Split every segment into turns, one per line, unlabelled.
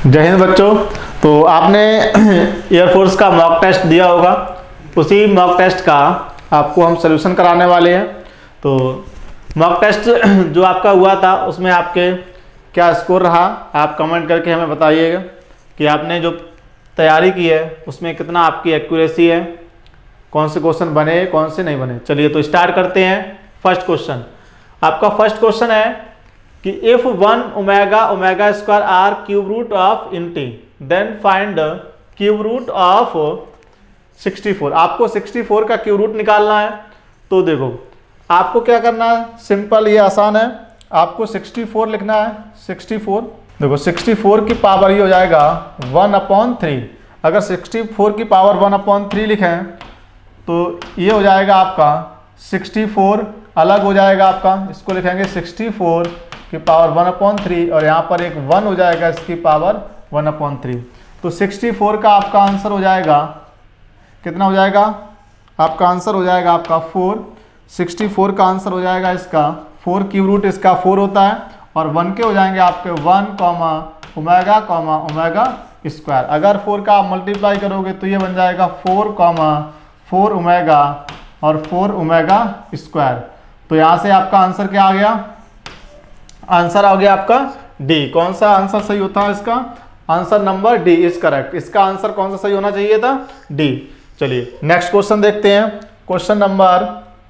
जय हिंद बच्चों। तो आपने एयरफोर्स का मॉक टेस्ट दिया होगा, उसी मॉक टेस्ट का आपको हम सलूशन कराने वाले हैं। तो मॉक टेस्ट जो आपका हुआ था उसमें आपके क्या स्कोर रहा, आप कमेंट करके हमें बताइएगा कि आपने जो तैयारी की है उसमें कितना आपकी एक्यूरेसी है, कौन से क्वेश्चन बने कौन से नहीं बने। चलिए तो स्टार्ट करते हैं। फर्स्ट क्वेश्चन, आपका फर्स्ट क्वेश्चन है कि if 1 omega omega square R cube root of in T then find cube root of 64। आपको 64 का क्यूब रूट निकालना है। तो देखो आपको क्या करना है, सिंपल, ये आसान है। आपको 64 लिखना है। 64 देखो 64 की पावर ये हो जाएगा 1/3। अगर 64 की पावर 1/3 लिखें तो ये हो जाएगा आपका 64 अलग हो जाएगा आपका, इसको लिखेंगे 64 की पावर 1/3 और यहाँ पर एक 1 हो जाएगा इसकी पावर 1/3। तो 64 का आपका आंसर हो जाएगा कितना हो जाएगा, आपका आंसर हो जाएगा आपका 4। 64 का आंसर हो जाएगा इसका 4, क्यूब रूट इसका 4 होता है और 1 के हो जाएंगे आपके 1 ओमेगा स्क्वायर। अगर 4 का आप मल्टीप्लाई करोगे तो ये बन जाएगा 4 ओमेगा और 4 ओमेगा स्क्वायर। तो यहाँ से आपका आंसर क्या आ गया, आंसर आ गया आपका डी। कौन सा आंसर सही होता है इसका, answer number D is correct. इसका आंसर कौन सा सही होना चाहिए था, डी। चलिए नेक्स्ट क्वेश्चन देखते हैं। Question number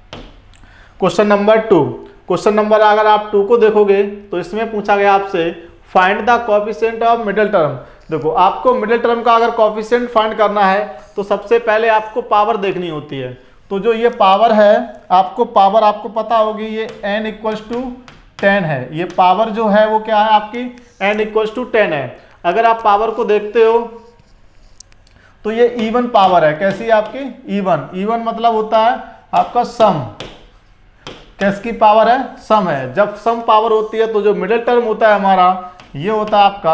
2। क्वेश्चन नंबर अगर आप 2 को देखोगे तो इसमें पूछा गया आपसे find the coefficient of middle term. देखो आपको मिडिल टर्म का अगर कोएफिशिएंट फाइंड करना है तो सबसे पहले आपको पावर देखनी होती है। तो जो ये पावर है आपको पता होगी, ये n = 10 है। ये पावर जो है वो क्या है आपकी, n = 10 है। अगर आप पावर को देखते हो तो ये इवन पावर है। कैसी है आपकी, इवन मतलब होता है आपका सम। किसकी पावर है, सम है। जब सम पावर होती है तो जो मिडिल टर्म होता है हमारा ये होता है आपका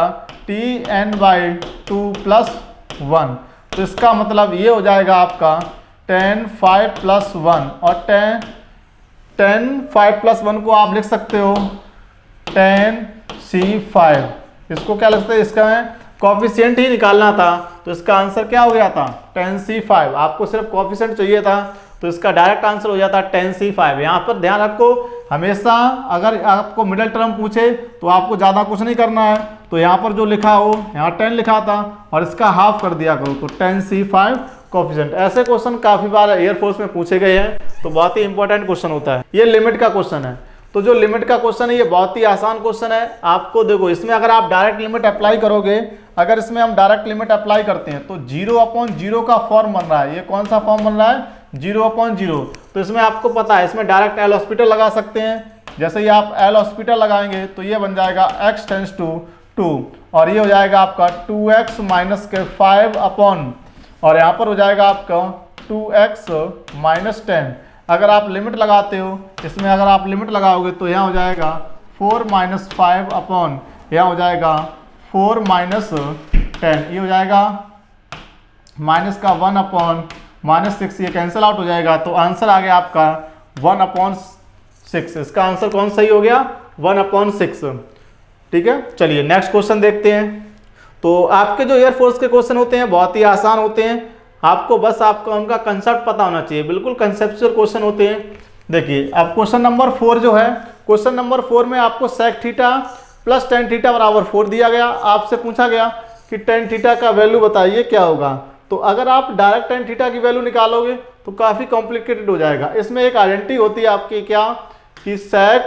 Tn/2 + 1। तो इसका मतलब ये हो जाएगा आपका 10 5 + 1 और 10 5 + 1 को आप लिख सकते हो 10c5। इसको क्या लगता है, इसका कोएफिशिएंट ही निकालना था तो इसका आंसर क्या हो गया था 10c5। आपको सिर्फ कोएफिशिएंट चाहिए था तो इसका डायरेक्ट आंसर हो जाता 10c5। यहाँ पर ध्यान रखो, हमेशा अगर आपको मिडिल टर्म पूछे तो आपको ज़्यादा कुछ नहीं करना है। तो यहाँ पर जो लिखा हो, यहाँ 10 लिखा था और इसका हाफ कर दिया करो तो 10c5 कोएफिशिएंट। ऐसे क्वेश्चन काफ़ी बार एयरफोर्स में पूछे गए हैं तो बहुत ही इंपॉर्टेंट क्वेश्चन होता है। ये लिमिट का क्वेश्चन है। तो जो लिमिट का क्वेश्चन है ये बहुत ही आसान क्वेश्चन है। आपको देखो इसमें अगर आप डायरेक्ट लिमिट अप्लाई करोगे, अगर इसमें हम डायरेक्ट लिमिट अप्लाई करते हैं तो 0/0 का फॉर्म बन रहा है। ये कौन सा फॉर्म बन रहा है, 0/0। तो इसमें आपको पता है इसमें डायरेक्ट एल हॉस्पिटल लगा सकते हैं। जैसे ही आप एल हॉस्पिटल लगाएंगे तो ये बन जाएगा x → 2 और ये हो जाएगा आपका 2x - 5 और यहाँ पर हो जाएगा आपका 2x - 10। अगर आप लिमिट लगाते हो इसमें, अगर आप लिमिट लगाओगे तो यहाँ हो जाएगा 4 - 5 यहाँ हो जाएगा 4 - 10। ये हो जाएगा माइनस का 1/-6, ये कैंसिल आउट हो जाएगा। तो आंसर आ गया आपका 1/6। इसका आंसर कौन सही हो गया, 1/6। ठीक है, चलिए नेक्स्ट क्वेश्चन देखते हैं। तो आपके जो एयरफोर्स के क्वेश्चन होते हैं बहुत ही आसान होते हैं। आपको बस आपका उनका कंसेप्ट पता होना चाहिए, बिल्कुल कंसेप्चुअल क्वेश्चन होते हैं। देखिए अब क्वेश्चन नंबर 4 जो है, क्वेश्चन नंबर 4 में आपको sec θ + tan θ = 4 दिया गया। आपसे पूछा गया कि tan θ का वैल्यू बताइए क्या होगा। तो अगर आप डायरेक्ट tan θ की वैल्यू निकालोगे तो काफ़ी कॉम्प्लिकेटेड हो जाएगा। इसमें एक आइडेंटिटी होती है आपकी क्या, कि sec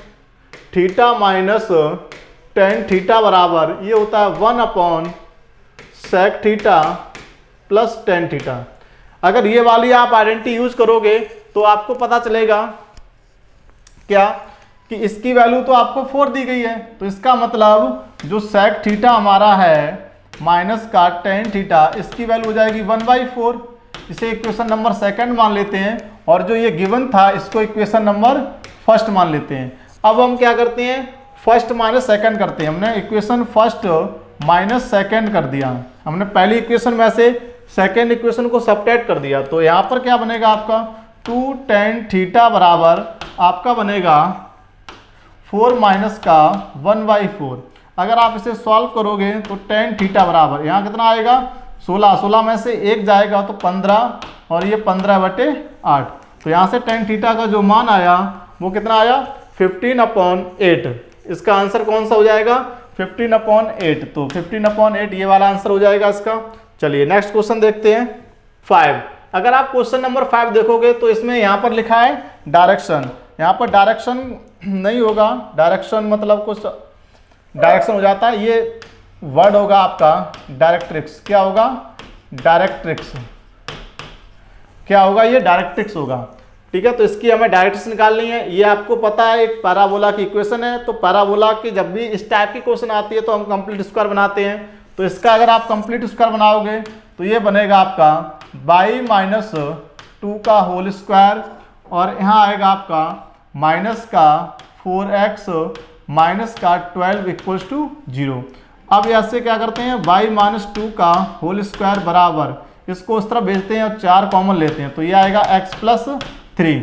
θ - tan θ बराबर ये होता है 1/sec θ + tan θ। अगर ये वाली आप आइडेंटिटी यूज करोगे तो आपको पता चलेगा क्या, कि इसकी वैल्यू तो आपको 4 दी गई है। तो इसका मतलब जो sec θ हमारा है माइनस का tan θ, इसकी वैल्यू हो जाएगी 1/4। इसे इक्वेशन नंबर 2 मान लेते हैं और जो ये गिवन था इसको इक्वेशन नंबर 1 मान लेते हैं। अब हम क्या करते हैं, फर्स्ट माइनस सेकंड करते हैं। हमने इक्वेशन फर्स्ट माइनस सेकंड कर दिया, हमने पहली इक्वेशन में से सेकंड इक्वेशन को सब्ट्रैक्ट कर दिया। तो यहाँ पर क्या बनेगा आपका 2 tan θ बराबर आपका बनेगा 4 - का 1/4। अगर आप इसे सॉल्व करोगे तो टेन थीटा बराबर यहाँ कितना आएगा 16, 16 में से 1 जाएगा तो 15 और ये 15/8। तो यहाँ से टेन थीटा का जो मान आया वो कितना आया 15/8। इसका आंसर कौन सा हो जाएगा 15/8। तो 15/8 ये वाला आंसर हो जाएगा इसका। चलिए नेक्स्ट क्वेश्चन देखते हैं 5। अगर आप क्वेश्चन नंबर 5 देखोगे तो इसमें यहाँ पर लिखा है डायरेक्शन। यहाँ पर डायरेक्शन नहीं होगा, डायरेक्शन मतलब कुछ डायरेक्शन हो जाता है, ये वर्ड होगा आपका डायरेक्ट्रिक्स। क्या होगा डायरेक्ट्रिक्स, क्या होगा ये डायरेक्ट्रिक्स होगा। ठीक है, तो इसकी हमें डायरेक्ट्रिक्स निकालनी है। ये आपको पता है एक पैराबोला की इक्वेशन है। तो पैराबोला की जब भी इस टाइप की क्वेश्चन आती है तो हम कंप्लीट स्क्वायर बनाते हैं। तो इसका अगर आप कंप्लीट स्क्वायर बनाओगे तो ये बनेगा आपका y-2 का होल स्क्वायर और यहाँ आएगा आपका माइनस का 4x माइनस का 12 इक्वल्स टू 0। अब ऐसे क्या करते हैं y-2 का होल स्क्वायर बराबर इसको उस तरफ भेजते हैं और 4 कॉमन लेते हैं तो ये आएगा x+3।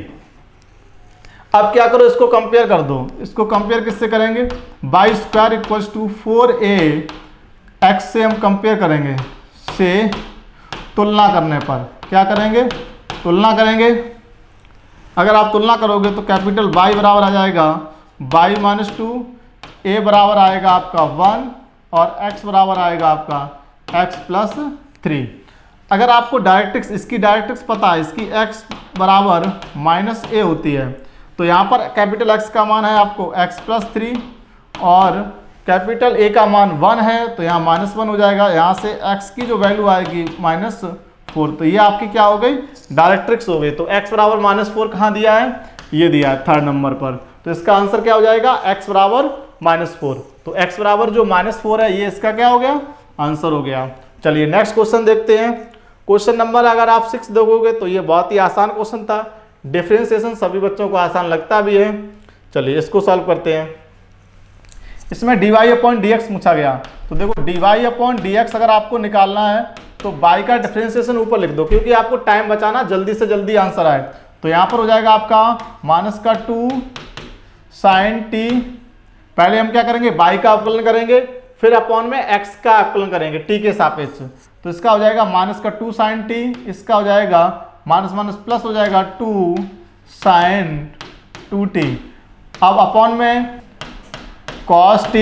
अब क्या करो इसको कंपेयर कर दो। इसको कंपेयर किससे करेंगे y² equals to 4a x से हम कंपेयर करेंगे से तुलना करने पर क्या करेंगे तुलना करेंगे। अगर आप तुलना करोगे तो कैपिटल y बराबर आ जाएगा y-2, a बराबर आएगा आपका 1 और x बराबर आएगा आपका x+3। अगर आपको डायरेक्ट्रिक्स इसकी डायरेक्ट्रिक्स पता है, इसकी x बराबर -a होती है तो यहाँ पर कैपिटल X का मान है आपको x+3 और कैपिटल A का मान 1 है तो यहाँ -1 हो जाएगा। यहाँ से x की जो वैल्यू आएगी -4। तो ये आपकी क्या हो गई डायरेक्ट्रिक्स हो गई। तो x बराबर -4 कहाँ दिया है ये दिया है 3rd नंबर पर। तो इसका आंसर क्या हो जाएगा x बराबर -4। तो x बराबर जो -4 है ये इसका क्या हो गया आंसर हो गया। चलिए नेक्स्ट क्वेश्चन देखते हैं। क्वेश्चन नंबर अगर आप 6 देखोगे तो ये बहुत ही आसान क्वेश्चन था। डिफरेंशिएशन सभी बच्चों को आसान लगता भी है। चलिए इसको सॉल्व करते हैं। इसमें dy/dx पूछा गया। तो देखो dy/dx अगर आपको निकालना है तो y का डिफरेंशिएशन ऊपर लिख दो क्योंकि आपको टाइम बचाना, जल्दी से जल्दी आंसर आए। तो यहाँ पर हो जाएगा आपका -2 sin t। पहले हम क्या करेंगे y का अवकलन करेंगे फिर अपॉन में x का अवकलन करेंगे t के सापेक्ष। तो इसका हो जाएगा -2 sin t, इसका हो जाएगा माइनस प्लस हो जाएगा 2 sin 2t। अब अपॉन में cos t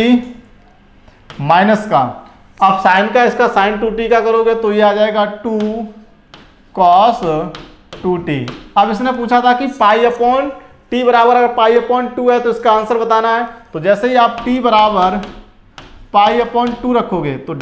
माइनस का, अब साइन का इसका sin 2t का करोगे तो ये आ जाएगा 2 cos 2t। अब इसने पूछा था कि π/t बराबर अगर π/2 है तो इसका आंसर बताना है। तो जैसे ही आप t बराबर π/2 रखोगे तो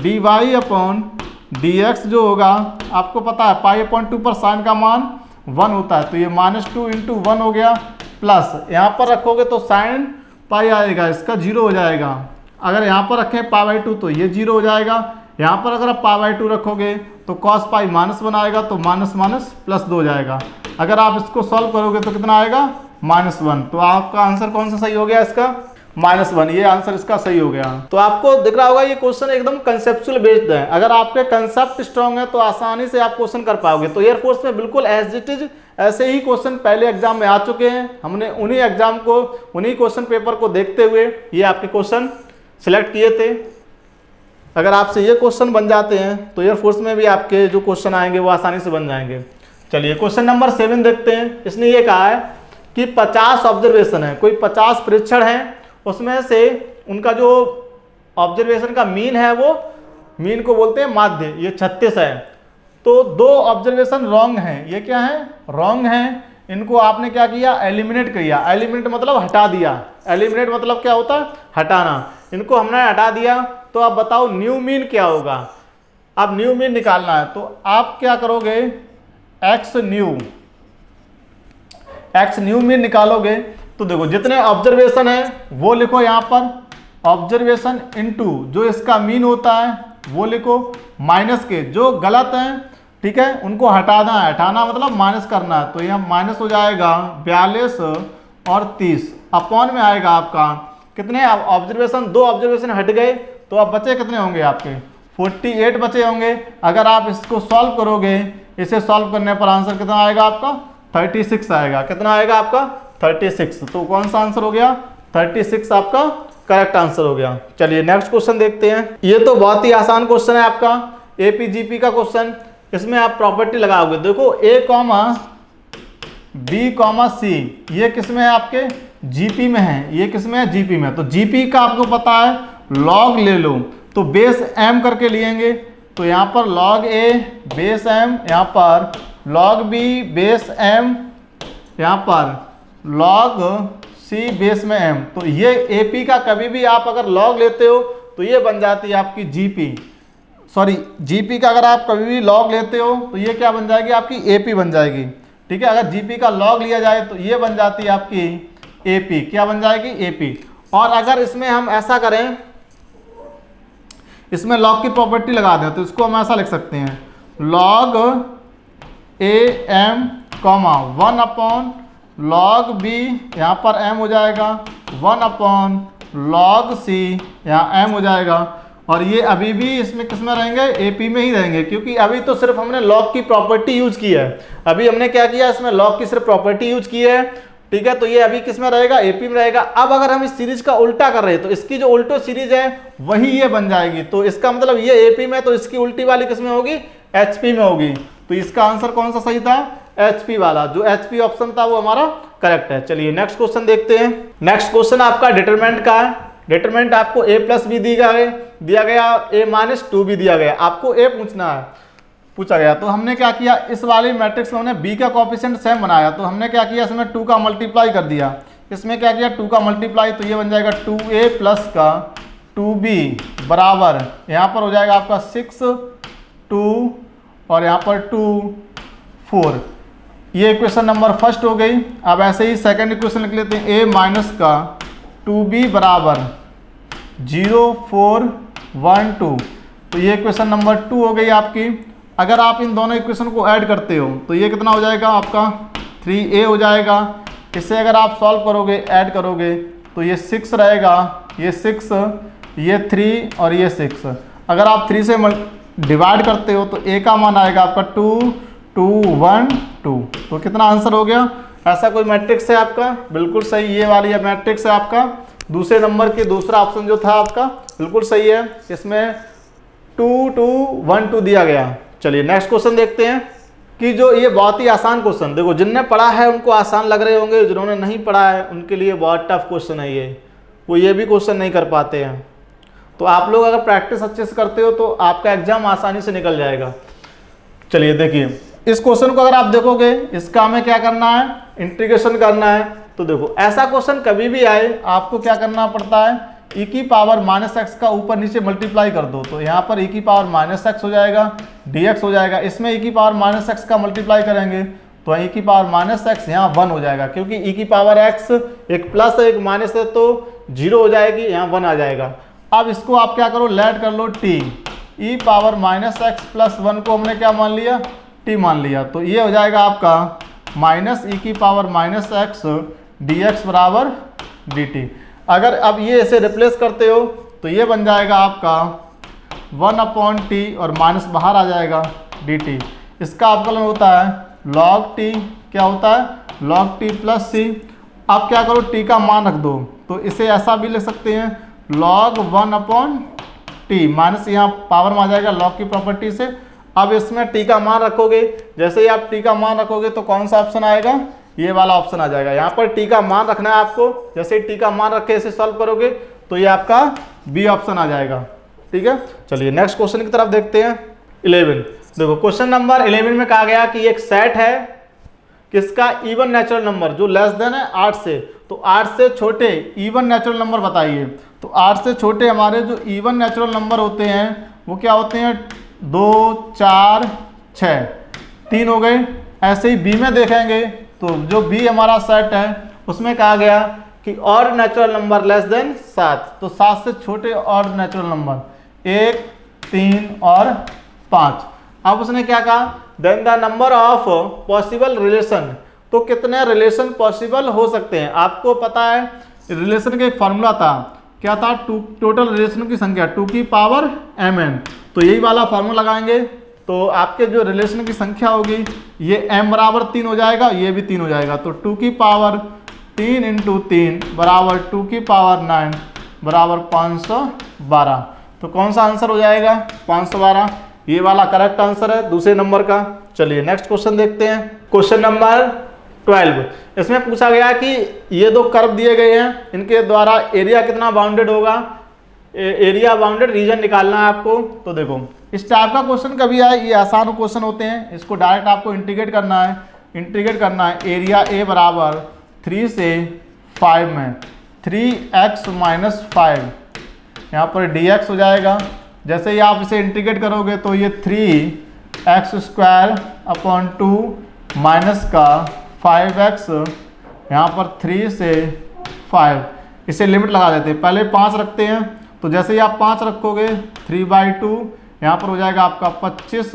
dy/dx जो होगा आपको पता है π/2 पर साइन का मान 1 होता है तो ये -2 × 1 हो गया प्लस यहाँ पर रखोगे तो साइन पाई आएगा इसका 0 हो जाएगा। अगर यहाँ पर रखें π/2 तो ये 0 हो जाएगा। यहाँ पर अगर आप π/2 रखोगे तो cos पाई -1 आएगा तो +2 हो जाएगा। अगर आप इसको सॉल्व करोगे तो कितना आएगा -1। तो आपका आंसर कौन सा सही हो गया इसका -1। ये आंसर इसका सही हो गया। तो आपको दिख रहा होगा ये क्वेश्चन एकदम कंसेप्चुअल बेस्ड है। अगर आपके कंसेप्ट स्ट्रांग है तो आसानी से आप क्वेश्चन कर पाओगे। तो एयरफोर्स में बिल्कुल एज इट इज ऐसे ही क्वेश्चन पहले एग्जाम में आ चुके हैं। हमने उन्हीं एग्जाम को, उन्हीं क्वेश्चन पेपर को देखते हुए ये आपके क्वेश्चन सिलेक्ट किए थे। अगर आपसे ये क्वेश्चन बन जाते हैं तो एयरफोर्स में भी आपके जो क्वेश्चन आएंगे वो आसानी से बन जाएंगे। चलिए क्वेश्चन नंबर 7 देखते हैं। इसने ये कहा है कि 50 ऑब्जर्वेशन है, कोई 50 परीक्षण हैं, उसमें से उनका जो ऑब्जर्वेशन का मीन है वो मीन को बोलते हैं माध्य, ये 36 है। तो 2 ऑब्जर्वेशन रॉन्ग हैं। ये क्या है रॉन्ग हैं। इनको आपने क्या किया एलिमिनेट किया। एलिमिनेट मतलब हटा दिया। एलिमिनेट मतलब क्या होता है हटाना। इनको हमने हटा दिया। तो अब बताओ न्यू मीन क्या होगा। अब न्यू मीन निकालना है तो आप क्या करोगे एक्स न्यू मीन निकालोगे तो देखो जितने ऑब्जर्वेशन है वो लिखो यहाँ पर ऑब्जर्वेशन इनटू जो इसका मीन होता है वो लिखो माइनस के जो गलत हैं, ठीक है, उनको हटाना है। हटाना मतलब माइनस करना है। तो यह माइनस हो जाएगा 42 और 30 अपॉन में आएगा आपका कितने ऑब्जर्वेशन 2 ऑब्जर्वेशन हट गए तो अब बचे कितने होंगे आपके 48 बचे होंगे। अगर आप इसको सॉल्व करोगे, इसे सॉल्व करने पर आंसर कितना आएगा आपका 36 आएगा। कितना आएगा आपका 36। तो कौन सा आंसर हो गया 36 आपका करेक्ट आंसर हो गया। चलिए नेक्स्ट क्वेश्चन देखते हैं। ये तो बहुत ही आसान क्वेश्चन है आपका, एपीजीपी का क्वेश्चन। इसमें आप प्रॉपर्टी लगाओगे, देखो A comma B comma C, ये किस में है आपके जीपी में है, ये किस में है जीपी में। तो जीपी का आपको पता है लॉग ले लो, तो बेस एम करके लिएंगे, तो यहाँ पर लॉग ए बेस एम, यहाँ पर लॉग बी बेस एम, यहाँ पर लॉग सी बेस में एम। तो ये एपी का कभी भी आप अगर लॉग लेते हो तो ये बन जाती है आपकी जीपी, सॉरी जीपी का अगर आप कभी भी लॉग लेते हो तो ये क्या बन जाएगी आपकी एपी बन जाएगी। ठीक है, अगर जीपी का लॉग लिया जाए तो ये बन जाती है आपकी एपी, क्या बन जाएगी एपी। और अगर इसमें हम ऐसा करें, इसमें लॉग की प्रॉपर्टी लगा दें, तो इसको हम ऐसा लिख सकते हैं log A M comma 1 upon log B, यहाँ पर एम हो जाएगा 1 अपॉन लॉग सी, यहाँ एम हो जाएगा। और ये अभी भी इसमें किस में रहेंगे एपी में ही रहेंगे, क्योंकि अभी तो सिर्फ हमने लॉग की प्रॉपर्टी यूज की है। अभी हमने क्या किया, इसमें लॉग की सिर्फ प्रॉपर्टी यूज की है। ठीक है, तो ये अभी किस में रहेगा एपी में रहेगा। अब अगर हम इस सीरीज का उल्टा कर रहे हैं तो इसकी जो उल्टो सीरीज है वही ये बन जाएगी। तो इसका मतलब ये एपी में, तो इसकी उल्टी वाली किस में होगी एचपी में होगी। तो इसका आंसर कौन सा सही था, एचपी वाला, जो एचपी ऑप्शन था वो हमारा करेक्ट है। चलिए नेक्स्ट क्वेश्चन देखते हैं। नेक्स्ट क्वेश्चन आपका डिटरमिनेंट का है। डिटरमिनेंट आपको a प्लस बी दिया गया, a माइनस 2 भी दिया गया, आपको a पूछा गया। तो हमने क्या किया, इस वाली मैट्रिक्स में हमने b का कोएफिशिएंट सेम बनाया, तो हमने क्या किया इसमें 2 का मल्टीप्लाई कर दिया। इसमें क्या किया 2 का मल्टीप्लाई, तो ये बन जाएगा 2a प्लस का 2b बराबर, यहाँ पर हो जाएगा आपका 6 2 और यहाँ पर 2 4। ये इक्वेशन नंबर फर्स्ट हो गई। अब ऐसे ही सेकंड इक्वेशन लिख लेते हैं, a माइनस का 2b बराबर 0 4 1 2। तो ये इक्वेशन नंबर 2 हो गई आपकी। अगर आप इन दोनों इक्वेशन को ऐड करते हो तो ये कितना हो जाएगा आपका 3a हो जाएगा। इससे अगर आप सॉल्व करोगे ऐड करोगे तो ये 6 रहेगा, ये 6, ये 3 और ये 6। अगर आप 3 से डिवाइड करते हो तो a का मान आएगा आपका 2 2 1 2। तो कितना आंसर हो गया, ऐसा कोई मैट्रिक्स है आपका, बिल्कुल सही, ये वाली मैट्रिक्स है आपका। दूसरे नंबर के दूसरा ऑप्शन जो था आपका बिल्कुल सही है, इसमें 2 2 1 2 दिया गया। चलिए नेक्स्ट क्वेश्चन देखते हैं कि जो ये बहुत ही आसान क्वेश्चन, देखो जिनने पढ़ा है उनको आसान लग रहे होंगे, जिन्होंने नहीं पढ़ा है उनके लिए बहुत टफ क्वेश्चन है ये, वो ये भी क्वेश्चन नहीं कर पाते हैं। तो आप लोग अगर प्रैक्टिस अच्छे से करते हो तो आपका एग्जाम आसानी से निकल जाएगा। चलिए देखिए इस क्वेश्चन को अगर आप देखोगे, इसका हमें क्या करना है, इंटीग्रेशन करना है। तो देखो ऐसा क्वेश्चन कभी भी आए आपको क्या करना पड़ता है, e की पावर माइनस एक्स का ऊपर नीचे मल्टीप्लाई कर दो, तो यहाँ पर e की पावर माइनस एक्स हो जाएगा, dx हो जाएगा। इसमें e की पावर माइनस एक्स का मल्टीप्लाई करेंगे तो e की पावर माइनस एक्स यहाँ 1 हो जाएगा, क्योंकि e की पावर x एक प्लस है एक माइनस है तो 0 हो जाएगी, यहाँ 1 आ जाएगा। अब इसको आप क्या करो, लेट कर लो t, e power minus x plus 1 को हमने क्या मान लिया, t मान लिया। तो ये हो जाएगा आपका माइनस e की पावर माइनस एक्स dx बराबर dt। अगर अब ये इसे रिप्लेस करते हो तो ये बन जाएगा आपका 1 अपॉन टी और माइनस बाहर आ जाएगा dt। इसका अवकलन होता है log t, क्या होता है log t प्लस c। आप क्या करो t का मान रख दो, तो इसे ऐसा भी लिख सकते हैं log 1 अपॉन टी, माइनस यहाँ पावर में आ जाएगा log की प्रॉपर्टी से। अब इसमें t का मान रखोगे, जैसे ही आप t का मान रखोगे तो कौन सा ऑप्शन आएगा, ये वाला ऑप्शन आ जाएगा। यहाँ पर t का मान रखना है आपको, जैसे ही t का मान रख के इसे सॉल्व करोगे तो ये आपका बी ऑप्शन आ जाएगा। ठीक है, चलिए नेक्स्ट क्वेश्चन की तरफ देखते हैं। 11 देखो क्वेश्चन नंबर 11 में कहा गया कि एक सेट है किसका, इवन नेचुरल नंबर जो लेस देन है 8 से, तो 8 से छोटे इवन नेचुरल नंबर बताइए। तो 8 से छोटे हमारे जो इवन नेचुरल नंबर होते हैं वो क्या होते हैं, 2 4 6, 3 हो गए। ऐसे ही बी में देखेंगे तो जो बी हमारा सेट है उसमें कहा गया कि और नेचुरल नंबर लेस देन 7, तो 7 से छोटे और नेचुरल नंबर 1 3 और 5। अब उसने क्या कहा, then the number of possible relation, तो कितने रिलेशन पॉसिबल हो सकते हैं। आपको पता है रिलेशन का एक फॉर्मूला था, क्या था, टोटल रिलेशन की संख्या 2 की पावर mn। तो यही वाला फॉर्मूला लगाएंगे तो आपके जो रिलेशन की संख्या होगी ये m बराबर 3 हो जाएगा, ये भी 3 हो जाएगा। तो 2 की पावर 3 × 3 बराबर 2 की पावर 9 बराबर 512। तो कौन सा आंसर हो जाएगा? 512। ये वाला करेक्ट आंसर है दूसरे नंबर का। चलिए नेक्स्ट क्वेश्चन देखते हैं। क्वेश्चन नंबर 12, इसमें पूछा गया कि ये दो कर्व दिए गए हैं, इनके द्वारा एरिया कितना बाउंडेड होगा, एरिया बाउंडेड रीजन निकालना है आपको। तो देखो इस टाइप का क्वेश्चन कभी आए, ये आसान क्वेश्चन होते हैं, इसको डायरेक्ट आपको इंटीग्रेट करना है। इंटीग्रेट करना है एरिया ए बराबर 3 से 5 में 3x माइनस 5, यहाँ पर dx हो जाएगा। जैसे ही आप इसे इंटीग्रेट करोगे तो ये 3x स्क्वायर अपॉन 2 माइनस का 5x, यहाँ पर 3 से 5, इसे लिमिट लगा देते हैं। पहले 5 रखते हैं, तो जैसे ही आप 5 रखोगे 3/2, यहाँ पर हो जाएगा आपका 25,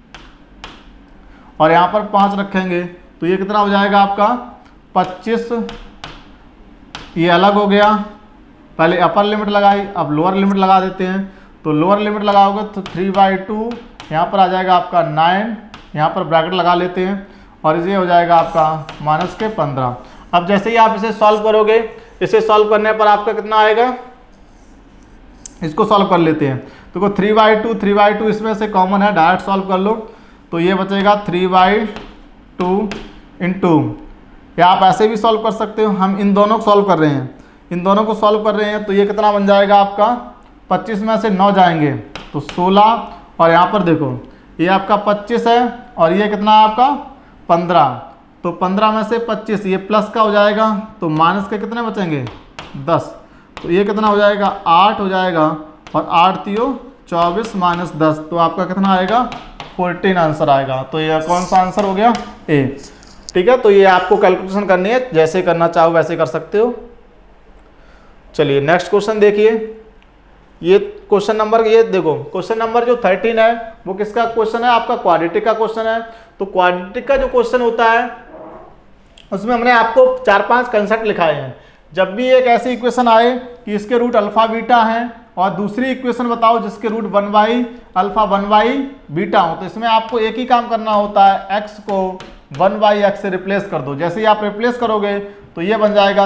और यहाँ पर 5 रखेंगे तो ये कितना हो जाएगा आपका 25। ये अलग हो गया, पहले अपर लिमिट लगाई, अब लोअर लिमिट लगा देते हैं। तो लोअर लिमिट लगाओगे तो 3/2, यहाँ पर आ जाएगा आपका 9, यहाँ पर ब्रैकेट लगा लेते हैं, और ये हो जाएगा आपका माइनस के 15। अब जैसे ही आप इसे सॉल्व करोगे, इसे सॉल्व करने पर आपका कितना आएगा, इसको सॉल्व कर लेते हैं। तो 3/2 इसमें से कॉमन है, डायरेक्ट सॉल्व कर लो। तो ये बचेगा 3/2 इंटू, या आप ऐसे भी सॉल्व कर सकते हो, हम इन दोनों को सॉल्व कर रहे हैं, इन दोनों को सॉल्व कर रहे हैं। तो ये कितना बन जाएगा आपका, 25 में से 9 जाएंगे तो 16, और यहाँ पर देखो ये आपका 25 है, और ये कितना है आपका 15। तो 15 में से 25, ये प्लस का हो जाएगा, तो माइनस के कितने बचेंगे 10। तो ये कितना हो जाएगा 8 हो जाएगा, और 8 3 24 माइनस 10, तो आपका कितना आएगा 14 आंसर आएगा। तो ये कौन सा आंसर हो गया, ए। ठीक है, तो ये आपको कैलकुलेशन करनी है, जैसे करना चाहो वैसे कर सकते हो। चलिए नेक्स्ट क्वेश्चन देखिए। ये क्वेश्चन नंबर, ये देखो क्वेश्चन नंबर जो 13 है वो किसका क्वेश्चन है, आपका क्वाड्रेटिक का क्वेश्चन है। तो क्वाड्रेटिक का जो क्वेश्चन होता है उसमें हमने आपको 4-5 कंसेप्ट लिखाए हैं। जब भी एक ऐसी इक्वेशन आए कि इसके रूट अल्फा बीटा हैं, और दूसरी इक्वेशन बताओ जिसके रूट 1/अल्फा 1/बीटा हो, तो इसमें आपको एक ही काम करना होता है, x को 1/x से रिप्लेस कर दो। जैसे ही आप रिप्लेस करोगे तो ये बन जाएगा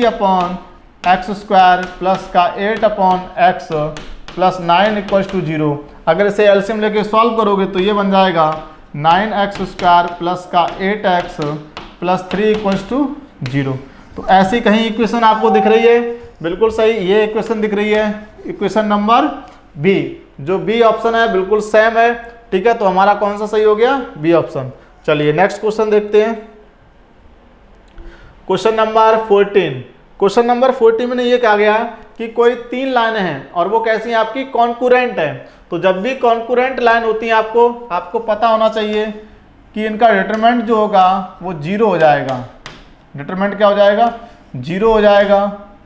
3/x² प्लस का 8/x प्लस 9 = 0। अगर इसे एलसीएम लेके सॉल्व करोगे तो ये बन जाएगा 9x² प्लस का 8x प्लस 3 = 0। तो ऐसी कहीं इक्वेशन आपको दिख रही है, बिल्कुल सही, ये इक्वेशन दिख रही है, इक्वेशन नंबर बी। जो बी ऑप्शन है बिल्कुल सेम है। ठीक है, तो हमारा कौन सा सही हो गया, बी ऑप्शन। चलिए नेक्स्ट क्वेश्चन देखते हैं। Question number 14। क्वेश्चन नंबर 14 में ये कहा गया कि कोई 3 लाइनें हैं और वो कैसी हैं, आपकी कॉन्करेंट है। तो जब भी कॉन्करेंट लाइन होती है आपको पता होना चाहिए कि इनका डिटरमिनेंट जो होगा वो 0 हो जाएगा। डिटरमिनेंट क्या हो जाएगा, 0 हो जाएगा,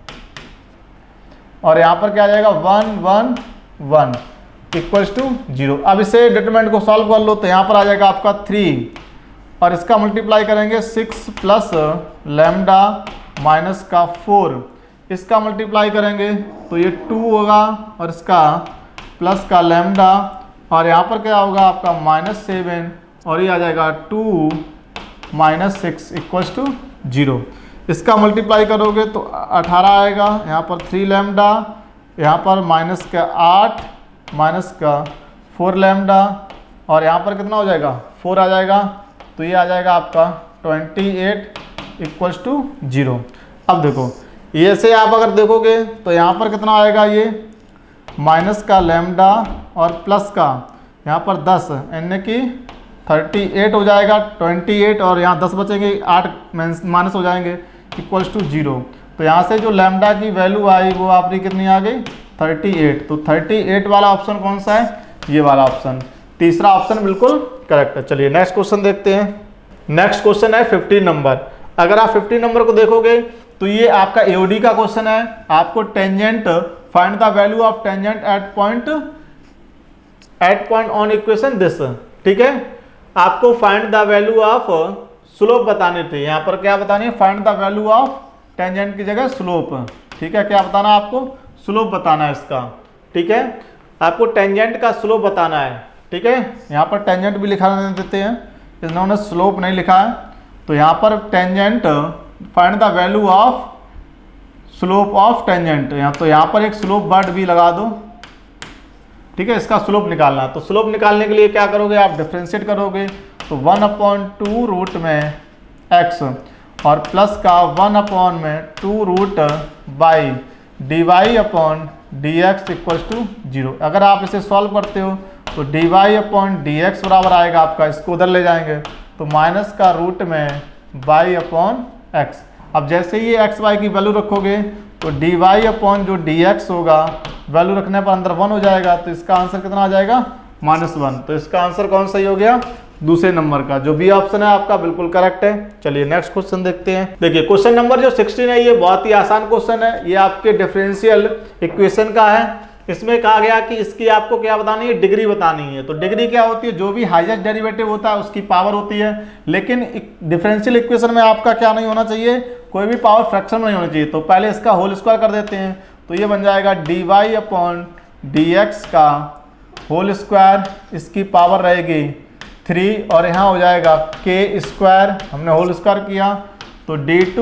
और यहाँ पर क्या आ जाएगा 1 1 1 = 0। अब इसे डिटरमिनेंट को सॉल्व कर लो, तो यहाँ पर आ जाएगा आपका 3, और इसका मल्टीप्लाई करेंगे 6 प्लस लैम्डा माइनस का 4, इसका मल्टीप्लाई करेंगे तो ये 2 होगा, और इसका प्लस का लैम्डा, और यहाँ पर क्या होगा आपका -7, और ये आ जाएगा 2 - 6 = 0। इसका मल्टीप्लाई करोगे तो 18 आएगा, यहाँ पर 3 लैम्डा, यहाँ पर माइनस का 8 माइनस का 4 लैम्डा, और यहाँ पर कितना हो जाएगा 4 आ जाएगा। तो ये आ जाएगा आपका 28 = 0। अब देखो ये से आप अगर देखोगे तो यहाँ पर कितना आएगा, ये माइनस का लैम्डा और प्लस का यहाँ पर 10, यानी कि 38 हो जाएगा। 28 और यहाँ 10 बचेंगे, 8 माइनस हो जाएंगे = 0। तो यहाँ से जो लैम्डा की वैल्यू आई वो आपकी कितनी आ गई 38। तो 38 वाला ऑप्शन कौन सा है, ये वाला ऑप्शन, तीसरा ऑप्शन बिल्कुल करेक्ट है। चलिए नेक्स्ट क्वेश्चन देखते हैं। नेक्स्ट क्वेश्चन है 15 नंबर। अगर आप 15 नंबर को देखोगे तो ये आपका एओडी का क्वेश्चन है। आपको tangent, find the value of tangent at point on equation this. ठीक है, आपको find the value of slope बताने थे। यहाँ पर क्या बतानी है, find the value of tangent की जगह स्लोप। ठीक है, क्या बताना है आपको, स्लोप बताना है इसका। ठीक है, आपको टेंजेंट का स्लोप बताना है। ठीक है, यहाँ पर टेंजेंट भी लिखा देते हैं, इन्होंने स्लोप नहीं लिखा है। तो यहाँ पर tangent, find the value of slope of tangent, तो यहाँ पर एक स्लोप वर्ड भी लगा दो, ठीक है, इसका स्लोप निकालना। तो स्लोप निकालने के लिए क्या करोगे आप, डिफरेंशिएट करोगे, तो 1/2 रूट में x और प्लस का 1/2 root by dy/dx equals to 0। अगर आप इसे सॉल्व करते हो तो dy/dx बराबर आएगा आपका, इसको उधर ले जाएंगे तो माइनस का रूट में y/x। अब जैसे ही एक्स वाई की वैल्यू रखोगे तो dy जो dx होगा, वैल्यू रखने पर अंदर 1 हो जाएगा, तो इसका आंसर कितना आ जाएगा, -1। तो इसका आंसर कौन सही हो गया, दूसरे नंबर का, जो बी ऑप्शन है आपका बिल्कुल करेक्ट है। चलिए नेक्स्ट क्वेश्चन देखते हैं। देखिए क्वेश्चन नंबर जो 16 है, ये बहुत ही आसान क्वेश्चन है, ये आपके डिफरेंशियल इक्वेशन का है। इसमें कहा गया कि इसकी आपको क्या बतानी है, डिग्री बतानी है। तो डिग्री क्या होती है, जो भी हाईएस्ट डेरिवेटिव होता है उसकी पावर होती है, लेकिन डिफरेंशियल इक्वेशन में आपका क्या नहीं होना चाहिए, कोई भी पावर फ्रैक्शन नहीं होना चाहिए। तो पहले इसका होल स्क्वायर कर देते हैं, तो ये बन जाएगा dy/dx का होल स्क्वायर, इसकी पावर रहेगी 3 और यहाँ हो जाएगा k², हमने होल स्क्वायर किया तो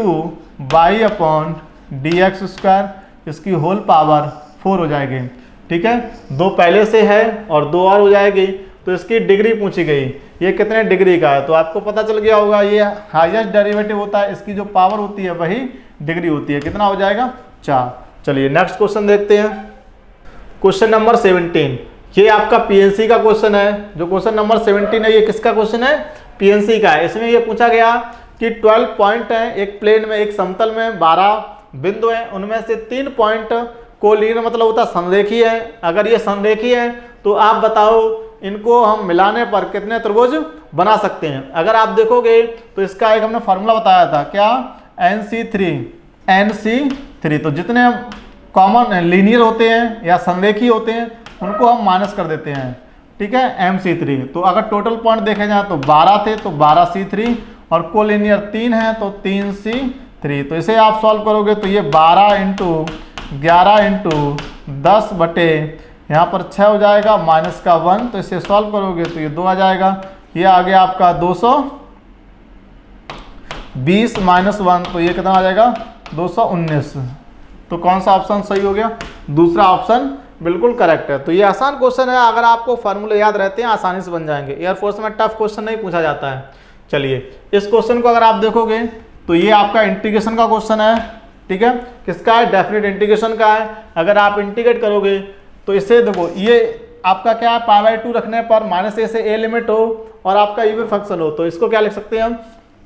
d2y/dx², इसकी होल पावर 4 हो जाएगी, ठीक है। 2 पहले से है और 2 और हो जाएगी, तो इसकी डिग्री पूछी गई, ये कितने डिग्री का है, तो आपको पता चल गया होगा, ये हाईएस्ट डेरिवेटिव होता है, इसकी जो पावर होती है वही डिग्री होती है, कितना हो जाएगा 4। चलिए नेक्स्ट क्वेश्चन देखते हैं। क्वेश्चन नंबर 17, ये आपका पीएनसी का क्वेश्चन है। जो क्वेश्चन नंबर 17 है, ये किसका क्वेश्चन है, पीएनसी का है। इसमें ये पूछा गया कि 12 पॉइंट है एक प्लेन में, एक समतल में 12 बिंदु हैं, उनमें से 3 पॉइंट को लीनियर मतलब होता है संरेखीय है। अगर ये संरेखीय है तो आप बताओ इनको हम मिलाने पर कितने त्रिभुज बना सकते हैं। अगर आप देखोगे तो इसका एक हमने फार्मूला बताया था, क्या, NC3। तो जितने कॉमन लीनियर होते हैं या संरेखीय होते हैं उनको हम माइनस कर देते हैं, ठीक है, MC3। तो अगर टोटल पॉइंट देखे जाए तो 12 थे, तो 12C3 और कोलिनियर 3 है तो 3C3। तो इसे आप सॉल्व करोगे तो ये 12 × 11 × 10 बटे यहाँ पर 6 हो जाएगा, माइनस का 1, तो इसे सॉल्व करोगे तो ये 2 आ जाएगा। ये आ गया आपका 220 - 1, तो ये कितना आ जाएगा 219। तो कौन सा ऑप्शन सही हो गया, दूसरा ऑप्शन बिल्कुल करेक्ट है। तो ये आसान क्वेश्चन है, अगर आपको फार्मूले याद रहते हैं आसानी से बन जाएंगे। एयरफोर्स में टफ क्वेश्चन नहीं पूछा जाता है। चलिए इस क्वेश्चन को अगर आप देखोगे तो ये आपका इंटीग्रेशन का क्वेश्चन है, ठीक है, किसका है, डेफिनेट इंटीग्रेशन का है। अगर आप इंटीग्रेट करोगे तो इसे देखो, ये आपका क्या है, π/2 रखने पर -a से a लिमिट हो और आपका ये भी फंक्शन हो, तो इसको क्या लिख सकते हैं हम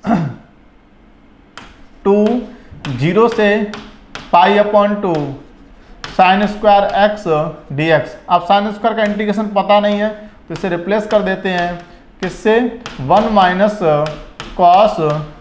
2 0 से π/2 sin² x dx। अब sin² का इंटीग्रेशन पता नहीं है तो इसे रिप्लेस कर देते हैं किससे, 1 - cos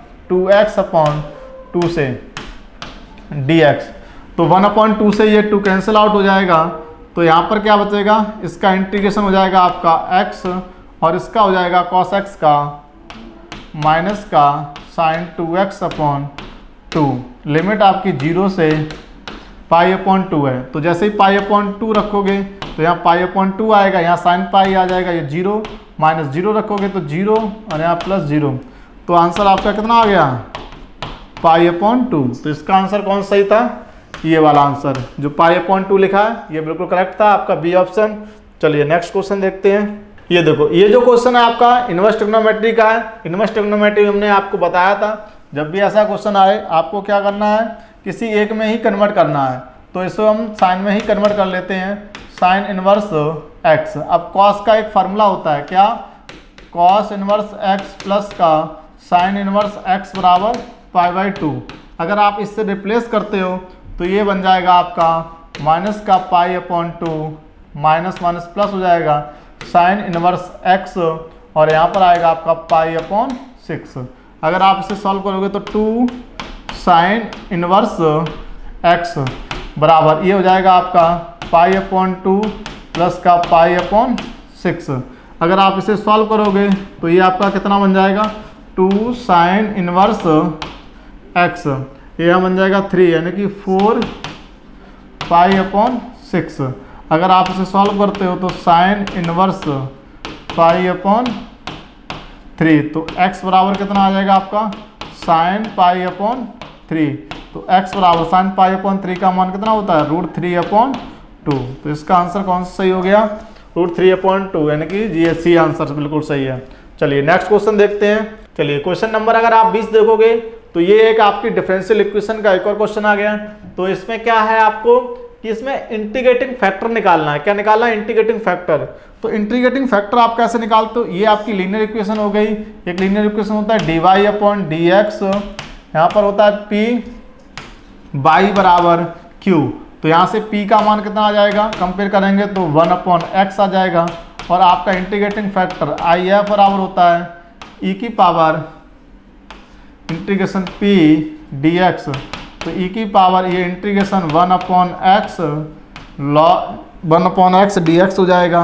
2x/2 से dx। तो 1/2 से ये 2 कैंसिल आउट हो जाएगा, तो यहाँ पर क्या बचेगा, इसका इंटीग्रेशन हो जाएगा आपका x और इसका हो जाएगा cos x का माइनस का sin 2x/2। लिमिट आपकी 0 से π/2 है, तो जैसे ही π/2 रखोगे तो यहाँ π/2 आएगा, यहाँ sin π आ जाएगा, ये 0 - 0 रखोगे तो 0 और यहाँ +0। तो आंसर आपका कितना आ गया, π/2। तो इसका आंसर कौन सही था, ये वाला आंसर जो π/2 लिखा है ये बिल्कुल करेक्ट था, आपका बी ऑप्शन। चलिए नेक्स्ट क्वेश्चन देखते हैं। ये देखो, ये जो क्वेश्चन है आपका इनवर्स ट्रिग्नोमेट्री का है। इनवर्स ट्रिग्नोमेट्री हमने आपको बताया था, जब भी ऐसा क्वेश्चन आए आपको क्या करना है, किसी एक में ही कन्वर्ट करना है। तो इसको हम साइन में ही कन्वर्ट कर लेते हैं, साइन इनवर्स x। अब कॉस का एक फार्मूला होता है, क्या, कॉस इनवर्स x प्लस का साइन इनवर्स x बराबर π/2। अगर आप इससे रिप्लेस करते हो तो ये बन जाएगा आपका माइनस का π/2 माइनस प्लस हो जाएगा साइन इनवर्स x और यहाँ पर आएगा आपका π/6। अगर आप इसे सॉल्व करोगे तो 2 साइन इनवर्स x बराबर ये हो जाएगा आपका π/2 प्लस का π/6। अगर आप इसे सॉल्व करोगे तो ये आपका कितना बन जाएगा, 2 साइन इनवर्स x, ये यहाँ बन जाएगा 3 यानी कि 4 π/6। अगर आप इसे सॉल्व करते हो तो साइन इनवर्स π/3, तो x बराबर कितना आ जाएगा आपका साइन π/3। तो x बराबर साइन पाई अपॉन 3 का मान कितना होता है, √3/2। तो इसका आंसर कौन सा सही हो गया, √3/2, यानी कि GC आंसर बिल्कुल सही है। चलिए नेक्स्ट क्वेश्चन देखते हैं। चलिए क्वेश्चन नंबर अगर आप 20 देखोगे तो ये एक आपकी डिफरेंशियल इक्वेशन का एक और क्वेश्चन आ गया। तो इसमें क्या है आपको कि इसमें इंटीग्रेटिंग फैक्टर निकालना है। क्या निकालना है, इंटीग्रेटिंग फैक्टर। तो इंटीग्रेटिंग फैक्टर आप कैसे निकालते हो, ये आपकी लीनियर इक्वेशन हो गई। एक लीनियर इक्वेशन होता है dy/dx, यहाँ पर होता है p y q। तो यहाँ से p का मान कितना आ जाएगा, कंपेयर करेंगे तो 1/x आ जाएगा। और आपका इंटीग्रेटिंग फैक्टर if बराबर होता है e की पावर इंटीग्रेशन p dx। तो e की पावर ये इंटीग्रेशन 1/x dx हो जाएगा,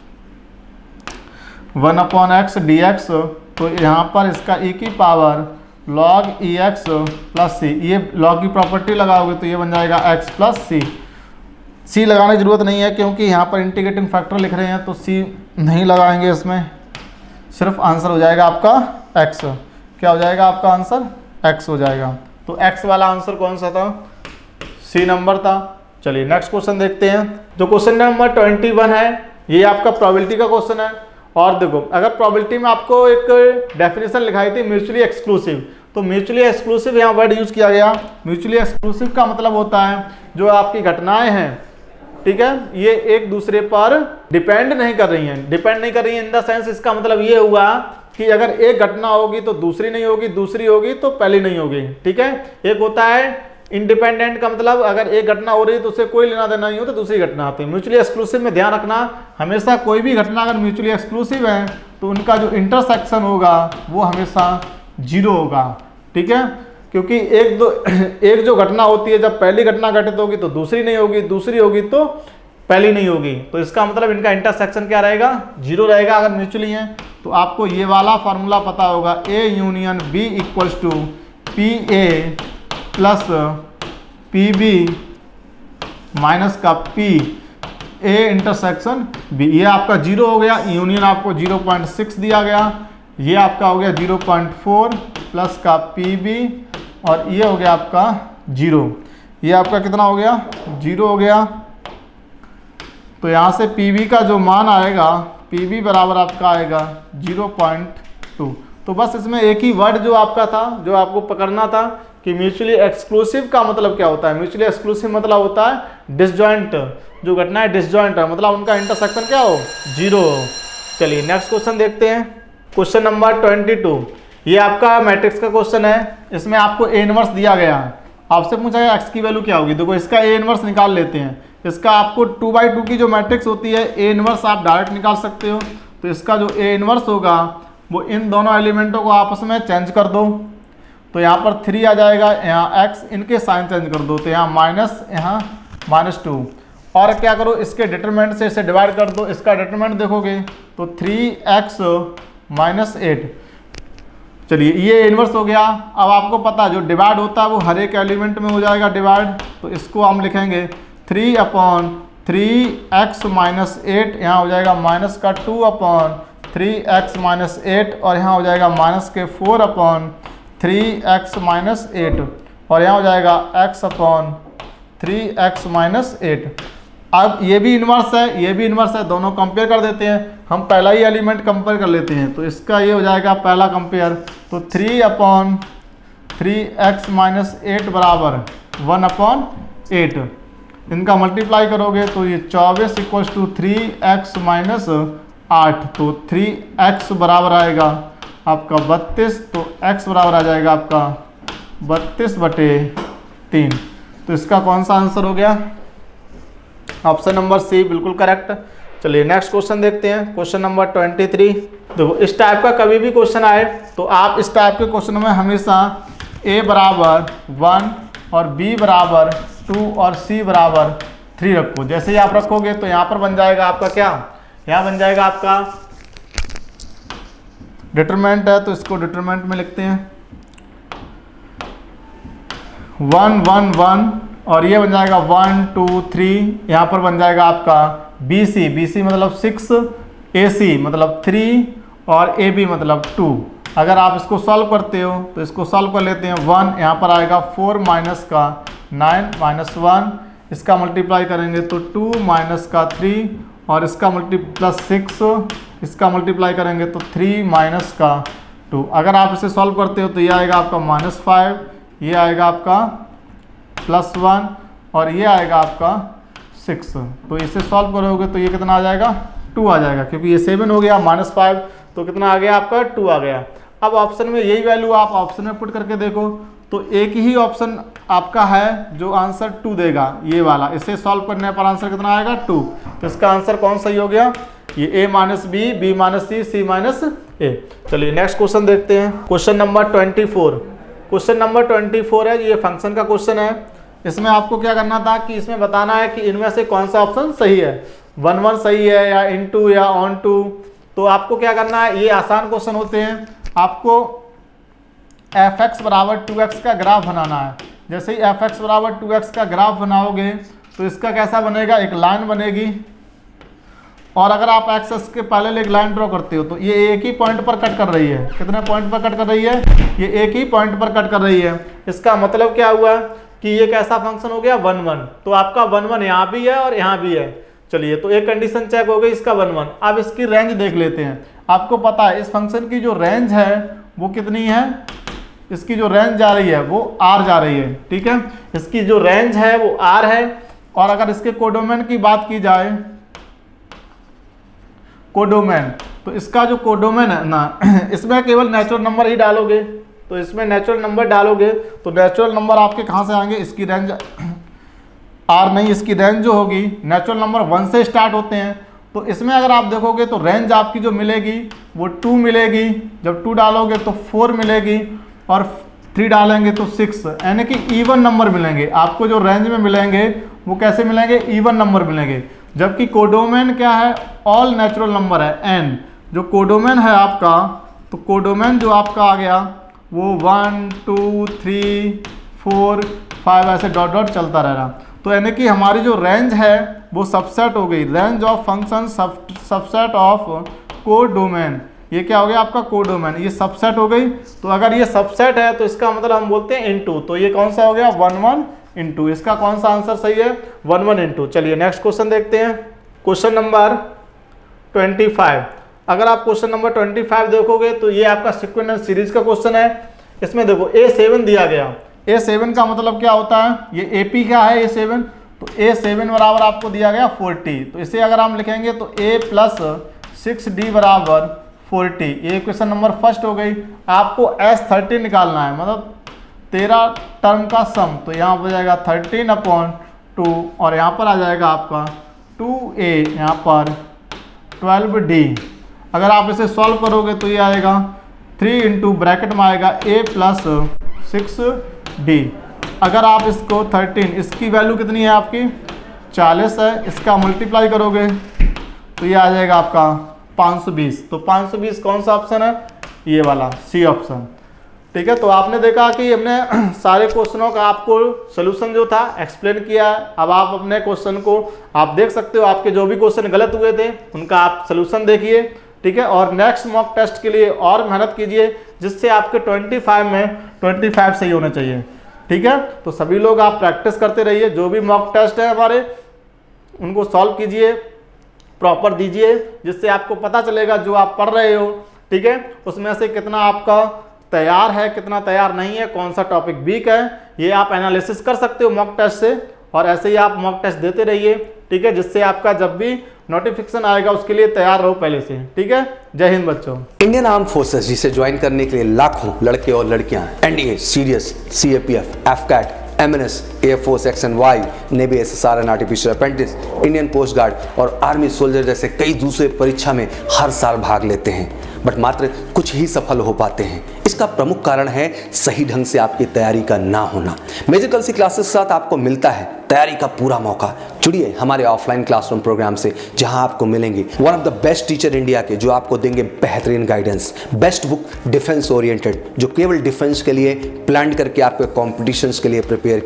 1/x dx। तो यहाँ पर इसका e की power log ex plus c, ये log की प्रॉपर्टी लगाओगे तो ये बन जाएगा x प्लस c लगाने की जरूरत नहीं है क्योंकि यहाँ पर इंटीग्रेटिंग फैक्टर लिख रहे हैं, तो c नहीं लगाएंगे इसमें, सिर्फ आंसर हो जाएगा आपका x। क्या हो जाएगा आपका आंसर, x हो जाएगा। तो x वाला आंसर कौन सा था, C नंबर था। चलिए नेक्स्ट क्वेश्चन देखते हैं। जो क्वेश्चन नंबर 21 है ये आपका प्रोबेबिलिटी का क्वेश्चन है। और देखो अगर प्रोबेबिलिटी में आपको एक डेफिनेशन लिखाई थी म्यूचुअली एक्सक्लूसिव, तो म्यूचुअली एक्सक्लूसिव यहाँ वर्ड यूज किया गया। म्यूचुअली एक्सक्लूसिव का मतलब होता है जो आपकी घटनाएं हैं, ठीक है, ये एक दूसरे पर डिपेंड नहीं कर रही हैं। डिपेंड नहीं कर रही हैं इन द सेंस, इसका मतलब ये हुआ कि अगर एक घटना होगी तो दूसरी नहीं होगी, दूसरी होगी तो पहली नहीं होगी, ठीक है। एक होता है इंडिपेंडेंट का मतलब अगर एक घटना हो रही है तो उससे कोई लेना देना नहीं हो तो दूसरी घटना आती है। म्यूचुअली एक्सक्लूसिव में ध्यान रखना, हमेशा कोई भी घटना अगर म्यूचुअली एक्सक्लूसिव है तो उनका जो इंटरसेक्शन होगा वो हमेशा 0 होगा, ठीक है। क्योंकि एक जो घटना होती है, जब पहली घटना घटित होगी तो दूसरी नहीं होगी, दूसरी होगी तो पहली नहीं होगी, तो इसका मतलब इनका इंटरसेक्शन क्या रहेगा, 0 रहेगा अगर म्यूचुअली है। तो आपको ये वाला फार्मूला पता होगा, A union B equals to PA plus PB minus का PA इंटरसेक्शन B। ये आपका 0 हो गया, यूनियन आपको 0.6 दिया गया, ये आपका हो गया 0.4 प्लस का PB और ये हो गया आपका 0। ये आपका कितना हो गया, 0 हो गया। तो यहाँ से PB का जो मान आएगा, PB बराबर आपका आएगा 0.2। तो बस इसमें एक ही वर्ड जो आपका था, जो आपको पकड़ना था कि म्यूचुअली एक्सक्लूसिव का मतलब क्या होता है। म्यूचुअली एक्सक्लूसिव मतलब होता है डिसजॉइंट, जो घटना है डिसजॉइंट है, मतलब उनका इंटरसेक्शन क्या हो, 0 हो। चलिए नेक्स्ट क्वेश्चन देखते हैं। क्वेश्चन नंबर 22, ये आपका मैट्रिक्स का क्वेश्चन है। इसमें आपको A इनवर्स दिया गया है, आपसे पूछा गया x की वैल्यू क्या होगी। देखो इसका A इनवर्स निकाल लेते हैं। इसका आपको 2/2 की जो मैट्रिक्स होती है A इनवर्स आप डायरेक्ट निकाल सकते हो। तो इसका जो A इनवर्स होगा वो इन दोनों एलिमेंटों को आपस में चेंज कर दो। तो यहाँ पर 3 आ जाएगा, यहाँ x, इनके साइन चेंज कर दो, तो यहाँ माइनस, यहाँ -2। और क्या करो, इसके डिटरमिनेंट से इसे डिवाइड कर दो। इसका डिटरमिनेंट देखोगे तो 3x - 8। चलिए ये इनवर्स हो गया। अब आपको पता है जो डिवाइड होता है वो हर एक एलिमेंट में हो जाएगा डिवाइड। तो इसको हम लिखेंगे 3/3x - 8, यहाँ हो जाएगा माइनस का 2/3x - 8 और यहाँ हो जाएगा माइनस के 4/3x - 8 और यहाँ हो जाएगा x/3x - 8। अब ये भी इन्वर्स है, ये भी इन्वर्स है, दोनों कंपेयर कर देते हैं। हम पहला ही एलिमेंट कंपेयर कर लेते हैं। तो इसका ये हो जाएगा पहला कंपेयर, तो 3/3x - 8 बराबर 1/8। इनका मल्टीप्लाई करोगे तो ये 24 = 3x - 8। तो 3x बराबर आएगा आपका 32, तो x बराबर आ जाएगा आपका 32/3। तो इसका कौन सा आंसर हो गया, ऑप्शन नंबर सी बिल्कुल करेक्ट। चलिए नेक्स्ट क्वेश्चन देखते हैं। Question number 23। देखो इस टाइप का कभी भी क्वेश्चन आए तो आप इस टाइप के क्वेश्चन में हमेशा a बराबर 1 और b बराबर 2 और c बराबर 3 रखो। जैसे ही आप रखोगे तो यहाँ पर बन जाएगा आपका क्या, यहाँ बन जाएगा आपका डिटरमिनेंट है, तो इसको डिटरमिनेंट में लिखते हैं 1 1 1 और ये बन जाएगा 1 2 3। यहाँ पर बन जाएगा आपका BC, BC मतलब 6, AC मतलब 3 और AB मतलब 2। अगर आप इसको सॉल्व करते हो तो इसको सॉल्व कर लेते हैं। 1 यहाँ पर आएगा 4 माइनस का 9 माइनस 1, इसका मल्टीप्लाई करेंगे तो 2 माइनस का 3 और इसका प्लस 6, इसका मल्टीप्लाई करेंगे तो 3 माइनस का 2। अगर आप इसे सॉल्व करते हो तो ये आएगा आपका -5, ये आएगा आपका +1 और ये आएगा आपका 6। तो इसे सॉल्व करोगे तो ये कितना आ जाएगा 2 आ जाएगा, क्योंकि ये 7 हो गया, -5 तो कितना आ गया आपका 2 आ गया। अब ऑप्शन में यही वैल्यू आप ऑप्शन में पुट करके देखो तो एक ही ऑप्शन आपका है जो आंसर 2 देगा, ये वाला। इसे सॉल्व करने पर आंसर कितना आएगा 2। तो इसका आंसर कौन सही हो गया, ये a minus B, B minus C, C minus A. चलिए नेक्स्ट क्वेश्चन देखते हैं। Question number 24। क्वेश्चन नंबर 24 है, ये फंक्शन का क्वेश्चन है। इसमें आपको क्या करना था कि इसमें बताना है कि इनमें से कौन सा ऑप्शन सही है, 1 1 सही है या इनटू या ऑन टू। तो आपको क्या करना है, ये आसान क्वेश्चन होते हैं। आपको fx बराबर 2x का ग्राफ बनाना है। जैसे ही fx बराबर 2x का ग्राफ बनाओगे तो इसका कैसा बनेगा, एक लाइन बनेगी। और अगर आप एक्सेस के पहले एक लाइन ड्रॉ करते हो तो ये एक ही पॉइंट पर कट कर रही है। कितने पॉइंट पर कट कर रही है, ये एक ही पॉइंट पर कट कर रही है। इसका मतलब क्या हुआ कि ये कैसा फंक्शन हो गया 1 1। तो आपका 1 1 यहाँ भी है और यहाँ भी है। चलिए तो एक कंडीशन चेक हो गई इसका 1 1। अब इसकी रेंज देख लेते हैं। आपको पता है इस फंक्शन की जो रेंज है वो कितनी है, इसकी जो रेंज जा रही है वो r जा रही है। ठीक है, इसकी जो रेंज है वो r है। और अगर इसके कोडोमेन की बात की जाए, कोडोमेन, तो इसका जो कोडोमेन है ना, इसमें केवल नेचुरल नंबर ही डालोगे। तो इसमें नेचुरल नंबर डालोगे तो नेचुरल नंबर आपके कहाँ से आएंगे, इसकी रेंज r नहीं, इसकी रेंज जो होगी नेचुरल नंबर 1 से स्टार्ट होते हैं। तो इसमें अगर आप देखोगे तो रेंज आपकी जो मिलेगी वो 2 मिलेगी। जब 2 डालोगे तो 4 मिलेगी और 3 डालेंगे तो 6, यानी कि इवन नंबर मिलेंगे आपको। जो रेंज में मिलेंगे वो कैसे मिलेंगे, इवन नंबर मिलेंगे। जबकि कोडोमेन क्या है, ऑल नेचुरल नंबर है n। जो कोडोमेन है आपका, तो कोडोमेन जो आपका आ गया वो 1 2 3 4 5 ऐसे डॉट डॉट चलता रह रहा। तो यानी कि हमारी जो रेंज है वो सबसेट हो गई, range of function subset of codomain. ये क्या हो गया आपका कोडोमेन, ये सबसेट हो गई। तो अगर ये सबसेट है तो इसका मतलब हम बोलते हैं इनटू। तो ये कौन सा हो गया 1 1 इनटू। इसका कौन सा आंसर सही है 1 1 इनटू। चलिए नेक्स्ट क्वेश्चन देखते हैं। Question number 25। अगर आप क्वेश्चन नंबर 25 देखोगे तो ये आपका सीक्वेंस सीरीज का क्वेश्चन है। इसमें देखो A7 दिया गया। A7 का मतलब क्या होता है, ये AP क्या है A7, तो A7 बराबर आपको दिया गया 40। तो इसे अगर हम लिखेंगे तो A + 6D बराबर 40। ये क्वेश्चन नंबर फर्स्ट हो गई। आपको S30 निकालना है, मतलब 13 टर्म का सम। तो यहाँ पर जाएगा 13/2 और यहाँ पर आ जाएगा आपका 2A, यहाँ पर 12D। अगर आप इसे सॉल्व करोगे तो ये आएगा 3 इंटू ब्रैकेट में आएगा A + 6D। अगर आप इसको 13, इसकी वैल्यू कितनी है आपकी 40 है, इसका मल्टीप्लाई करोगे तो ये आ जाएगा आपका 520। तो 520 कौन सा ऑप्शन है, ये वाला सी ऑप्शन। ठीक है, तो आपने देखा कि हमने सारे क्वेश्चनों का आपको सोल्यूशन जो था एक्सप्लेन किया है। अब आप अपने क्वेश्चन को आप देख सकते हो, आपके जो भी क्वेश्चन गलत हुए थे उनका आप सोल्यूशन देखिए। ठीक है, और नेक्स्ट मॉक टेस्ट के लिए और मेहनत कीजिए, जिससे आपके 25 में 25 सही होने चाहिए। ठीक है, तो सभी लोग आप प्रैक्टिस करते रहिए। जो भी मॉक टेस्ट है हमारे, उनको सॉल्व कीजिए, प्रॉपर दीजिए, जिससे आपको पता चलेगा जो आप पढ़ रहे हो, ठीक है, उसमें से कितना आपका तैयार है, कितना तैयार नहीं है, कौन सा टॉपिक वीक है, ये आप एनालिसिस कर सकते हो मॉक टेस्ट से। और ऐसे ही आप मॉक टेस्ट देते रहिए, ठीक है, जिससे आपका जब भी नोटिफिकेशन आएगा उसके लिए तैयार रहो पहले से। ठीक है, जय हिंद बच्चों।
इंडियन आर्म फोर्सेस, जिसे ज्वाइन करने के लिए लाखों लड़के और लड़कियां NDA, CDS, CAPF, AFCAT, MNS, air force XNY, navy SSR and artificial apprentice, Indian coast guard और आर्मी सोल्जर जैसे कई दूसरे परीक्षा में हर साल भाग लेते हैं, बट मात्र कुछ ही सफल हो पाते हैं। इसका प्रमुख कारण है सही ढंग से आपकी तैयारी का ना होना। मेजिकल सी क्लासेस के साथ आपको मिलता है तैयारी का पूरा मौका। जुड़िए हमारे ऑफलाइन क्लासरूम प्रोग्राम से, जहां आपको मिलेंगे one of the best teacher India के, जो आपको देंगे बेहतरीन guidance. Best book defence oriented, जो केवल डिफेंस के लिए प्लान करके आपके कॉम्पिटिशन्स के लिए प्रिपेयर की गई हैं।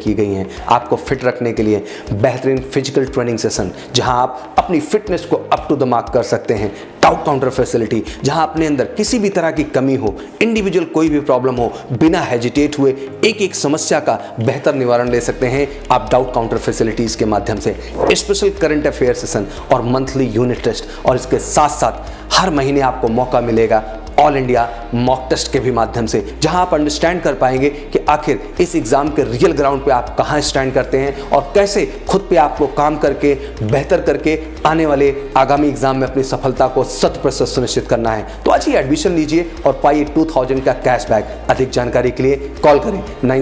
हैं आपको फिट रखने के लिए बेहतरीन फिजिकल ट्रेनिंग सेशन, जहां आप अपनी फिटनेस को अप टू द मार्क कर सकते हैं। डाउट काउंटर फैसिलिटी, जहां अपने अंदर किसी भी तरह की कमी हो, इंडिविजुअल कोई भी प्रॉब्लम हो, बिना हेजिटेट हुए एक एक समस्या का बेहतर निवारण ले सकते हैं आप डाउट काउंटर फैसिलिटीज के माध्यम से। स्पेशल करंट अफेयर सेशन और मंथली यूनिट टेस्ट, और इसके साथ साथ हर महीने आपको मौका मिलेगा ऑल इंडिया मॉक टेस्ट के भी माध्यम से, जहां आप अंडरस्टैंड कर पाएंगे कि आखिर इस एग्जाम के रियल ग्राउंड पे आप कहां स्टैंड करते हैं और कैसे खुद पे आपको काम करके बेहतर करके आने वाले आगामी एग्जाम में अपनी सफलता को 100% सुनिश्चित करना है। तो आज ही एडमिशन लीजिए और पाइए 2000 का कैशबैक। अधिक जानकारी के लिए कॉल करें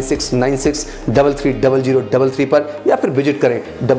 9696330033 पर या फिर विजिट करें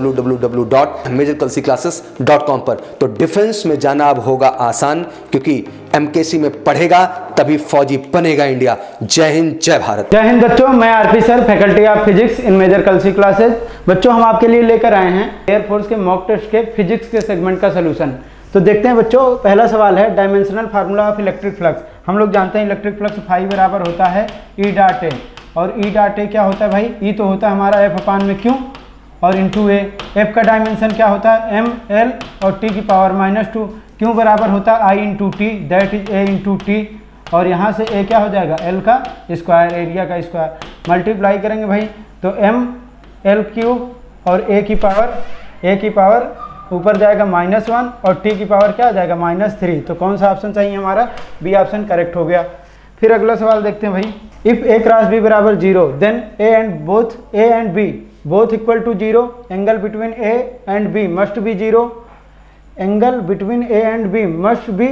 www.majorkalsiclasses.com पर। तो डिफेंस में जाना अब होगा आसान, क्योंकि एमकेसी में पढ़ेगा तभी फौजी बनेगा इंडिया। जय हिंद, जय भारत।
जय हिंद बच्चों, मैं RP sir, faculty of physics in major Kalsi classes. बच्चों हम आपके लिए लेकर आए हैं एयरफोर्स के मॉक टेस्ट के फिजिक्स के सेगमेंट का सोल्यूशन। तो देखते हैं बच्चों, पहला सवाल है dimensional formula of electric flux. हम लोग जानते हैं इलेक्ट्रिक फ्लक्स फाई बराबर होता है ई डॉट ए, और ई डॉट ए क्या होता है भाई, ई तो होता है हमारा एफ अपान में क्यू और इंटू ए। एफ का डायमेंशन क्या होता है एम एल और टी की पावर -2। क्यू बराबर होता है I into T, that is A into T, और यहाँ से ए क्या हो जाएगा एल का स्क्वायर, एरिया का स्क्वायर। मल्टीप्लाई करेंगे भाई तो एम एल क्यूब और ए की पावर ऊपर जाएगा -1 और टी की पावर क्या आ जाएगा -3। तो कौन सा ऑप्शन चाहिए हमारा, बी ऑप्शन करेक्ट हो गया। फिर अगला सवाल देखते हैं भाई, इफ ए क्रॉस बी बराबर 0 then A and B both equal to 0, angle between A and B must be 0, angle between A and B must be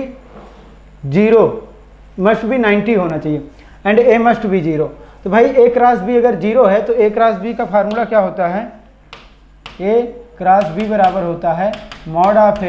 90 होना चाहिए, एंड ए मस्ट बी 0। तो भाई ए क्रॉस बी अगर 0 है तो A cross B का formula क्या होता है, ए क्रॉस बी बराबर होता है mod of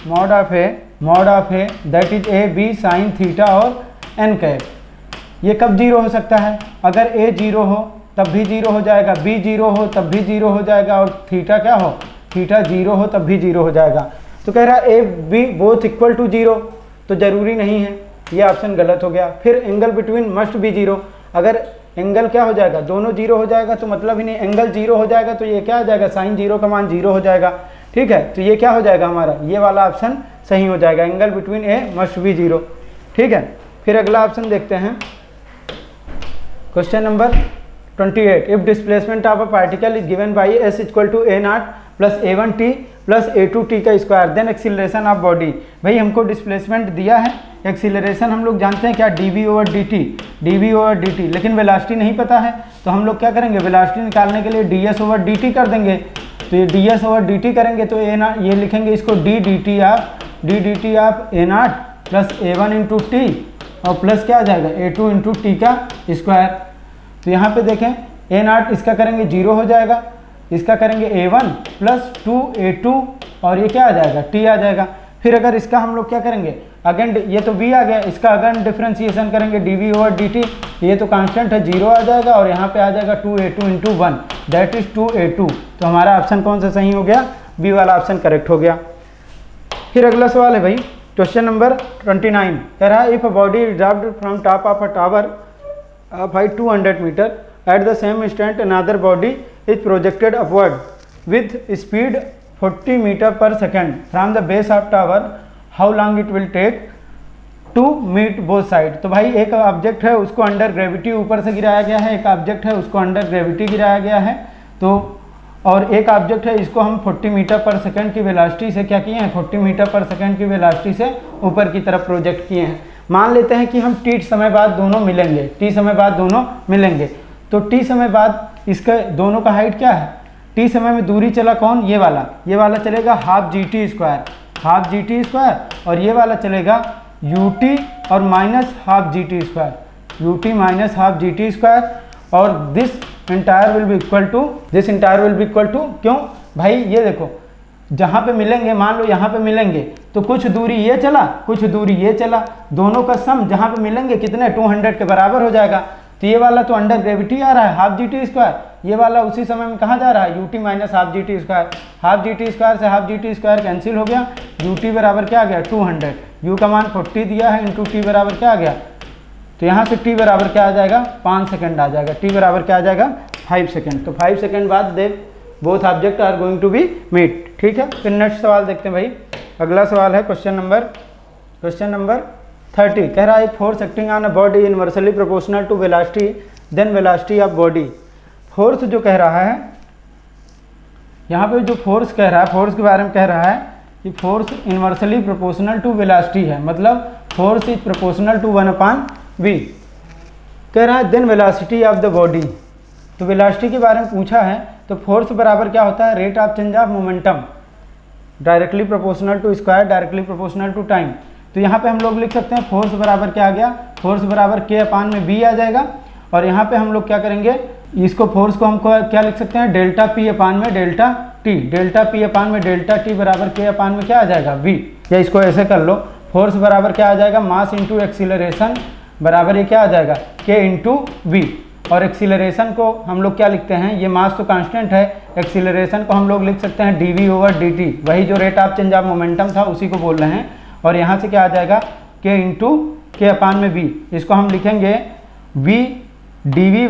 A that is A B sine theta और एन कैप। ये कब 0 हो सकता है, अगर ए 0 हो तब भी 0 हो जाएगा, बी 0 हो तब भी 0 हो जाएगा, और थीटा क्या हो, थीटा 0 हो तब भी 0 हो जाएगा। तो कह रहा है A B both equal to 0, तो जरूरी नहीं है, ये ऑप्शन गलत हो गया। फिर एंगल बिटवीन मस्ट बी 0, अगर एंगल क्या हो जाएगा, दोनों 0 हो जाएगा तो मतलब ही नहीं, एंगल 0 हो जाएगा तो ये क्या आ जाएगा, साइन 0 का मान 0 हो जाएगा। ठीक है, तो ये क्या हो जाएगा हमारा, ये वाला ऑप्शन सही हो जाएगा, angle between A must be 0। ठीक है, फिर अगला ऑप्शन देखते हैं, question number 28, if displacement of a particle is given by S equal to A naught plus A1t plus A2t का square then acceleration of body. भाई हमको डिस्प्लेसमेंट दिया है, एक्सीलरेशन हम लोग जानते हैं क्या dv/dt, लेकिन वेलोसिटी नहीं पता है, तो हम लोग क्या करेंगे, वेलोसिटी निकालने के लिए ds/dt कर देंगे। तो ये ds/dt करेंगे तो ए नॉट, ये लिखेंगे इसको dt of A naught plus A1 into T और प्लस क्या आ जाएगा A2 इंटू टी का स्क्वायर। तो यहाँ पे देखें ए नॉट इसका करेंगे 0 हो जाएगा, इसका करेंगे A1 प्लस 2A2 और ये क्या आ जाएगा T आ जाएगा। फिर अगर इसका हम लोग क्या करेंगे, अगेन ये तो V आ गया, इसका अगेन डिफ्रेंसिएशन करेंगे dv/dt, ये तो कांस्टेंट है 0 आ जाएगा, और यहाँ पे आ जाएगा 2A2 into 1 that is 2A2। तो हमारा ऑप्शन कौन सा सही हो गया, बी वाला ऑप्शन करेक्ट हो गया। फिर अगला सवाल है भाई, क्वेश्चन नंबर 29, कह रहा है if a body dropped from top of a tower of height 200 meter at the same instant another body is projected upward with speed 40 meter per second from the base of tower, how long it will take to meet both side। तो भाई एक object है उसको under gravity ऊपर से गिराया गया है, एक ऑब्जेक्ट है उसको अंडर ग्रेविटी गिराया गया है, तो और एक ऑब्जेक्ट है इसको हम 40 मीटर पर सेकंड की वेलोसिटी से क्या किए हैं, 40 मीटर पर सेकंड की वेलोसिटी से ऊपर की तरफ प्रोजेक्ट किए हैं। मान लेते हैं कि हम t समय बाद दोनों मिलेंगे, तो t समय बाद इसका दोनों का हाइट क्या है, t समय में दूरी चला कौन, ये वाला चलेगा हाफ gt स्क्वायर, और ये वाला चलेगा ut और माइनस हाफ gt स्क्वायर, और this entire will be equal to क्यों भाई, ये देखो जहाँ पे मिलेंगे, मान लो यहाँ पे मिलेंगे तो कुछ दूरी ये चला, दोनों का सम जहाँ पे मिलेंगे कितने 200 के बराबर हो जाएगा। तो ये वाला तो अंडर ग्रेविटी आ रहा है हाफ gt स्क्वायर, ये वाला उसी समय में कहाँ जा रहा है ut minus half gt square, half gt square से हाफ gt स्क्वायर कैंसिल हो गया, ut बराबर क्या आ गया 200, u का मान 40 दिया है इंटू t बराबर क्या आ गया, तो यहाँ से t बराबर क्या आ जाएगा 5 सेकंड आ जाएगा, t बराबर क्या आ जाएगा 5 सेकेंड। तो 5 सेकेंड बाद they both object are going to be meet. ठीक है, फिर नेक्स्ट सवाल देखते हैं भाई। अगला सवाल है क्वेश्चन नंबर 30। कह रहा है force acting on a body inversely proportional to velocity then velocity of body. Force जो कह रहा है यहाँ पे, जो फोर्स कह रहा है, फोर्स के बारे में कह रहा है कि force inversely proportional to velocity है, मतलब force is proportional to 1/v। कह रहा है then velocity of the body. तो वेलोसिटी के बारे में पूछा है, तो फोर्स बराबर क्या होता है, rate of change of momentum, directly proportional to square, directly proportional to time. तो यहाँ पे हम लोग लिख सकते हैं फोर्स बराबर क्या आ गया, फोर्स बराबर k/v आ जाएगा। और यहाँ पे हम लोग क्या करेंगे, इसको फोर्स को हमको क्या लिख सकते हैं, डेल्टा p/t, डेल्टा p/t बराबर k/में क्या आ जाएगा, v। या इसको ऐसे कर लो, फोर्स बराबर क्या आ जाएगा, मास इंटू एक्सीलरेशन बराबर ये क्या आ जाएगा, k/v। और एक्सीलरेशन को हम लोग क्या लिखते हैं, ये मास तो कांस्टेंट है, एक्सीलरेशन को हम लोग लिख सकते हैं dv/dt, वही जो rate of change of momentum था उसी को बोल रहे हैं। और यहाँ से क्या आ जाएगा, k/v। इसको हम लिखेंगे vdv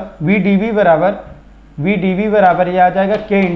बराबर ये आ जाएगा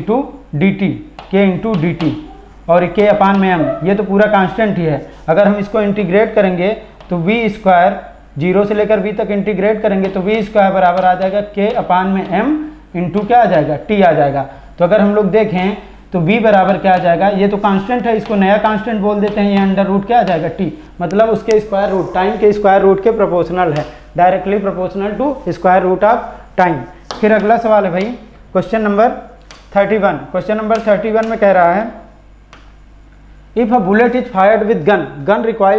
k/dt। और k/m, ये तो पूरा कांस्टेंट ही है। अगर हम इसको इंटीग्रेट करेंगे तो v स्क्वायर 0 से लेकर v तक इंटीग्रेट करेंगे तो v स्क्वायर बराबर आ जाएगा k/m इंटू क्या आ जाएगा, t आ जाएगा। तो अगर हम लोग देखें तो v बराबर क्या आ जाएगा, ये तो कांस्टेंट है, इसको नया कांस्टेंट बोल देते हैं, ये अंडर रूट क्या आ जाएगा, t, मतलब उसके स्क्वायर रूट, टाइम के स्क्वायर रूट के प्रोपोर्शनल है, directly proportional to square root of time. फिर अगला सवाल है भाई क्वेश्चन नंबर 31। क्वेश्चन नंबर 31 में कह रहा है if a bullet is fired with gun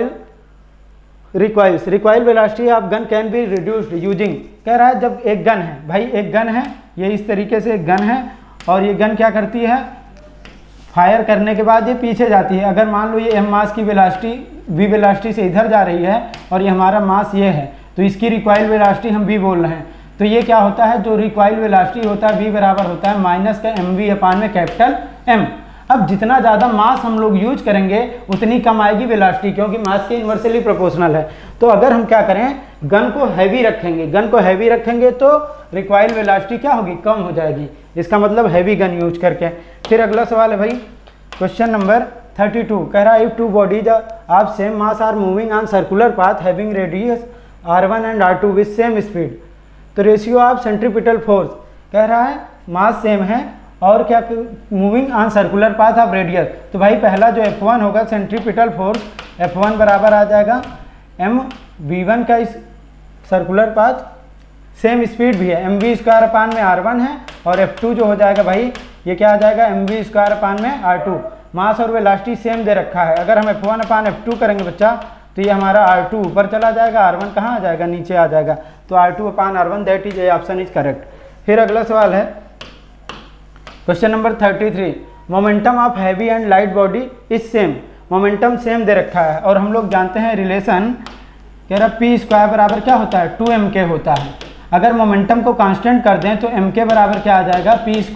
recoil velocity of gun can be reduced using. कह रहा है जब एक गन है भाई, एक गन है, ये इस तरीके से एक गन है, और ये गन क्या करती है, फायर करने के बाद ये पीछे जाती है। अगर मान लो ये m मास की वेलोसिटी v वेलोसिटी से इधर जा रही है और ये हमारा मास ये है, तो इसकी रिक्वाइल वेलोसिटी हम v बोल रहे हैं। तो ये क्या होता है, जो रिक्वाइल वेलोसिटी होता है v बराबर होता है माइनस का mv/में कैपिटल M। अब जितना ज़्यादा मास हम लोग यूज करेंगे उतनी कम आएगी वेलोसिटी, क्योंकि मास के इन्वर्सली प्रोपोर्शनल है। तो अगर हम क्या करें, गन को हैवी रखेंगे तो रिक्वाइल वेलोसिटी क्या होगी, कम हो जाएगी। इसका मतलब हैवी गन यूज करके। फिर अगला सवाल है भाई क्वेश्चन नंबर 32। कह रहा है if two bodies of same mass are moving on circular path having radius r1 and r2 with same speed, तो रेशियो ऑफ सेंट्रीपिटल फोर्स। कह रहा है मास सेम है और क्या, moving on circular path of radius. तो भाई पहला जो F1 होगा सेंट्रीपिटल फोर्स, F1 बराबर आ जाएगा mv1 का इस सर्कुलर पाथ, सेम स्पीड भी है, mv²/r1 है। और F2 जो हो जाएगा भाई ये क्या आ जाएगा, mv²/r2। मास और वेलोसिटी सेम दे रखा है, अगर हम F1/F2 करेंगे बच्चा तो ये हमारा R2 ऊपर चला जाएगा, R1 कहाँ आ जाएगा, नीचे आ जाएगा। तो R2/R1 that is A option is correct. फिर अगला सवाल है question number 33। Momentum of heavy and light body is same, momentum same दे रखा है और हम लोग जानते हैं रिलेशन, कह रहा p स्क्वायर बराबर क्या होता है, 2mk होता है। अगर मोमेंटम को कांस्टेंट कर दें तो mk बराबर क्या आ जाएगा,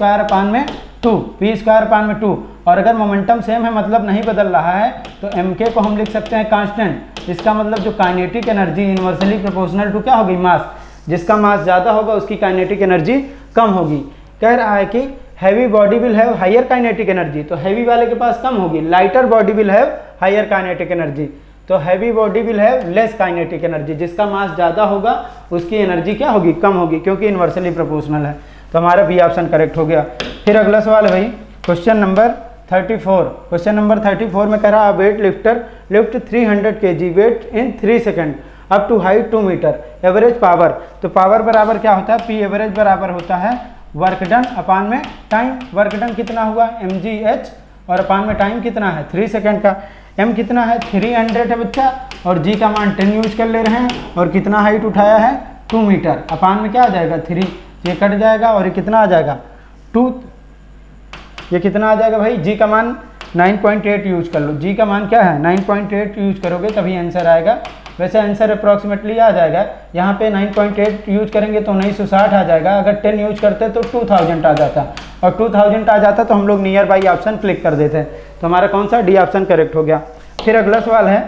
p²/2। और अगर मोमेंटम सेम है मतलब नहीं बदल रहा है तो mk को हम लिख सकते हैं कांस्टेंट। इसका मतलब जो kinetic energy inversely proportional to क्या होगी, मास, जिसका मास ज़्यादा होगा उसकी काइनेटिक एनर्जी कम होगी। कह रहा है कि heavy body will have higher kinetic energy, तो हैवी वाले के पास कम होगी। Lighter body will have higher kinetic energy, तो heavy body will have less kinetic energy. जिसका मास ज़्यादा होगा उसकी एनर्जी क्या होगी, कम होगी, क्योंकि इन्वर्सली प्रोपोर्शनल है। तो हमारा बी ऑप्शन करेक्ट हो गया। फिर अगला सवाल है भाई क्वेश्चन नंबर 34। क्वेश्चन नंबर 34 में कह रहा है weight lifter lift 300 kg weight in 3 second up to height 2 metre, average power. तो पावर बराबर क्या होता है, पी एवरेज बराबर होता है वर्क डन अपान में टाइम। वर्क डन कितना हुआ mgh और अपान में टाइम कितना है 3 सेकेंड का। m कितना है 300 है बच्चा, और g का मान 10 यूज कर ले रहे हैं, और कितना हाइट उठाया है 2 मीटर। अपान में क्या आ जाएगा 3, ये कट जाएगा और ये कितना आ जाएगा 2, ये कितना आ जाएगा भाई, g का मान 9.8 यूज कर लो। g का मान क्या है 9.8 यूज करोगे तभी आंसर आएगा। वैसे आंसर अप्रॉक्सीमेटली आ जाएगा, यहाँ पे 9.8 यूज करेंगे तो 1960 आ जाएगा। अगर 10 यूज करते तो 2000 आ जाता, और 2000 आ जाता तो हम लोग नियर बाई ऑप्शन क्लिक कर देते। तो हमारा कौन सा डी ऑप्शन करेक्ट हो गया। फिर अगला सवाल है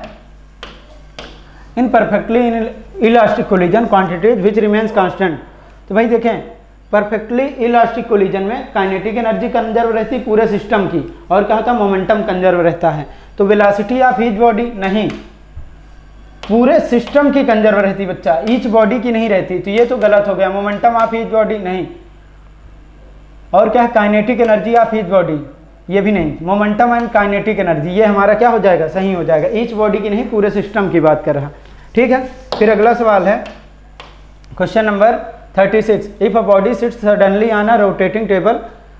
in perfectly in elastic collision quantities which remains constant. तो भाई देखें परफेक्टली इलास्टिक कोलिजन में काइनेटिक एनर्जी कंजर्व रहती है पूरे सिस्टम की, और क्या होता है मोमेंटम कंजर्व रहता है। तो वेलोसिटी ऑफ ईच बॉडी नहीं, पूरे सिस्टम की कंजर्व रहती बच्चा, ईच बॉडी की नहीं रहती, तो ये तो गलत हो गया। मोमेंटम ऑफ ईच बॉडी नहीं, और क्या है kinetic energy of each body, ये भी नहीं। मोमेंटम एंड काइनेटिक एनर्जी ये हमारा क्या हो जाएगा, सही हो जाएगा। ईच बॉडी की नहीं, पूरे सिस्टम की बात कर रहा। ठीक है, फिर अगला सवाल है question number 36। If a body sits suddenly on a rotating table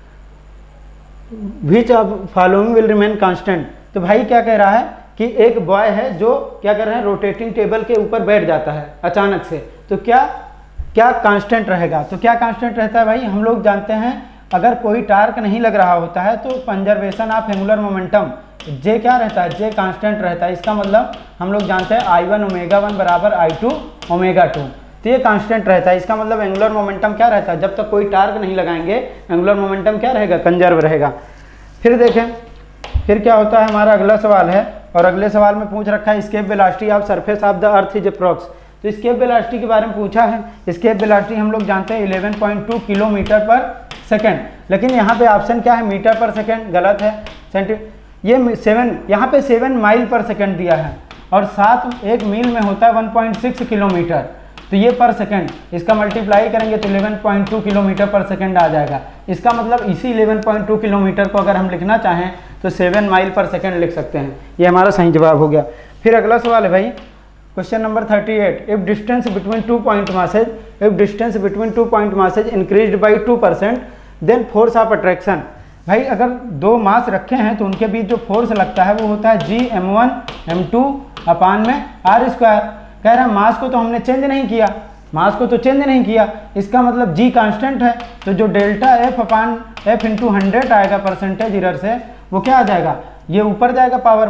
which of following will remain constant. तो भाई क्या कह रहा है कि एक बॉय है जो क्या कर रहा है, रोटेटिंग टेबल के ऊपर बैठ जाता है अचानक से, तो क्या क्या कांस्टेंट रहेगा। तो क्या कांस्टेंट रहता है भाई, हम लोग जानते हैं अगर कोई टार्क नहीं लग रहा होता है तो conservation of angular momentum J क्या रहता है, जे कांस्टेंट रहता है। इसका मतलब हम लोग जानते हैं I1 ω1 बराबर I2 ω2, तो ये कांस्टेंट रहता है। इसका मतलब एंगुलर मोमेंटम क्या रहता है, जब तक कोई टार्क नहीं लगाएंगे एंगुलर मोमेंटम क्या रहेगा, कंजर्व रहेगा। फिर देखें फिर क्या होता है, हमारा अगला सवाल है, और अगले सवाल में पूछ रखा है escape velocity of surface of the earth is approx. तो एस्केप वेलोसिटी के बारे में पूछा है। एस्केप वेलोसिटी हम लोग जानते हैं 11.2 किलोमीटर पर सेकेंड, लेकिन यहाँ पे ऑप्शन क्या है, मीटर पर सेकेंड, गलत है। ये 7 यहाँ पे 7 माइल पर सेकेंड दिया है, और 7 एक मील में होता है 1.6 किलोमीटर, तो ये पर सेकेंड, इसका मल्टीप्लाई करेंगे तो 11.2 किलोमीटर पर सेकेंड आ जाएगा। इसका मतलब इसी 11.2 किलोमीटर को अगर हम लिखना चाहें तो 7 माइल पर सेकेंड लिख सकते हैं। ये हमारा सही जवाब हो गया। फिर अगला सवाल है भाई question number 38। If distance between 2 point masses, if distance between 2 point masses increased by 2% then force of attraction. भाई अगर दो मास रखे हैं तो उनके बीच जो फोर्स लगता है वो होता है Gm1 m2 अपान में r²। कह रहा है मास को तो हमने चेंज नहीं किया, मास को तो चेंज नहीं किया, इसका मतलब G कांस्टेंट है, तो जो delta F upon F into 100 आएगा परसेंटेज एरर से, वो क्या आ जाएगा, ये ऊपर जाएगा पावर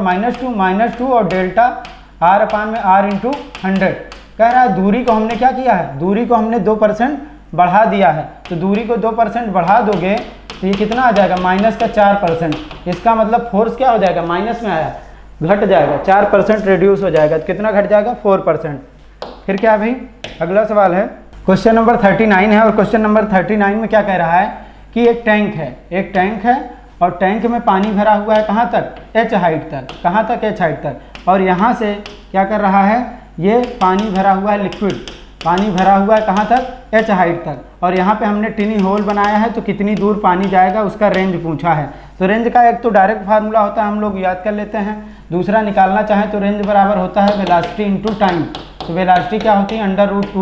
-2 और डेल्टा R अपान में R इंटू 100। कह रहा है दूरी को हमने क्या किया है, दूरी को हमने 2% बढ़ा दिया है, तो दूरी को 2% बढ़ा दोगे तो ये कितना आ जाएगा, -4%। इसका मतलब फोर्स क्या हो जाएगा, माइनस में आया, घट जाएगा, 4% रिड्यूस हो जाएगा, तो कितना घट जाएगा, 4%। फिर क्या है भाई अगला सवाल है क्वेश्चन नंबर 39 है, और क्वेश्चन नंबर 39 में क्या कह रहा है कि एक टैंक है और टैंक में पानी भरा हुआ है कहाँ तक, h हाइट तक, कहाँ तक, h हाइट तक, और यहाँ से क्या कर रहा है, ये पानी भरा हुआ है, लिक्विड पानी भरा हुआ है कहाँ तक, h हाइट तक, और यहाँ पे हमने टिनी होल बनाया है, तो कितनी दूर पानी जाएगा उसका रेंज पूछा है। तो रेंज का एक तो डायरेक्ट फार्मूला होता है, हम लोग याद कर लेते हैं, दूसरा निकालना चाहें तो रेंज बराबर होता है वेलोसिटी इंटू टाइम। तो वेलोसिटी क्या होती है,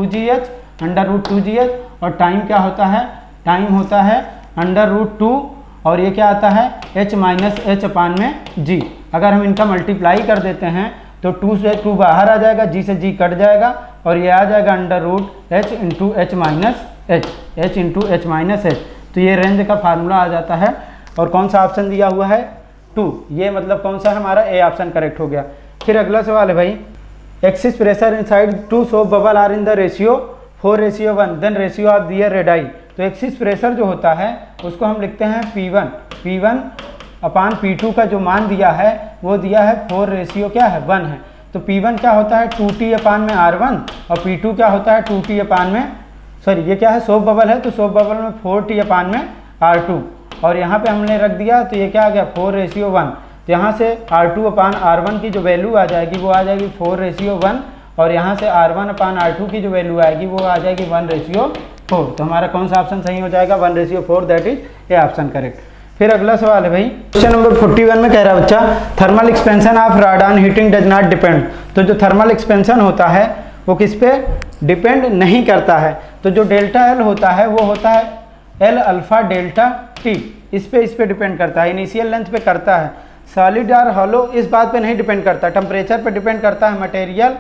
√2gh, और टाइम क्या होता है, टाइम होता है √2, और ये क्या आता है, h माइनस h अपान में g। अगर हम इनका मल्टीप्लाई कर देते हैं तो 2 से 2 बाहर आ जाएगा, g से g कट जाएगा, और ये आ जाएगा √h into h minus h into h minus h। तो ये रेंज का फार्मूला आ जाता है, और कौन सा ऑप्शन दिया हुआ है, 2, ये मतलब कौन सा है हमारा, ए ऑप्शन करेक्ट हो गया। फिर अगला सवाल है भाई excess pressure inside 2 soap bubble are in the ratio 4:1, then ratio of their radii. तो एक्सिस प्रेशर जो होता है उसको हम लिखते हैं P1 अपान P2 का जो मान दिया है वो दिया है 4:1 है। तो P1 क्या होता है 2T अपान में R1, और P2 क्या होता है 2T अपान में, सॉरी ये क्या है, सोप बबल है, तो सोप बबल में 4T अपान में R2, और यहाँ पे हमने रख दिया तो ये क्या आ गया 4:1। तो यहाँ से R2 अपान R1 की जो वैल्यू आ जाएगी वो आ जाएगी 4:1, और यहाँ से R1 अपान R2 की जो वैल्यू आएगी वो आ जाएगी 1:4। तो हमारा कौन सा ऑप्शन सही हो जाएगा, 1:4, that is A option correct. फिर अगला सवाल है भाई क्वेश्चन नंबर 41 में कह रहा है बच्चा thermal expansion of rod on heating does not depend. तो जो थर्मल एक्सपेंशन होता है वो किस पे डिपेंड नहीं करता है। तो जो डेल्टा एल होता है वो होता है एल अल्फा डेल्टा टी, इस पे डिपेंड करता है, इनिशियल लेंथ पे करता है। सॉलिड और हॉलो इस बात पे नहीं डिपेंड करता, टेम्परेचर पे डिपेंड करता है, मटेरियल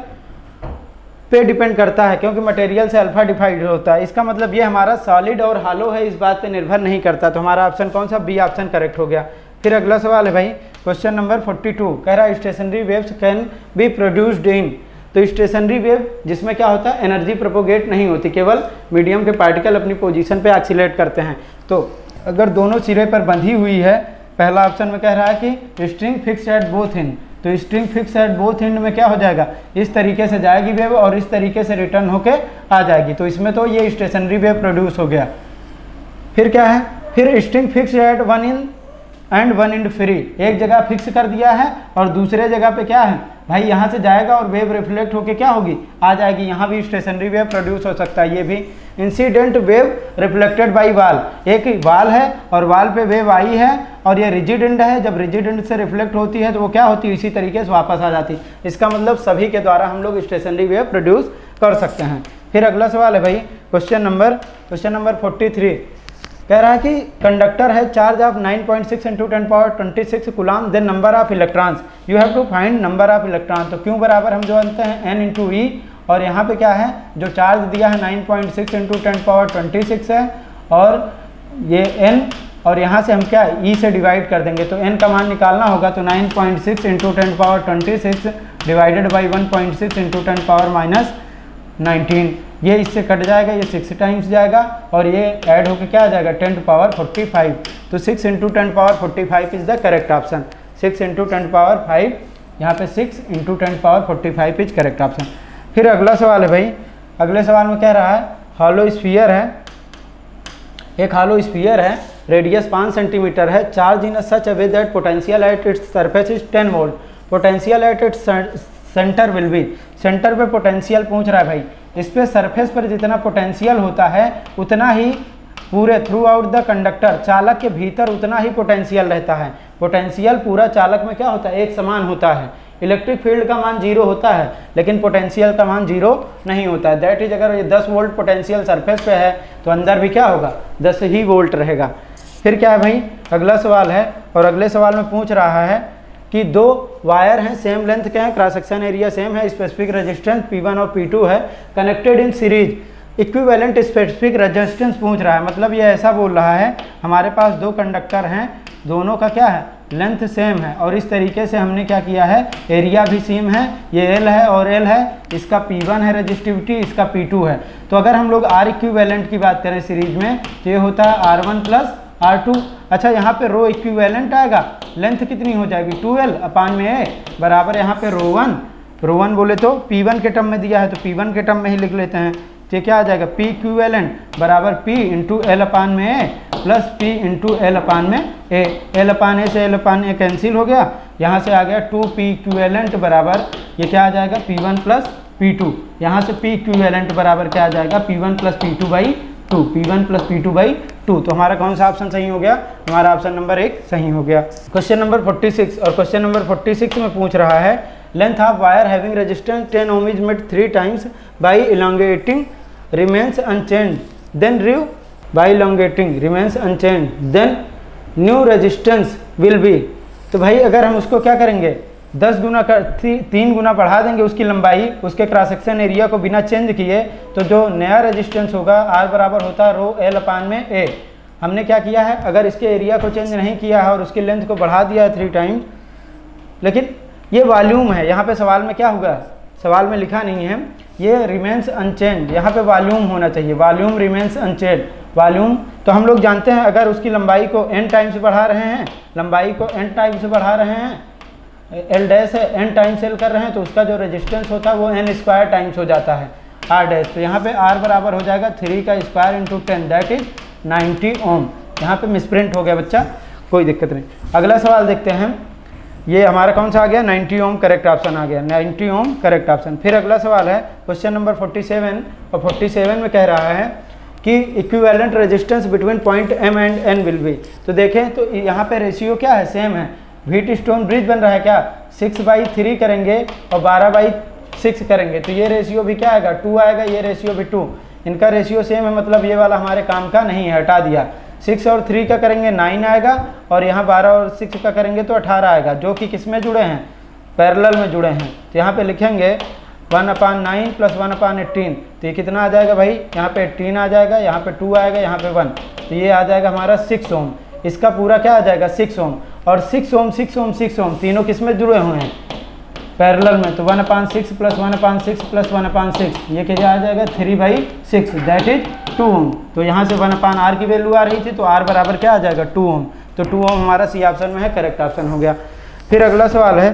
पे डिपेंड करता है, क्योंकि मटेरियल से अल्फा डिफाइड होता है। इसका मतलब ये हमारा सॉलिड और हॉलो है, इस बात पे निर्भर नहीं करता। तो हमारा ऑप्शन कौन सा, बी ऑप्शन करेक्ट हो गया। फिर अगला सवाल है भाई क्वेश्चन नंबर 42, कह रहा है stationary waves can be produced in. तो स्टेशनरी वेव जिसमें क्या होता है, एनर्जी प्रोपोगेट नहीं होती, केवल मीडियम के पार्टिकल अपनी पोजीशन पे एक्सीलरेट करते हैं। तो अगर दोनों सिरे पर बंधी हुई है, पहला ऑप्शन में कह रहा है कि string fix at both end, तो string fix at both end में क्या हो जाएगा, इस तरीके से जाएगी वेव और इस तरीके से रिटर्न होके आ जाएगी। तो इसमें तो ये स्टेशनरी वेव प्रोड्यूस हो गया। फिर क्या है, फिर string fix at one in end one end free, एक जगह फिक्स कर दिया है और दूसरे जगह पे क्या है भाई यहाँ से जाएगा और वेव रिफ्लेक्ट होके क्या होगी, आ जाएगी। यहाँ भी स्टेशनरी वेव प्रोड्यूस हो सकता है। ये भी इंसिडेंट वेव रिफ्लेक्टेड बाई वाल, एक वाल है और वाल पे वेव आई है और ये रिजिड एंड है, जब रिजिड एंड से रिफ्लेक्ट होती है तो वो क्या होती है, इसी तरीके से वापस आ जाती है। इसका मतलब सभी के द्वारा हम लोग स्टेशनरी वेव प्रोड्यूस कर सकते हैं। फिर अगला सवाल है भाई क्वेश्चन नंबर 43, कह रहा है कि कंडक्टर है charge of 9.6 × 10⁻26 coulomb, then number of electrons, you have to find number of electron. तो क्यों बराबर हम जो जानते हैं n × e, और यहाँ पे क्या है जो चार्ज दिया है 9.6 × 10⁻26 है और ये n, और यहाँ से हम क्या e से डिवाइड कर देंगे तो n का मान निकालना होगा। तो 9.6 × 10⁻26 डिवाइडेड बाई 1.6 × 10⁻19, ये इससे कट जाएगा, ये 6 टाइम्स जाएगा और ये ऐड होकर क्या आ जाएगा 10⁻45। तो 6 × 10⁻45 इज द करेक्ट ऑप्शन। 6 × 10⁻5, यहाँ पे 6 × 10⁻45 इज करेक्ट ऑप्शन। फिर अगला सवाल है भाई, अगले सवाल में कह रहा है हॉलो स्फीयर है, एक हॉलो स्फीयर है, रेडियस 5 सेंटीमीटर है, charge in such a way that potential at its surface is 10 volt, potential at its centre will be, centre पे पोटेंशियल पूछ रहा है भाई, इस पे सरफेस पर जितना पोटेंशियल होता है उतना ही पूरे थ्रू आउट द कंडक्टर, चालक के भीतर उतना ही पोटेंशियल रहता है। पोटेंशियल पूरा चालक में क्या होता है, एक समान होता है। इलेक्ट्रिक फील्ड का मान 0 होता है लेकिन पोटेंशियल का मान 0 नहीं होता है। दैट इज अगर ये 10 वोल्ट पोटेंशियल सरफेस पे है तो अंदर भी क्या होगा 10 ही वोल्ट रहेगा। फिर क्या है भाई अगला सवाल है, और अगले सवाल में पूछ रहा है कि दो वायर हैं सेम लेंथ के हैं, क्रॉस सेक्शन एरिया सेम है, स्पेसिफिक रेजिस्टेंस P1 और P2 है, connected in series, equivalent specific resistance पूछ रहा है। मतलब ये ऐसा बोल रहा है हमारे पास दो कंडक्टर हैं, दोनों का क्या है लेंथ सेम है और इस तरीके से हमने क्या किया है एरिया भी सेम है, ये L है और L है, इसका P1 है रेजिस्टिविटी, इसका P2 है। तो अगर हम लोग R इक्विवेलेंट की बात करें सीरीज में तो ये होता है R1 + R2। अच्छा यहाँ पे रो इक्विवेलेंट आएगा, लेंथ कितनी हो जाएगी 2L/A बराबर यहाँ पे रो वन बोले तो P1 के टर्म में दिया है तो P1 के टर्म में ही लिख लेते हैं। तो क्या आ जाएगा P इक्विवेलेंट बराबर P × L/A plus P × L/A, L/A से L/A कैंसिल हो गया, यहाँ से आ गया 2P इक्विवेलेंट बराबर ये क्या आ जाएगा P1 + P2, यहाँ से P इक्विवेलेंट बराबर क्या आ जाएगा P1 + P2/2, P1 + P2/2। तो हमारा कौन सा ऑप्शन सही हो गया, हमारा ऑप्शन नंबर 1 सही हो गया। क्वेश्चन नंबर 46, और क्वेश्चन नंबर 46 में पूछ रहा है length of wire having resistance 10 ohm is made 3 times by elongating remains unchanged, then due by elongating remains unchanged, then new resistance will be. तो भाई अगर हम उसको क्या करेंगे 10 गुना कर 3 गुना बढ़ा देंगे उसकी लंबाई, उसके क्रॉस सेक्शन एरिया को बिना चेंज किए, तो जो नया रेजिस्टेंस होगा R बराबर होता है रो L/A। हमने क्या किया है अगर इसके एरिया को चेंज नहीं किया है और उसकी लेंथ को बढ़ा दिया है 3 टाइम्स, लेकिन ये वॉल्यूम है, यहाँ पे सवाल में क्या होगा, सवाल में लिखा नहीं है, ये रिमेन्स अनचेंज, यहाँ पे वॉल्यूम होना चाहिए, वॉल्यूम रिमेन्स अनचेंज। वॉल्यूम तो हम लोग जानते हैं अगर उसकी लंबाई को n टाइम्स बढ़ा रहे हैं, लंबाई को n टाइम्स बढ़ा रहे हैं, L डैश है n टाइम्स L कर रहे हैं तो उसका जो रेजिस्टेंस होता है वो n² टाइम्स हो जाता है R डैश। तो यहाँ पे R बराबर हो जाएगा 3 का स्क्वायर × 10 दैट इज 90 ओम। यहाँ पे मिसप्रिंट हो गया बच्चा, कोई दिक्कत नहीं। अगला सवाल देखते हैं, ये हमारा कौन सा आ गया 90 ओम करेक्ट ऑप्शन आ गया, 90 ओम करेक्ट ऑप्शन। फिर अगला सवाल है क्वेश्चन नंबर 47, और 47 में कह रहा है कि equivalent resistance between point M and N will be. तो देखें तो यहाँ पे रेशियो क्या है सेम है, व्हीट स्टोन ब्रिज बन रहा है क्या 6/3 करेंगे और 12/6 करेंगे तो ये रेशियो भी क्या आएगा 2 आएगा, ये रेशियो भी 2, इनका रेशियो सेम है, मतलब ये वाला हमारे काम का नहीं है, हटा दिया। 6 और 3 का करेंगे 9 आएगा और यहाँ 12 और 6 का करेंगे तो 18 आएगा, जो कि किस में जुड़े हैं पैरेलल में जुड़े हैं। तो यहाँ पे लिखेंगे 1/9 + 1/18, तो ये कितना आ जाएगा भाई, यहाँ पे 18 आ जाएगा, यहाँ पे 2 आएगा, यहाँ पे 1, तो ये आ जाएगा हमारा 6 ओम। इसका पूरा क्या आ जाएगा 6 ओम, और 6 ओम 6 ओम 6 ओम तीनों किस में जुड़े हुए हैं पैरेलल में, तो 1/6 + 1/6 + 1/6 ये क्या आ जाएगा 3/6 दैट इज 2 ओम। तो यहाँ से 1/R की वैल्यू आ रही थी तो R बराबर क्या आ जाएगा 2 ओम, तो 2 ओम हमारा सी ऑप्शन में है, करेक्ट ऑप्शन हो गया। फिर अगला सवाल है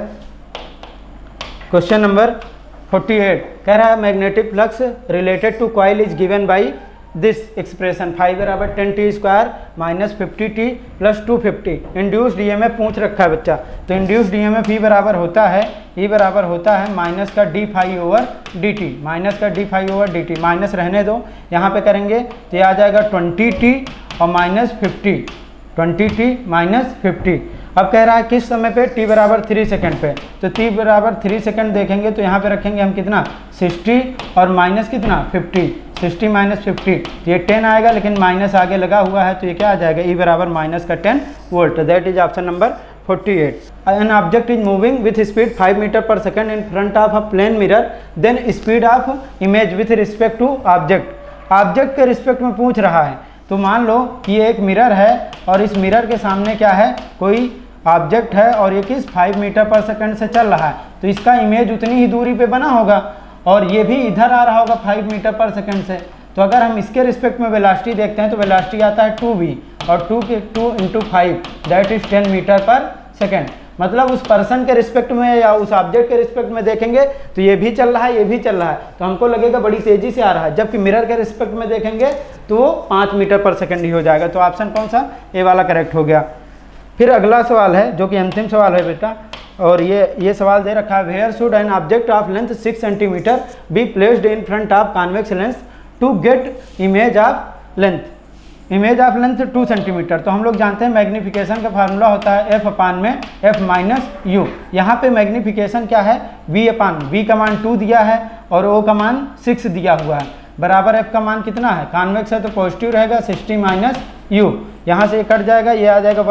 क्वेश्चन नंबर 48, कह रहा है magnetic flux related to coil is given by this expression 5 बराबर 10t square minus 50t plus 250। Induced EMF पूछ रखा है बच्चा, तो इंड्यूस्ड ईएमएफ ई बराबर होता है माइनस का d phi over d t, minus का d phi over d t. Minus रहने दो, यहाँ पे करेंगे तो ये आ जाएगा 20t और माइनस 50, 20t माइनस 50। अब कह रहा है किस समय पे, t बराबर 3 सेकंड पे, तो t बराबर 3 सेकंड देखेंगे तो यहाँ पे रखेंगे हम कितना 60 और माइनस कितना 50, 60 माइनस 50, तो ये 10 आएगा लेकिन माइनस आगे लगा हुआ है तो ये क्या आ जाएगा, E बराबर माइनस का 10 volt. That is option number 48। An object is moving with speed 5 meter per second in front of a plane mirror, then speed of image with respect to object। Object के respect में पूछ रहा है, तो मान लो कि ये एक मिरर है और इस मिरर के सामने क्या है, कोई ऑब्जेक्ट है और ये किस 5 मीटर पर सेकंड से चल रहा है, तो इसका इमेज उतनी ही दूरी पे बना होगा और ये भी इधर आ रहा होगा 5 मीटर पर सेकंड से। तो अगर हम इसके रिस्पेक्ट में वेलोसिटी देखते हैं तो वेलोसिटी आता है 2v और 2 × 5 that is 10 metre per second. मतलब उस पर्सन के रिस्पेक्ट में या उस ऑब्जेक्ट के रिस्पेक्ट में देखेंगे तो ये भी चल रहा है, ये भी चल रहा है, तो हमको लगेगा बड़ी तेजी से आ रहा है, जबकि मिरर के रिस्पेक्ट में देखेंगे तो वो 5 मीटर पर सेकंड ही हो जाएगा। तो ऑप्शन कौन सा, ए वाला करेक्ट हो गया। फिर अगला सवाल है जो कि अंतिम सवाल है बेटा, और ये सवाल दे रखा है, where should an object of length 6 centimetre be placed in front of convex lens to get image of length, image of length 2 centimetre. तो हम लोग जानते हैं मैग्नीफिकेशन का फार्मूला होता है f अपान में f माइनस यू। यहाँ पे मैग्नीफिकेशन क्या है, v अपान, v का मान 2 दिया है और o का मान 6 दिया हुआ है, बराबर f का मान कितना है, कॉन्वेक्स है तो पॉजिटिव रहेगा 60 माइनस u, यहाँ से ये कट जाएगा, ये आ जाएगा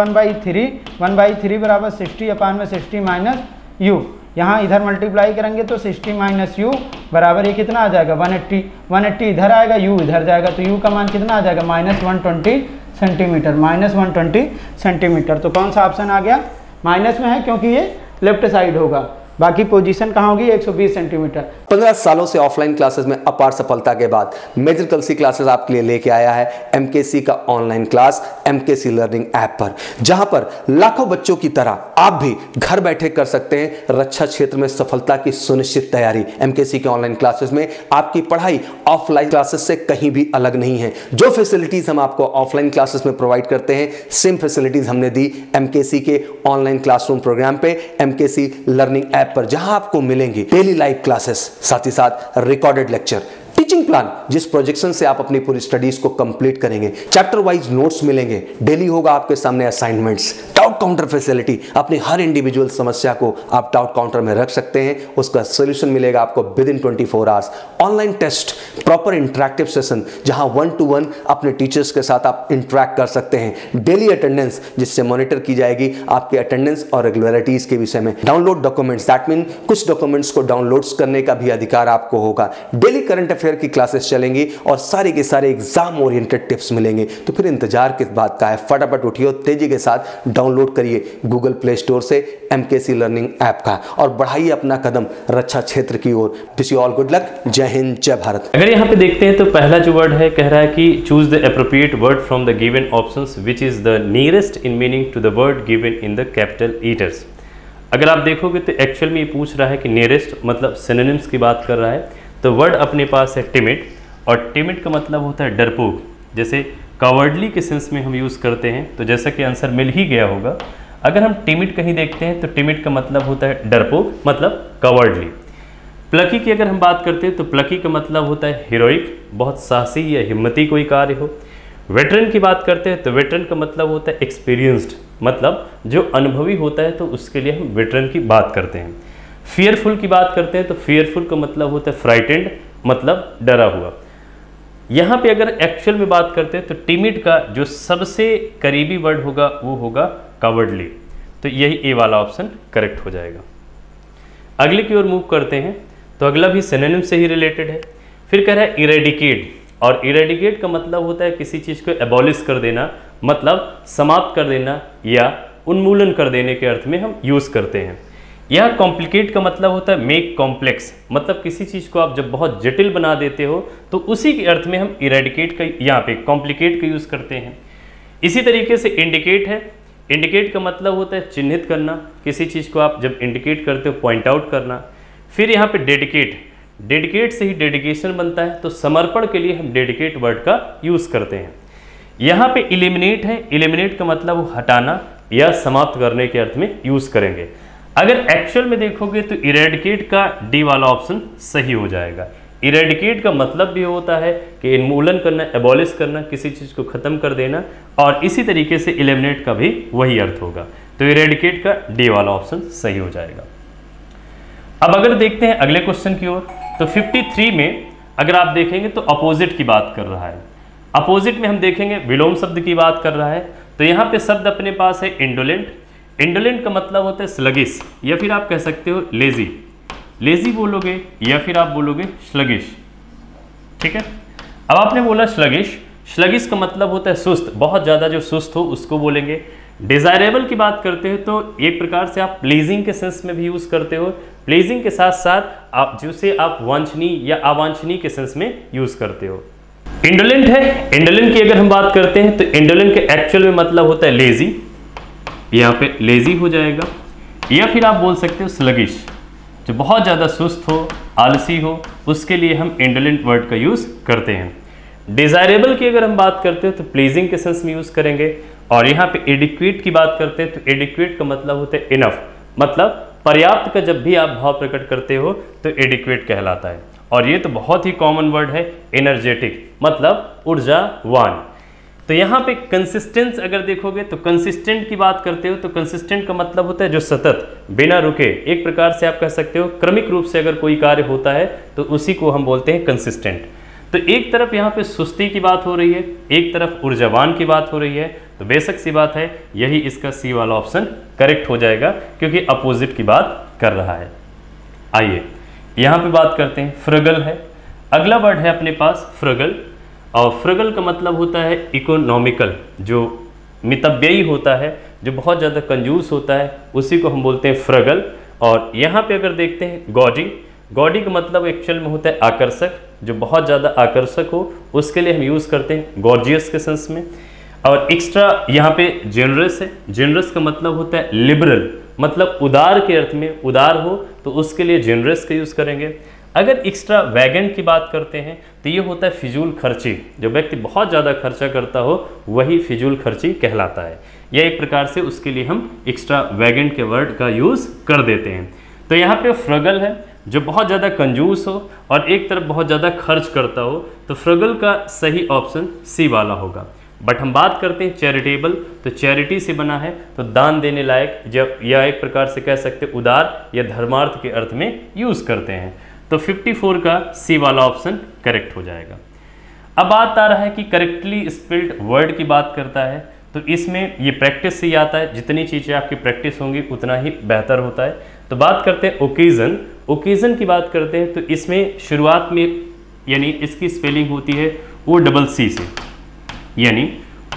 1/3 बराबर 60 अपान में 60 माइनस u। यहाँ इधर मल्टीप्लाई करेंगे तो 60 माइनस यू बराबर ये कितना आ जाएगा 180, 180 इधर आएगा, u इधर जाएगा, तो u का मान कितना आ जाएगा -120 सेंटीमीटर, -120 सेंटीमीटर। तो कौन सा ऑप्शन आ गया, माइनस में है क्योंकि ये लेफ्ट साइड होगा, बाकी पोजीशन कहाँ होगी 120 सेंटीमीटर।
15 सालों से ऑफलाइन क्लासेस में अपार सफलता के बाद मेजर कलसी क्लासेस आपके लिए लेके आया है एमकेसी का online class MKC learning app पर, जहां पर लाखों बच्चों की तरह आप भी घर बैठे कर सकते हैं रक्षा क्षेत्र में सफलता की सुनिश्चित तैयारी। एमकेसी के ऑनलाइन क्लासेस में आपकी पढ़ाई ऑफलाइन क्लासेस से कहीं भी अलग नहीं है। जो फैसिलिटीज हम आपको ऑफलाइन क्लासेस में प्रोवाइड करते हैं, सेम फैसिलिटीज हमने दी एमकेसी के ऑनलाइन क्लासरूम प्रोग्राम पे, एमकेसी लर्निंग ऐप पर, जहां आपको मिलेंगे डेली लाइव क्लासेस, साथ ही साथ रिकॉर्डेड लेक्चर, टीचिंग प्लान जिस प्रोजेक्शन से आप अपनी पूरी स्टडीज को कंप्लीट करेंगे, चैप्टर वाइज नोट्स मिलेंगे, डेली होगा आपके सामने असाइनमेंट्स, डाउट काउंटर फैसिलिटी, अपनी हर इंडिविजुअल समस्या को आप डाउट काउंटर में रख सकते हैं, उसका सॉल्यूशन मिलेगा आपको within 24 hours, online test, proper interactive session जहां 1-to-1 अपने टीचर्स के साथ आप इंटरैक्ट कर सकते हैं, डेली अटेंडेंस जिससे मॉनिटर की जाएगी आपके अटेंडेंस और रेगुलरिटीज के विषय में, डाउनलोड डॉक्यूमेंट्स, दैट मीन कुछ डॉक्यूमेंट्स को डाउनलोड्स करने का भी अधिकार आपको होगा, डेली करंट अफेयर की क्लासेस चलेंगी और सारे के सारे एग्जाम ओरिएंटेड टिप्स मिलेंगे। तो फिर इंतजार किस बात का है, फटाफट उठिए, तेजी के साथ डाउनलोड करिए गूगल प्ले स्टोर से एमकेसी लर्निंग ऐप का और बढ़ाइए अपना कदम रक्षा क्षेत्र की ओर। Wish you all good luck. जय हिंद, जय भारत।
अगर यहाँ पे देखते हैं तो पहला जो वर्ड है कह रहा है कि choose the appropriate word from the given options which is the nearest in meaning to the word given in the capital letters. अगर आप देखोगे तो एक्चुअल में ये पूछ रहा है कि नियरेस्ट मतलब सिनोनिम्स की बात कर रहा है, तो वर्ड अपने पास है टिमिड, और टिमिड का मतलब होता है डरपोक। जैसे कावर्डली के सेंस में हम यूज़ करते हैं, तो जैसा कि आंसर मिल ही गया होगा। अगर हम टिमिड कहीं देखते हैं तो टिमिड का मतलब होता है डरपोक, मतलब कावर्डली। प्लकी की अगर हम बात करते हैं तो प्लकी का मतलब होता है हीरोइक, बहुत साहसी या हिम्मती कोई कार्य हो। वेटरन की बात करते हैं तो वेटरन का मतलब होता है एक्सपीरियंस्ड, मतलब जो अनुभवी होता है, तो उसके लिए हम वेटरन की बात करते हैं। फियरफुल की बात करते हैं तो फियरफुल का मतलब होता है फ्राइटेंड, मतलब डरा हुआ। यहाँ पे अगर एक्चुअल में बात करते हैं तो टिमिड का जो सबसे करीबी वर्ड होगा वो होगा कावर्डली, तो यही ए वाला ऑप्शन करेक्ट हो जाएगा। अगले की ओर मूव करते हैं तो अगला भी सिनोनिम से ही रिलेटेड है। फिर कह रहा है इरेडिकेट, और इरेडिकेट का मतलब होता है किसी चीज़ को एबॉलिश कर देना, मतलब समाप्त कर देना या उन्मूलन कर देने के अर्थ में हम यूज़ करते हैं। यह कॉम्प्लिकेट का मतलब होता है मेक कॉम्प्लेक्स, मतलब किसी चीज़ को आप जब बहुत जटिल बना देते हो तो उसी के अर्थ में हम इरेडिकेट का यहाँ पे कॉम्प्लिकेट का यूज़ करते हैं। इसी तरीके से इंडिकेट है, इंडिकेट का मतलब होता है चिन्हित करना, किसी चीज़ को आप जब इंडिकेट करते हो पॉइंट आउट करना। फिर यहाँ पे डेडिकेट, डेडिकेट से ही डेडिकेशन बनता है, तो समर्पण के लिए हम डेडिकेट वर्ड का यूज करते हैं। यहाँ पे इलिमिनेट है, इलिमिनेट का मतलब हटाना या समाप्त करने के अर्थ में यूज करेंगे। अगर एक्चुअल में देखोगे तो इरेडिकेट का डी वाला ऑप्शन सही हो जाएगा। इरेडिकेट का मतलब भी होता है कि इन्मूलन करना, एबॉलिश करना, किसी चीज को खत्म कर देना, और इसी तरीके से इलिमिनेट का भी वही अर्थ होगा। तो इरेडिकेट का डी वाला ऑप्शन सही हो जाएगा। अब अगर देखते हैं अगले क्वेश्चन की ओर, तो 53 में अगर आप देखेंगे तो अपोजिट की बात कर रहा है। अपोजिट में हम देखेंगे विलोम शब्द की बात कर रहा है। तो यहाँ पे शब्द अपने पास है इंडोलेंट। इंडोलेंट का मतलब होता है स्लगिश, या फिर आप कह सकते हो लेजी। लेजी बोलोगे या फिर आप बोलोगे स्लगिश, ठीक है। अब आपने बोला स्लगिश, स्लगिश का मतलब होता है सुस्त, बहुत ज़्यादा जो सुस्त हो उसको बोलेंगे। डिजायरेबल की बात करते हैं तो एक प्रकार से आप प्लीजिंग के सेंस में भी यूज़ करते हो। प्लीजिंग के साथ साथ आप जिसे आप वांछनीय या अवांछनीय के सेंस में यूज़ करते हो। इंडोलेंट है, इंडोलेंट की अगर हम बात करते हैं तो इंडोलेंट के एक्चुअल में मतलब होता है लेजी, यहाँ पे लेजी हो जाएगा। या फिर आप बोल सकते हो स्लगिश, जो बहुत ज़्यादा सुस्त हो, आलसी हो, उसके लिए हम इंडोलेंट वर्ड का यूज़ करते हैं। डिजायरेबल की अगर हम बात करते हो तो प्लीजिंग के सेंस में यूज़ करेंगे। और यहाँ पे एडिक्वेट की बात करते हैं तो एडिक्वेट का मतलब होता है इनफ, मतलब पर्याप्त का जब भी आप भाव प्रकट करते हो तो एडिक्वेट कहलाता है। और ये तो बहुत ही कॉमन वर्ड है एनर्जेटिक, मतलब ऊर्जावान। तो यहाँ पे कंसिस्टेंस अगर देखोगे तो कंसिस्टेंट की बात करते हो तो कंसिस्टेंट का मतलब होता है जो सतत, बिना रुके, एक प्रकार से आप कह सकते हो क्रमिक रूप से अगर कोई कार्य होता है तो उसी को हम बोलते हैं कंसिस्टेंट। तो एक तरफ यहाँ पे सुस्ती की बात हो रही है, एक तरफ ऊर्जावान की बात हो रही है, तो बेशक सी बात है यही इसका सी वाला ऑप्शन करेक्ट हो जाएगा, क्योंकि अपोजिट की बात कर रहा है। आइए यहाँ पे बात करते हैं, फ्रगल है। अगला वर्ड है अपने पास फ्रगल, और फ्रगल का मतलब होता है इकोनॉमिकल, जो मितव्ययी होता है, जो बहुत ज़्यादा कंजूस होता है, उसी को हम बोलते हैं फ्रगल। और यहाँ पे अगर देखते हैं गॉडी, गॉडी का मतलब एक्चुअल में होता है आकर्षक, जो बहुत ज़्यादा आकर्षक हो, उसके लिए हम यूज़ करते हैं गॉर्जियस के सेंस में। और एक्स्ट्रा यहाँ पे जेनरस है, जेनरस का मतलब होता है लिबरल, मतलब उदार के अर्थ में, उदार हो तो उसके लिए जेनरस का यूज़ करेंगे। अगर एक्स्ट्रा वैगन की बात करते हैं तो ये होता है फिजूल खर्ची, जो व्यक्ति बहुत ज़्यादा खर्चा करता हो वही फिजूल खर्ची कहलाता है। यह एक प्रकार से उसके लिए हम एक्स्ट्रा वैगन के वर्ड का यूज़ कर देते हैं। तो यहाँ पे फ्रगल है, जो बहुत ज़्यादा कंजूस हो और एक तरफ बहुत ज़्यादा खर्च करता हो, तो फ्रगल का सही ऑप्शन सी वाला होगा। बट हम बात करते हैं चैरिटेबल, तो चैरिटी से बना है, तो दान देने लायक, जब यह एक प्रकार से कह सकते उदार या धर्मार्थ के अर्थ में यूज़ करते हैं। तो 54 का सी वाला ऑप्शन करेक्ट हो जाएगा। अब बात आ रहा है कि करेक्टली स्पेल्ड वर्ड की बात करता है, तो इसमें ये प्रैक्टिस से ही आता है, जितनी चीज़ें आपकी प्रैक्टिस होंगी उतना ही बेहतर होता है। तो बात करते हैं ओकेज़न, ओकेज़न की बात करते हैं तो इसमें शुरुआत में यानी इसकी स्पेलिंग होती है OCC से, यानी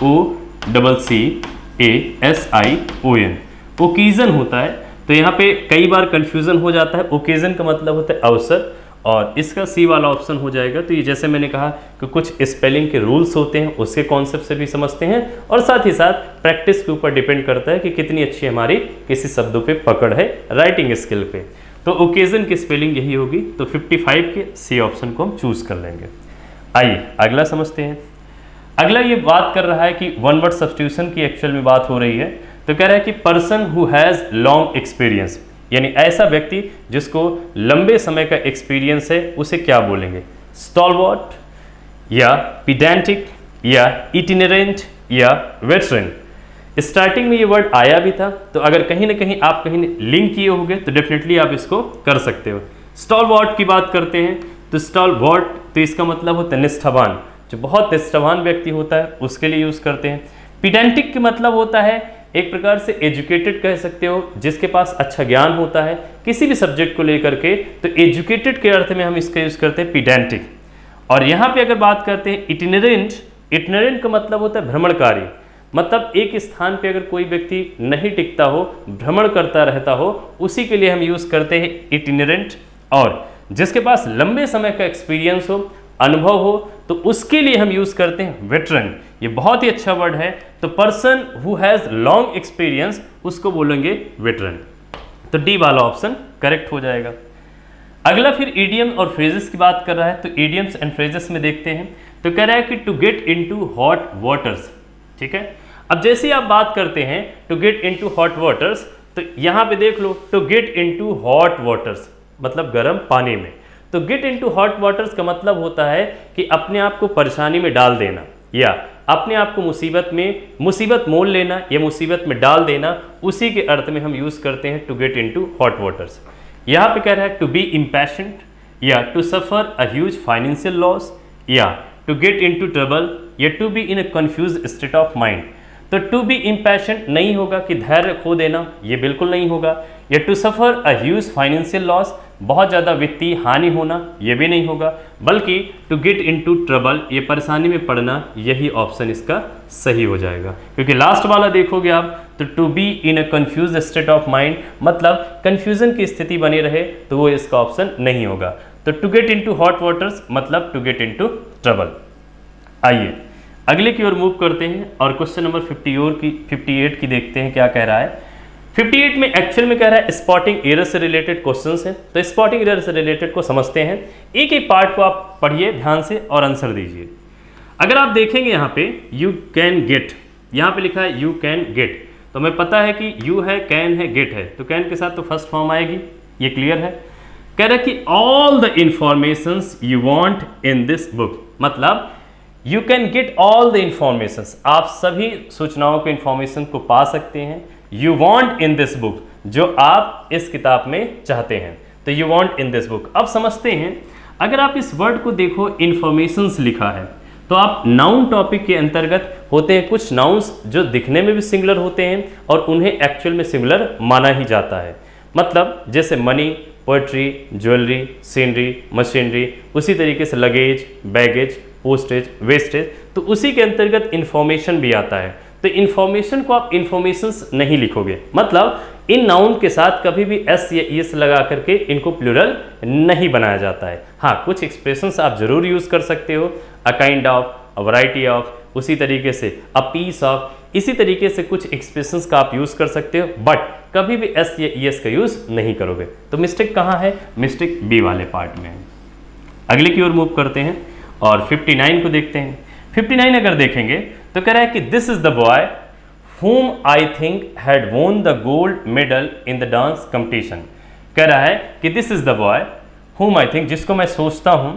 OCCASION, ओकेज़न होता है। तो यहाँ पे कई बार कंफ्यूजन हो जाता है, ओकेज़न का मतलब होता है अवसर, और इसका सी वाला ऑप्शन हो जाएगा। तो ये जैसे मैंने कहा कि कुछ स्पेलिंग के रूल्स होते हैं, उसके कॉन्सेप्ट से भी समझते हैं, और साथ ही साथ प्रैक्टिस के ऊपर डिपेंड करता है कि कितनी अच्छी हमारी किसी शब्दों पे पकड़ है राइटिंग स्किल पे। तो ओकेज़न की स्पेलिंग यही होगी। तो 55 के सी ऑप्शन को हम चूज कर लेंगे। आइए अगला समझते हैं। अगला ये बात कर रहा है कि वन वर्ड सब्स्टिट्यूशन की एक्चुअल में बात हो रही है। तो कह रहा है कि person who has long experience, यानी ऐसा व्यक्ति जिसको लंबे समय का एक्सपीरियंस है, उसे क्या बोलेंगे? स्टॉलवर्ट या पिडेंटिक या इटिनरेंट या वेटरन। स्टार्टिंग में ये वर्ड आया भी था, तो अगर कहीं ना कहीं आप कहीं लिंक किए होंगे तो डेफिनेटली आप इसको कर सकते हो। स्टॉलवर्ट की बात करते हैं तो स्टॉलवर्ट, तो इसका मतलब होता है निष्ठावान, जो बहुत निष्ठावान व्यक्ति होता है उसके लिए यूज़ करते हैं। पिडेंटिक का मतलब होता है एक प्रकार से एजुकेटेड कह सकते हो, जिसके पास अच्छा ज्ञान होता है किसी भी सब्जेक्ट को लेकर के, तो एजुकेटेड के अर्थ में हम इसका यूज़ करते हैं पिडेंटिक। और यहाँ पे अगर बात करते हैं इटिनरेंट, इटिनरेंट का मतलब होता है भ्रमणकारी, मतलब एक स्थान पे अगर कोई व्यक्ति नहीं टिकता हो, भ्रमण करता रहता हो, उसी के लिए हम यूज़ करते हैं इटिनरेंट। और जिसके पास लंबे समय का एक्सपीरियंस हो, अनुभव हो, तो उसके लिए हम यूज़ करते हैं वेटरन। ये बहुत ही अच्छा वर्ड है। तो person who has long experience, उसको बोलेंगे वेटरन। तो डी वाला ऑप्शन करेक्ट हो जाएगा। अगला फिर ईडियम और फ्रेजेस की बात कर रहा है, तो ईडियम्स एंड फ्रेजेस में देखते हैं। तो कह रहा है कि to get into hot waters, ठीक है। अब जैसे ही आप बात करते हैं to get into hot waters, तो यहाँ पे देख लो to get into hot waters मतलब गर्म पानी में। तो गेट इनटू हॉट वाटर्स का मतलब होता है कि अपने आप को परेशानी में डाल देना या अपने आप को मुसीबत मोल लेना या मुसीबत में डाल देना, उसी के अर्थ में हम यूज़ करते हैं to get into hot waters. यहाँ पे कह रहा है टू बी इम्पैशंट या to suffer a huge financial loss या टू गेट इनटू ट्रबल या to be in a confuse state of mind. तो टू बी इम्पैशंट नहीं होगा कि धैर्य खो देना, ये बिल्कुल नहीं होगा। या to suffer a huge financial loss, बहुत ज़्यादा वित्तीय हानि होना, ये भी नहीं होगा। बल्कि टू गेट इनटू ट्रबल, ये परेशानी में पड़ना, यही ऑप्शन इसका सही हो जाएगा। क्योंकि लास्ट वाला देखोगे आप तो to be in a confuse state of mind मतलब कंफ्यूजन की स्थिति बनी रहे, तो वो इसका ऑप्शन नहीं होगा। तो to get into hot waters मतलब टू गेट इनटू ट्रबल। आइए अगले की ओर मूव करते हैं और क्वेश्चन नंबर 58 की देखते हैं क्या कह रहा है। 58 में एक्चुअल में कह रहा है स्पॉटिंग एरर से रिलेटेड क्वेश्चंस हैं। तो स्पॉटिंग एरर से रिलेटेड को समझते हैं, एक एक पार्ट को आप पढ़िए ध्यान से और आंसर दीजिए। अगर आप देखेंगे यहाँ पे यू कैन गेट, यहाँ पे लिखा है यू कैन गेट, तो हमें पता है कि यू है, कैन है, गेट है, तो कैन के साथ तो फर्स्ट फॉर्म आएगी, ये क्लियर है। कह रहा है कि all the informations you want in this book मतलब you can get all the informations, आप सभी सूचनाओं के इंफॉर्मेशन को पा सकते हैं। You want in this book, जो आप इस किताब में चाहते हैं, तो you want in this book. अब समझते हैं, अगर आप इस वर्ड को देखो इंफॉर्मेशंस लिखा है, तो आप नाउन टॉपिक के अंतर्गत होते हैं कुछ नाउन्स जो दिखने में भी सिंगुलर होते हैं और उन्हें एक्चुअल में सिंगुलर माना ही जाता है। मतलब जैसे money, poetry, jewellery, scenery, machinery, उसी तरीके से लगेज, बैगेज, पोस्टेज, वेस्टेज, तो उसी के अंतर्गत इंफॉर्मेशन भी आता है। तो इंफॉर्मेशन को आप इंफॉर्मेशंस नहीं लिखोगे, मतलब इन नाउन के साथ कभी भी एस या एस लगा करके इनको प्लूरल नहीं बनाया जाता है। हाँ, कुछ एक्सप्रेशंस आप जरूर यूज कर सकते हो, a kind of, a variety of, उसी तरीके से अ पीस ऑफ, इसी तरीके से कुछ एक्सप्रेशंस का आप यूज कर सकते हो, बट कभी भी एस या एस का यूज नहीं करोगे। तो मिस्टेक कहाँ है? मिस्टेक बी वाले पार्ट में है। अगले की ओर मूव करते हैं और 59 को देखते हैं। 59 अगर देखेंगे तो कह रहा है कि this is the boy whom I think had won the gold medal in the dance competition। कह रहा है कि this is the boy whom I think, जिसको मैं सोचता हूँ,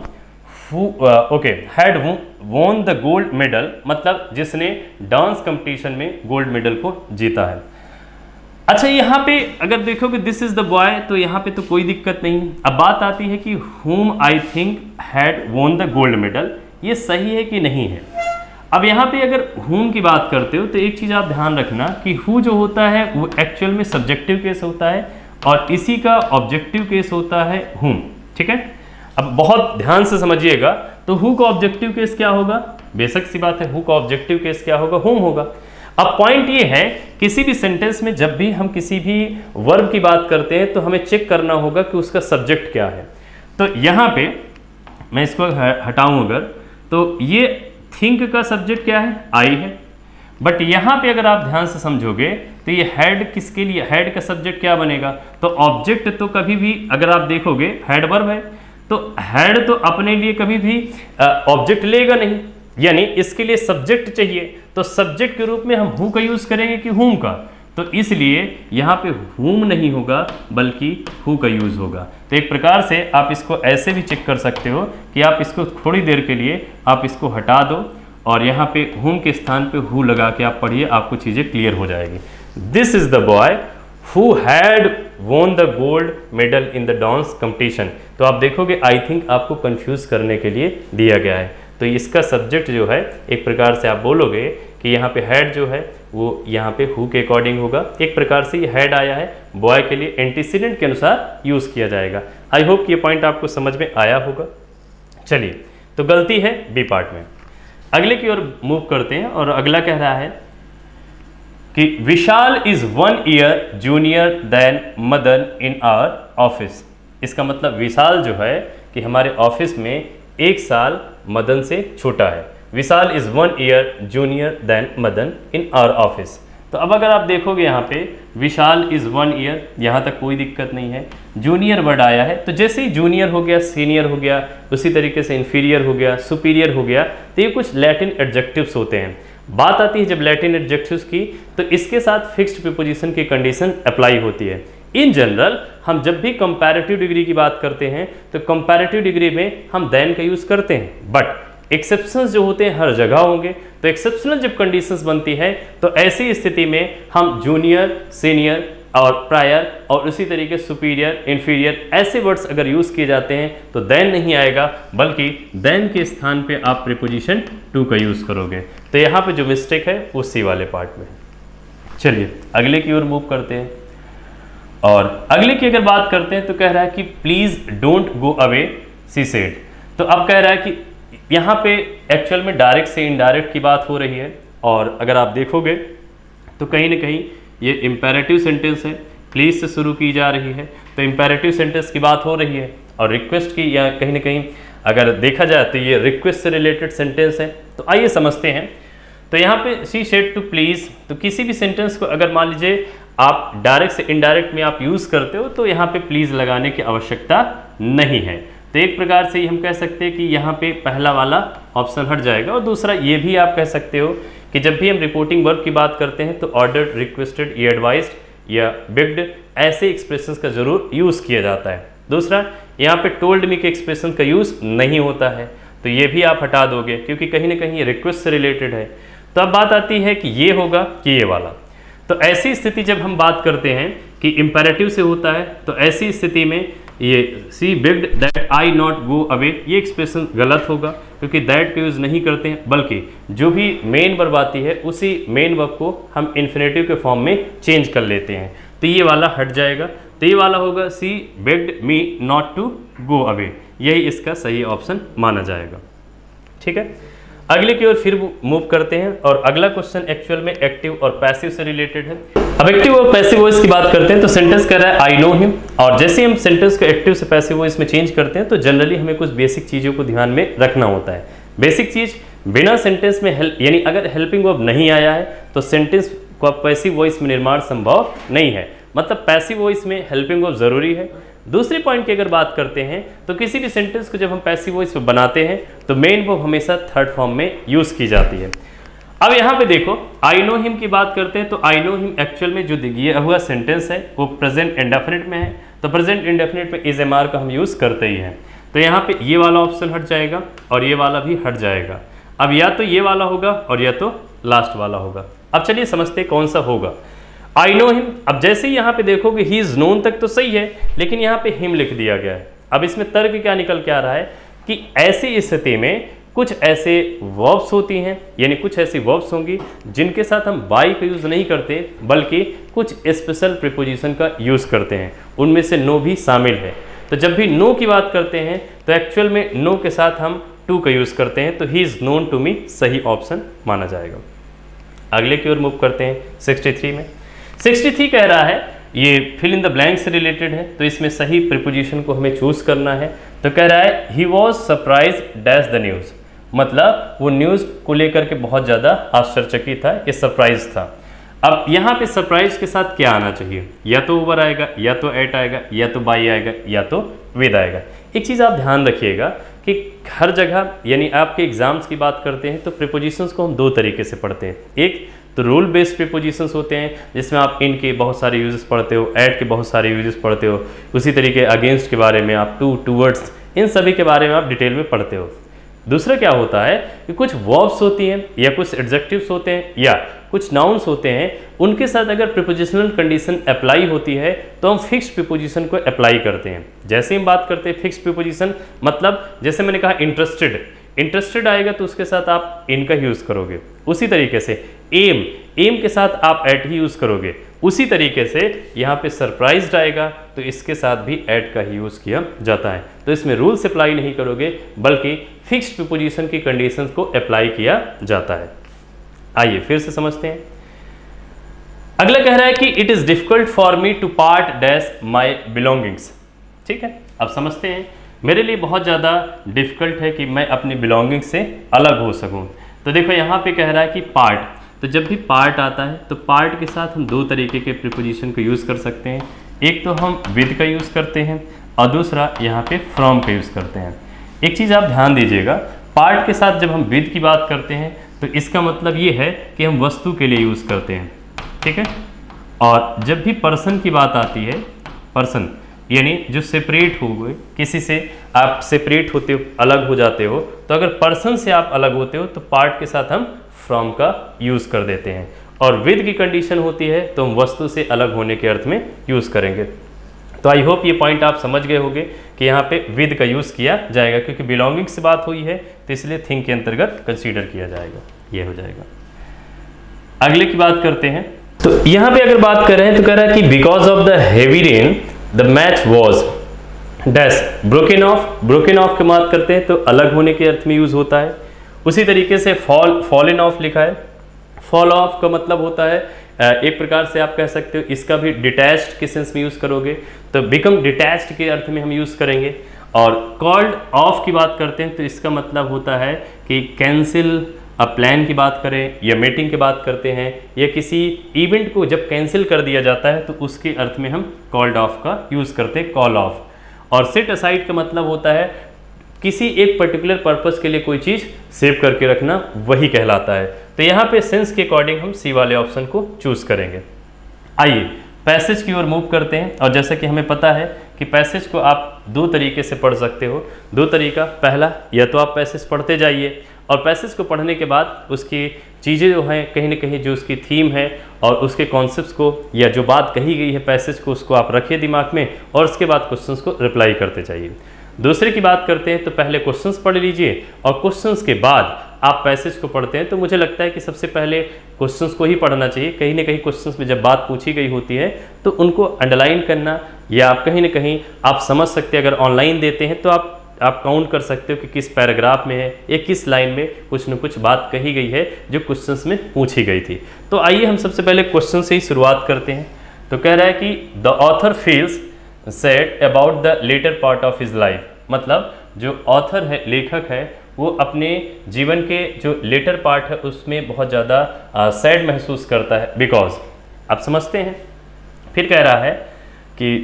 had won the gold medal मतलब जिसने डांस कंपटीशन में गोल्ड मेडल को जीता है। अच्छा, यहाँ पे अगर देखोगे दिस इज द बॉय, तो यहाँ पे तो कोई दिक्कत नहीं। अब बात आती है कि whom I think had won the gold medal, ये सही है कि नहीं है। अब यहाँ पे अगर whom की बात करते हो तो एक चीज़ आप ध्यान रखना कि who जो होता है वो एक्चुअल में सब्जेक्टिव केस होता है और इसी का ऑब्जेक्टिव केस होता है whom, ठीक है। अब बहुत ध्यान से समझिएगा, तो who का ऑब्जेक्टिव केस क्या होगा? बेशक सी बात है, who का ऑब्जेक्टिव केस क्या होगा? whom होगा। अब पॉइंट ये है, किसी भी सेंटेंस में जब भी हम किसी भी वर्ब की बात करते हैं तो हमें चेक करना होगा कि उसका सब्जेक्ट क्या है। तो यहाँ पे मैं इसको हटाऊं अगर, तो ये थिंक का सब्जेक्ट क्या है? आई है। बट यहाँ पे अगर आप ध्यान से समझोगे तो ये हैड किसके लिए, हैड का सब्जेक्ट क्या बनेगा? तो ऑब्जेक्ट तो कभी भी अगर आप देखोगे हैड वर्ब है, तो हैड तो अपने लिए कभी भी ऑब्जेक्ट लेगा नहीं, यानी इसके लिए सब्जेक्ट चाहिए। तो सब्जेक्ट के रूप में हम हु का यूज करेंगे कि हुम का, तो इसलिए यहाँ पे हुम नहीं होगा बल्कि हु का यूज होगा। तो एक प्रकार से आप इसको ऐसे भी चेक कर सकते हो कि आप इसको थोड़ी देर के लिए आप इसको हटा दो और यहाँ पे हुम के स्थान पे हु लगा के आप पढ़िए, आपको चीज़ें क्लियर हो जाएगी। This is the boy who had won the gold medal in the dance competition. तो आप देखोगे आई थिंक आपको कंफ्यूज करने के लिए दिया गया है, तो इसका सब्जेक्ट जो है एक प्रकार से आप बोलोगे कि यहाँ पे हैड जो है वो यहाँ पे हु के अकॉर्डिंग होगा। एक प्रकार से ये हैड आया है, बॉय के लिए एंटीसीडेंट के अनुसार यूज किया जाएगा। आई होप ये पॉइंट आपको समझ में आया होगा। चलिए, तो गलती है बी पार्ट में। अगले की ओर मूव करते हैं और अगला कह रहा है कि Vishal is 1 year junior than Madan in our office. इसका मतलब विशाल जो है कि हमारे ऑफिस में 1 साल मदन से छोटा है। Vishal is 1 year junior than Madan in our office. तो अब अगर आप देखोगे यहाँ पे विशाल इज़ 1 ईयर, यहाँ तक कोई दिक्कत नहीं है। जूनियर वर्ड आया है, तो जैसे ही जूनियर हो गया, सीनियर हो गया, उसी तरीके से इन्फीरियर हो गया, सुपीरियर हो गया, तो ये कुछ लैटिन एडजेक्टिव्स होते हैं। बात आती है जब लैटिन एडजेक्टिव्स की, तो इसके साथ फिक्स्ड प्रीपोजिशन की कंडीशन अप्लाई होती है। इन जनरल हम जब भी कंपैरेटिव डिग्री की बात करते हैं तो कंपैरेटिव डिग्री में हम देन का यूज़ करते हैं, बट एक्सेप्शंस जो होते हैं हर जगह होंगे। तो एक्सेप्शनल जब कंडीशंस बनती है तो ऐसी स्थिति में हम जूनियर, सीनियर और प्रायर और उसी तरीके सुपीरियर, इन्फीरियर ऐसे वर्ड्स अगर यूज़ किए जाते हैं तो देन नहीं आएगा, बल्कि देन के स्थान पे आप प्रीपोजिशन टू का यूज़ करोगे। तो यहाँ पे जो मिस्टेक है वो सी वाले पार्ट में है। चलिए अगले की ओर मूव करते हैं, और अगले की अगर बात करते हैं तो कह रहा है कि please don't go away she said. तो अब कह रहा है कि यहाँ पे एक्चुअल में डायरेक्ट से इनडायरेक्ट की बात हो रही है, और अगर आप देखोगे तो कहीं ना कहीं ये इम्पेरेटिव सेंटेंस है, प्लीज़ से शुरू की जा रही है, तो इम्पेरेटिव सेंटेंस की बात हो रही है, और रिक्वेस्ट की या कहीं ना कहीं अगर देखा जाए तो ये रिक्वेस्ट से रिलेटेड सेंटेंस है। तो आइए समझते हैं। तो यहाँ पे शी सेड टू प्लीज़, तो किसी भी सेंटेंस को अगर मान लीजिए आप डायरेक्ट से इनडायरेक्ट में आप यूज़ करते हो तो यहाँ पे प्लीज़ लगाने की आवश्यकता नहीं है। तो एक प्रकार से हम कह सकते हैं कि यहाँ पे पहला वाला ऑप्शन हट जाएगा, और दूसरा ये भी आप कह सकते हो कि जब भी हम रिपोर्टिंग वर्ब की बात करते हैं तो ऑर्डर्ड, रिक्वेस्टेड या एडवाइज्ड या बिग्ड ऐसे एक्सप्रेशंस का जरूर यूज़ किया जाता है। दूसरा, यहाँ पे टोल्ड मी के एक्सप्रेशन का यूज़ नहीं होता है, तो ये भी आप हटा दोगे क्योंकि कहीं ना कहीं रिक्वेस्ट से रिलेटेड है। तो अब बात आती है कि ये होगा कि ये वाला। तो ऐसी स्थिति जब हम बात करते हैं कि इम्पेरेटिव से होता है, तो ऐसी स्थिति में ये she begged that I not go away, ये एक्सप्रेशन गलत होगा क्योंकि दैट का यूज़ नहीं करते हैं, बल्कि जो भी मेन वर्ब आती है उसी मेन वर्ब को हम इन्फिनेटिव के फॉर्म में चेंज कर लेते हैं। तो ये वाला हट जाएगा, तो ये वाला होगा she begged me not to go away, यही इसका सही ऑप्शन माना जाएगा। ठीक है, अगले की ओर फिर मूव करते हैं, और अगला क्वेश्चन एक्चुअल में एक्टिव और पैसिव से रिलेटेड है। अब एक्टिव और पैसिव वॉइस की बात करते हैं तो सेंटेंस कह रहा है आई नो हिम, और जैसे हम सेंटेंस को एक्टिव से पैसिव वॉइस में चेंज करते हैं तो जनरली हमें कुछ बेसिक चीज़ों को ध्यान में रखना होता है। बेसिक चीज़, बिना सेंटेंस में हेल्प यानी अगर हेल्पिंग वर्ब नहीं आया है तो सेंटेंस को पैसिव वॉइस में निर्माण संभव नहीं है, मतलब पैसिव वॉइस में हेल्पिंग वर्ब जरूरी है। दूसरे पॉइंट की अगर बात करते हैं तो किसी भी सेंटेंस को जब हम पैसिव वॉइस में बनाते हैं तो मेन वर्ब हमेशा थर्ड फॉर्म में यूज़ की जाती है। अब यहाँ पे देखो आई नो हिम की बात करते हैं तो आई नो हिम एक्चुअल में जो दिया हुआ सेंटेंस है वो प्रेजेंट इंडेफिनिट में है, तो प्रेजेंट इंडेफिनिट में इज एम आर का हम यूज़ करते ही हैं। तो यहाँ पे ये वाला ऑप्शन हट जाएगा और ये वाला भी हट जाएगा। अब या तो ये वाला होगा और या तो लास्ट वाला होगा। अब चलिए समझते कौन सा होगा। आई नो हिम, अब जैसे ही यहाँ पे देखोगे ही इज नोन तक तो सही है, लेकिन यहाँ पे हिम लिख दिया गया है। अब इसमें तर्क क्या निकल के आ रहा है कि ऐसी स्थिति में कुछ ऐसे वर्ब्स होती हैं, यानी कुछ ऐसी वर्ब्स होंगी जिनके साथ हम बाई का यूज़ नहीं करते बल्कि कुछ स्पेशल प्रीपोजिशन का यूज़ करते हैं, उनमें से नो भी शामिल है। तो जब भी नो की बात करते हैं तो एक्चुअल में नो के साथ हम टू का यूज़ करते हैं, तो he is known to me सही ऑप्शन माना जाएगा। अगले की ओर मूव करते हैं 63 में। 63 कह रहा है ये फिल इन द ब्लैंक से रिलेटेड है, तो इसमें सही प्रीपोजिशन को हमें चूज करना है। तो कह रहा है he was surprised dash the news, मतलब वो न्यूज़ को लेकर के बहुत ज़्यादा आश्चर्यचकित था, ये सरप्राइज था। अब यहाँ पे सरप्राइज के साथ क्या आना चाहिए, या तो ओवर आएगा, या तो एट आएगा, या तो बाई आएगा, या तो विद आएगा। एक चीज़ आप ध्यान रखिएगा कि हर जगह यानी आपके एग्जाम्स की बात करते हैं तो प्रीपोजिशंस को हम दो तरीके से पढ़ते हैं। एक तो रूल बेस्ड प्रीपोजिशंस होते हैं जिसमें आप इन के बहुत सारे यूजेस पढ़ते हो, एट के बहुत सारे यूजेस पढ़ते हो, उसी तरीके अगेंस्ट के बारे में आप टूवर्ड्स, इन सभी के बारे में आप डिटेल में पढ़ते हो। दूसरा क्या होता है कि कुछ वर्ब्स होती हैं या कुछ एडजेक्टिव्स होते हैं या कुछ नाउन्स होते हैं, उनके साथ अगर प्रीपोजिशनल कंडीशन अप्लाई होती है तो हम फिक्स्ड प्रीपोजिशन को अप्लाई करते हैं। जैसे हम बात करते हैं फिक्स्ड प्रीपोजिशन, मतलब जैसे मैंने कहा इंटरेस्टेड, इंटरेस्टेड आएगा तो उसके साथ आप इन का यूज़ करोगे। उसी तरीके से एम, एम के साथ आप एट ही यूज़ करोगे। उसी तरीके से यहाँ पे सरप्राइज्ड आएगा तो इसके साथ भी एट का ही यूज़ किया जाता है। तो इसमें रूल्स अप्लाई नहीं करोगे बल्कि फिक्स्ड प्रीपोजिशन की कंडीशंस को अप्लाई किया जाता है। आइए फिर से समझते हैं। अगला कह रहा है कि it is difficult for me to part dash my belongings. ठीक है, अब समझते हैं। मेरे लिए बहुत ज़्यादा डिफिकल्ट है कि मैं अपनी बिलोंगिंग से अलग हो सकूं। तो देखो यहाँ पे कह रहा है कि पार्ट, तो जब भी पार्ट आता है तो पार्ट के साथ हम दो तरीके के प्रीपोजिशन को यूज़ कर सकते हैं। एक तो हम विद का यूज़ करते हैं और दूसरा यहाँ पे फ्रॉम का यूज़ करते हैं। एक चीज़ आप ध्यान दीजिएगा, पार्ट के साथ जब हम विद की बात करते हैं तो इसका मतलब ये है कि हम वस्तु के लिए यूज़ करते हैं, ठीक है। और जब भी पर्सन की बात आती है, पर्सन यानी जो सेपरेट हो गए, किसी से आप सेपरेट होते हो, अलग हो जाते हो, तो अगर पर्सन से आप अलग होते हो तो पार्ट के साथ हम फ्रॉम का यूज़ कर देते हैं। और विद की कंडीशन होती है तो हम वस्तु से अलग होने के अर्थ में यूज़ करेंगे। तो आई होप ये पॉइंट आप समझ गए होंगे कि यहाँ पे विद का यूज़ किया जाएगा, क्योंकि बिलोंगिंग से बात हुई है तो इसलिए थिंग के अंतर्गत कंसीडर किया जाएगा, ये हो जाएगा। अगले की बात करते हैं। तो यहाँ पे अगर बात कर रहे हैं तो कह रहा है कि because of the heavy rain the match was dash broken off. Broken off की बात करते हैं तो अलग होने के अर्थ में यूज़ होता है। उसी तरीके से फॉलन ऑफ लिखा है। फॉल ऑफ का मतलब होता है एक प्रकार से आप कह सकते हो इसका भी डिटैच्ड के सेंस में यूज़ करोगे तो बिकम डिटैच्ड के अर्थ में हम यूज़ करेंगे। और कॉल्ड ऑफ की बात करते हैं तो इसका मतलब होता है कि कैंसिल अ प्लान की बात करें या मीटिंग की बात करते हैं या किसी इवेंट को जब कैंसिल कर दिया जाता है तो उसके अर्थ में हम कॉल्ड ऑफ का यूज़ करते हैं, कॉल ऑफ। और सेट असाइड का मतलब होता है किसी एक पर्टिकुलर पर्पस के लिए कोई चीज़ सेव करके रखना, वही कहलाता है। तो यहाँ पे सेंस के अकॉर्डिंग हम सी वाले ऑप्शन को चूज़ करेंगे। आइए पैसेज की ओर मूव करते हैं। और जैसा कि हमें पता है कि पैसेज को आप दो तरीके से पढ़ सकते हो। दो तरीका, पहला या तो आप पैसेज पढ़ते जाइए और पैसेज को पढ़ने के बाद उसकी चीज़ें जो हैं कहीं ना कहीं जो उसकी थीम है और उसके कॉन्सेप्ट्स को या जो बात कही गई है पैसेज को, उसको आप रखिए दिमाग में और उसके बाद क्वेश्चंस को रिप्लाई करते जाइए। दूसरे की बात करते हैं तो पहले क्वेश्चंस पढ़ लीजिए और क्वेश्चंस के बाद आप पैसेज को पढ़ते हैं। तो मुझे लगता है कि सबसे पहले क्वेश्चंस को ही पढ़ना चाहिए। कहीं ना कहीं क्वेश्चंस में जब बात पूछी गई होती है तो उनको अंडरलाइन करना या आप कहीं ना कहीं आप समझ सकते हैं। अगर ऑनलाइन देते हैं तो आप काउंट कर सकते हो कि किस पैराग्राफ में है या किस लाइन में कुछ न कुछ बात कही गई है जो क्वेश्चंस में पूछी गई थी। तो आइए हम सबसे पहले क्वेश्चन से ही शुरुआत करते हैं। तो कह रहा है कि the author feels sad about the latter part of his life. मतलब जो ऑथर है, लेखक है, वो अपने जीवन के जो लेटर पार्ट है उसमें बहुत ज़्यादा सैड महसूस करता है बिकॉज, आप समझते हैं। फिर कह रहा है कि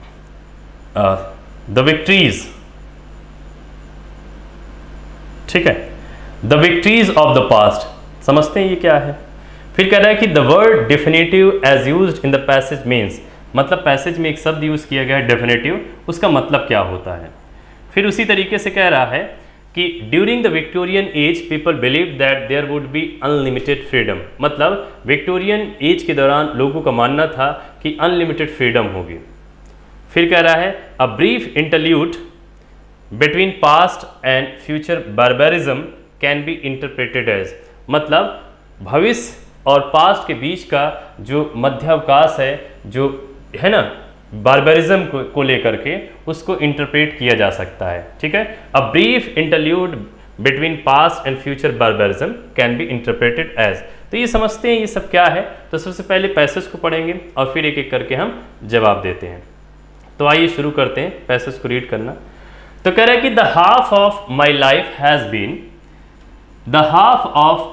द विक्ट्रीज, ठीक है, the victories of the past, समझते हैं ये क्या है। फिर कह रहा है कि the word definitive as used in the passage means, मतलब पैसेज में एक शब्द यूज़ किया गया है डेफिनेटिव, उसका मतलब क्या होता है। फिर उसी तरीके से कह रहा है कि during the Victorian age people believe that there would be unlimited freedom. मतलब विक्टोरियन एज के दौरान लोगों का मानना था कि अनलिमिटेड फ्रीडम होगी। फिर कह रहा है a brief interlude between past and future barbarism can be interpreted as, मतलब भविष्य और पास्ट के बीच का जो मध्यावकाश है, जो है ना बार्बरिज्म को लेकर के, उसको इंटरप्रेट किया जा सकता है, ठीक है। A brief interlude between past and future barbarism can be interpreted as. तो ये समझते हैं ये सब क्या है। तो सबसे पहले पैसेज को पढ़ेंगे और फिर एक एक करके हम जवाब देते हैं। तो आइए शुरू करते हैं पैसेज को रीड करना। तो कह रहा है कि the half of my life has been, the half of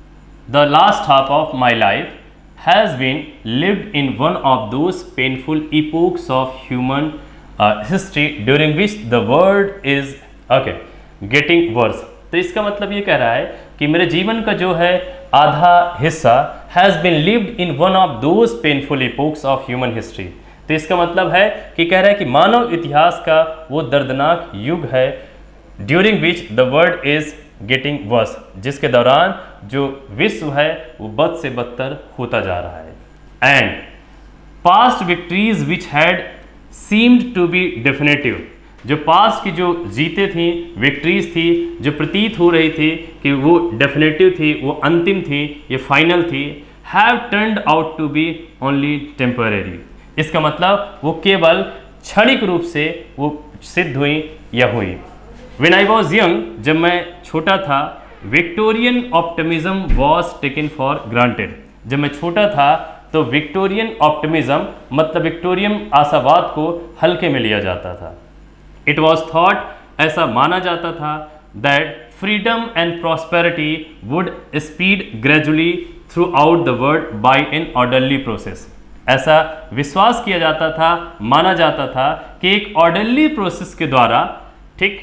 the last half of my life has been lived in one of those painful epochs of human history during which the world is getting worse। तो इसका मतलब ये कह रहा है कि मेरे जीवन का जो है आधा हिस्सा has been lived in one of those painful epochs of human history। तो इसका मतलब है कि कह रहा है कि मानव इतिहास का वो दर्दनाक युग है during which the world is getting worse, जिसके दौरान जो विश्व है वो बद से बदतर होता जा रहा है। And past victories which had seemed to be definitive, जो पास्ट की जो जीते थी, विक्ट्रीज थी, जो प्रतीत हो रही थी कि वो डेफिनेटिव थी, वो अंतिम थी, ये फाइनल थी, have turned out to be only temporary. इसका मतलब वो केवल क्षणिक रूप से वो सिद्ध हुई या हुई। When I was young, जब मैं छोटा था, Victorian optimism was taken for granted. जब मैं छोटा था तो विक्टोरियन ऑप्टिमिज्म मतलब विक्टोरियन आशावाद को हल्के में लिया जाता था। इट वॉज थॉट, ऐसा माना जाता था, that freedom and prosperity would speed gradually throughout the world by an orderly process. ऐसा विश्वास किया जाता था, माना जाता था कि एक ऑर्डरली प्रोसेस के द्वारा, ठीक,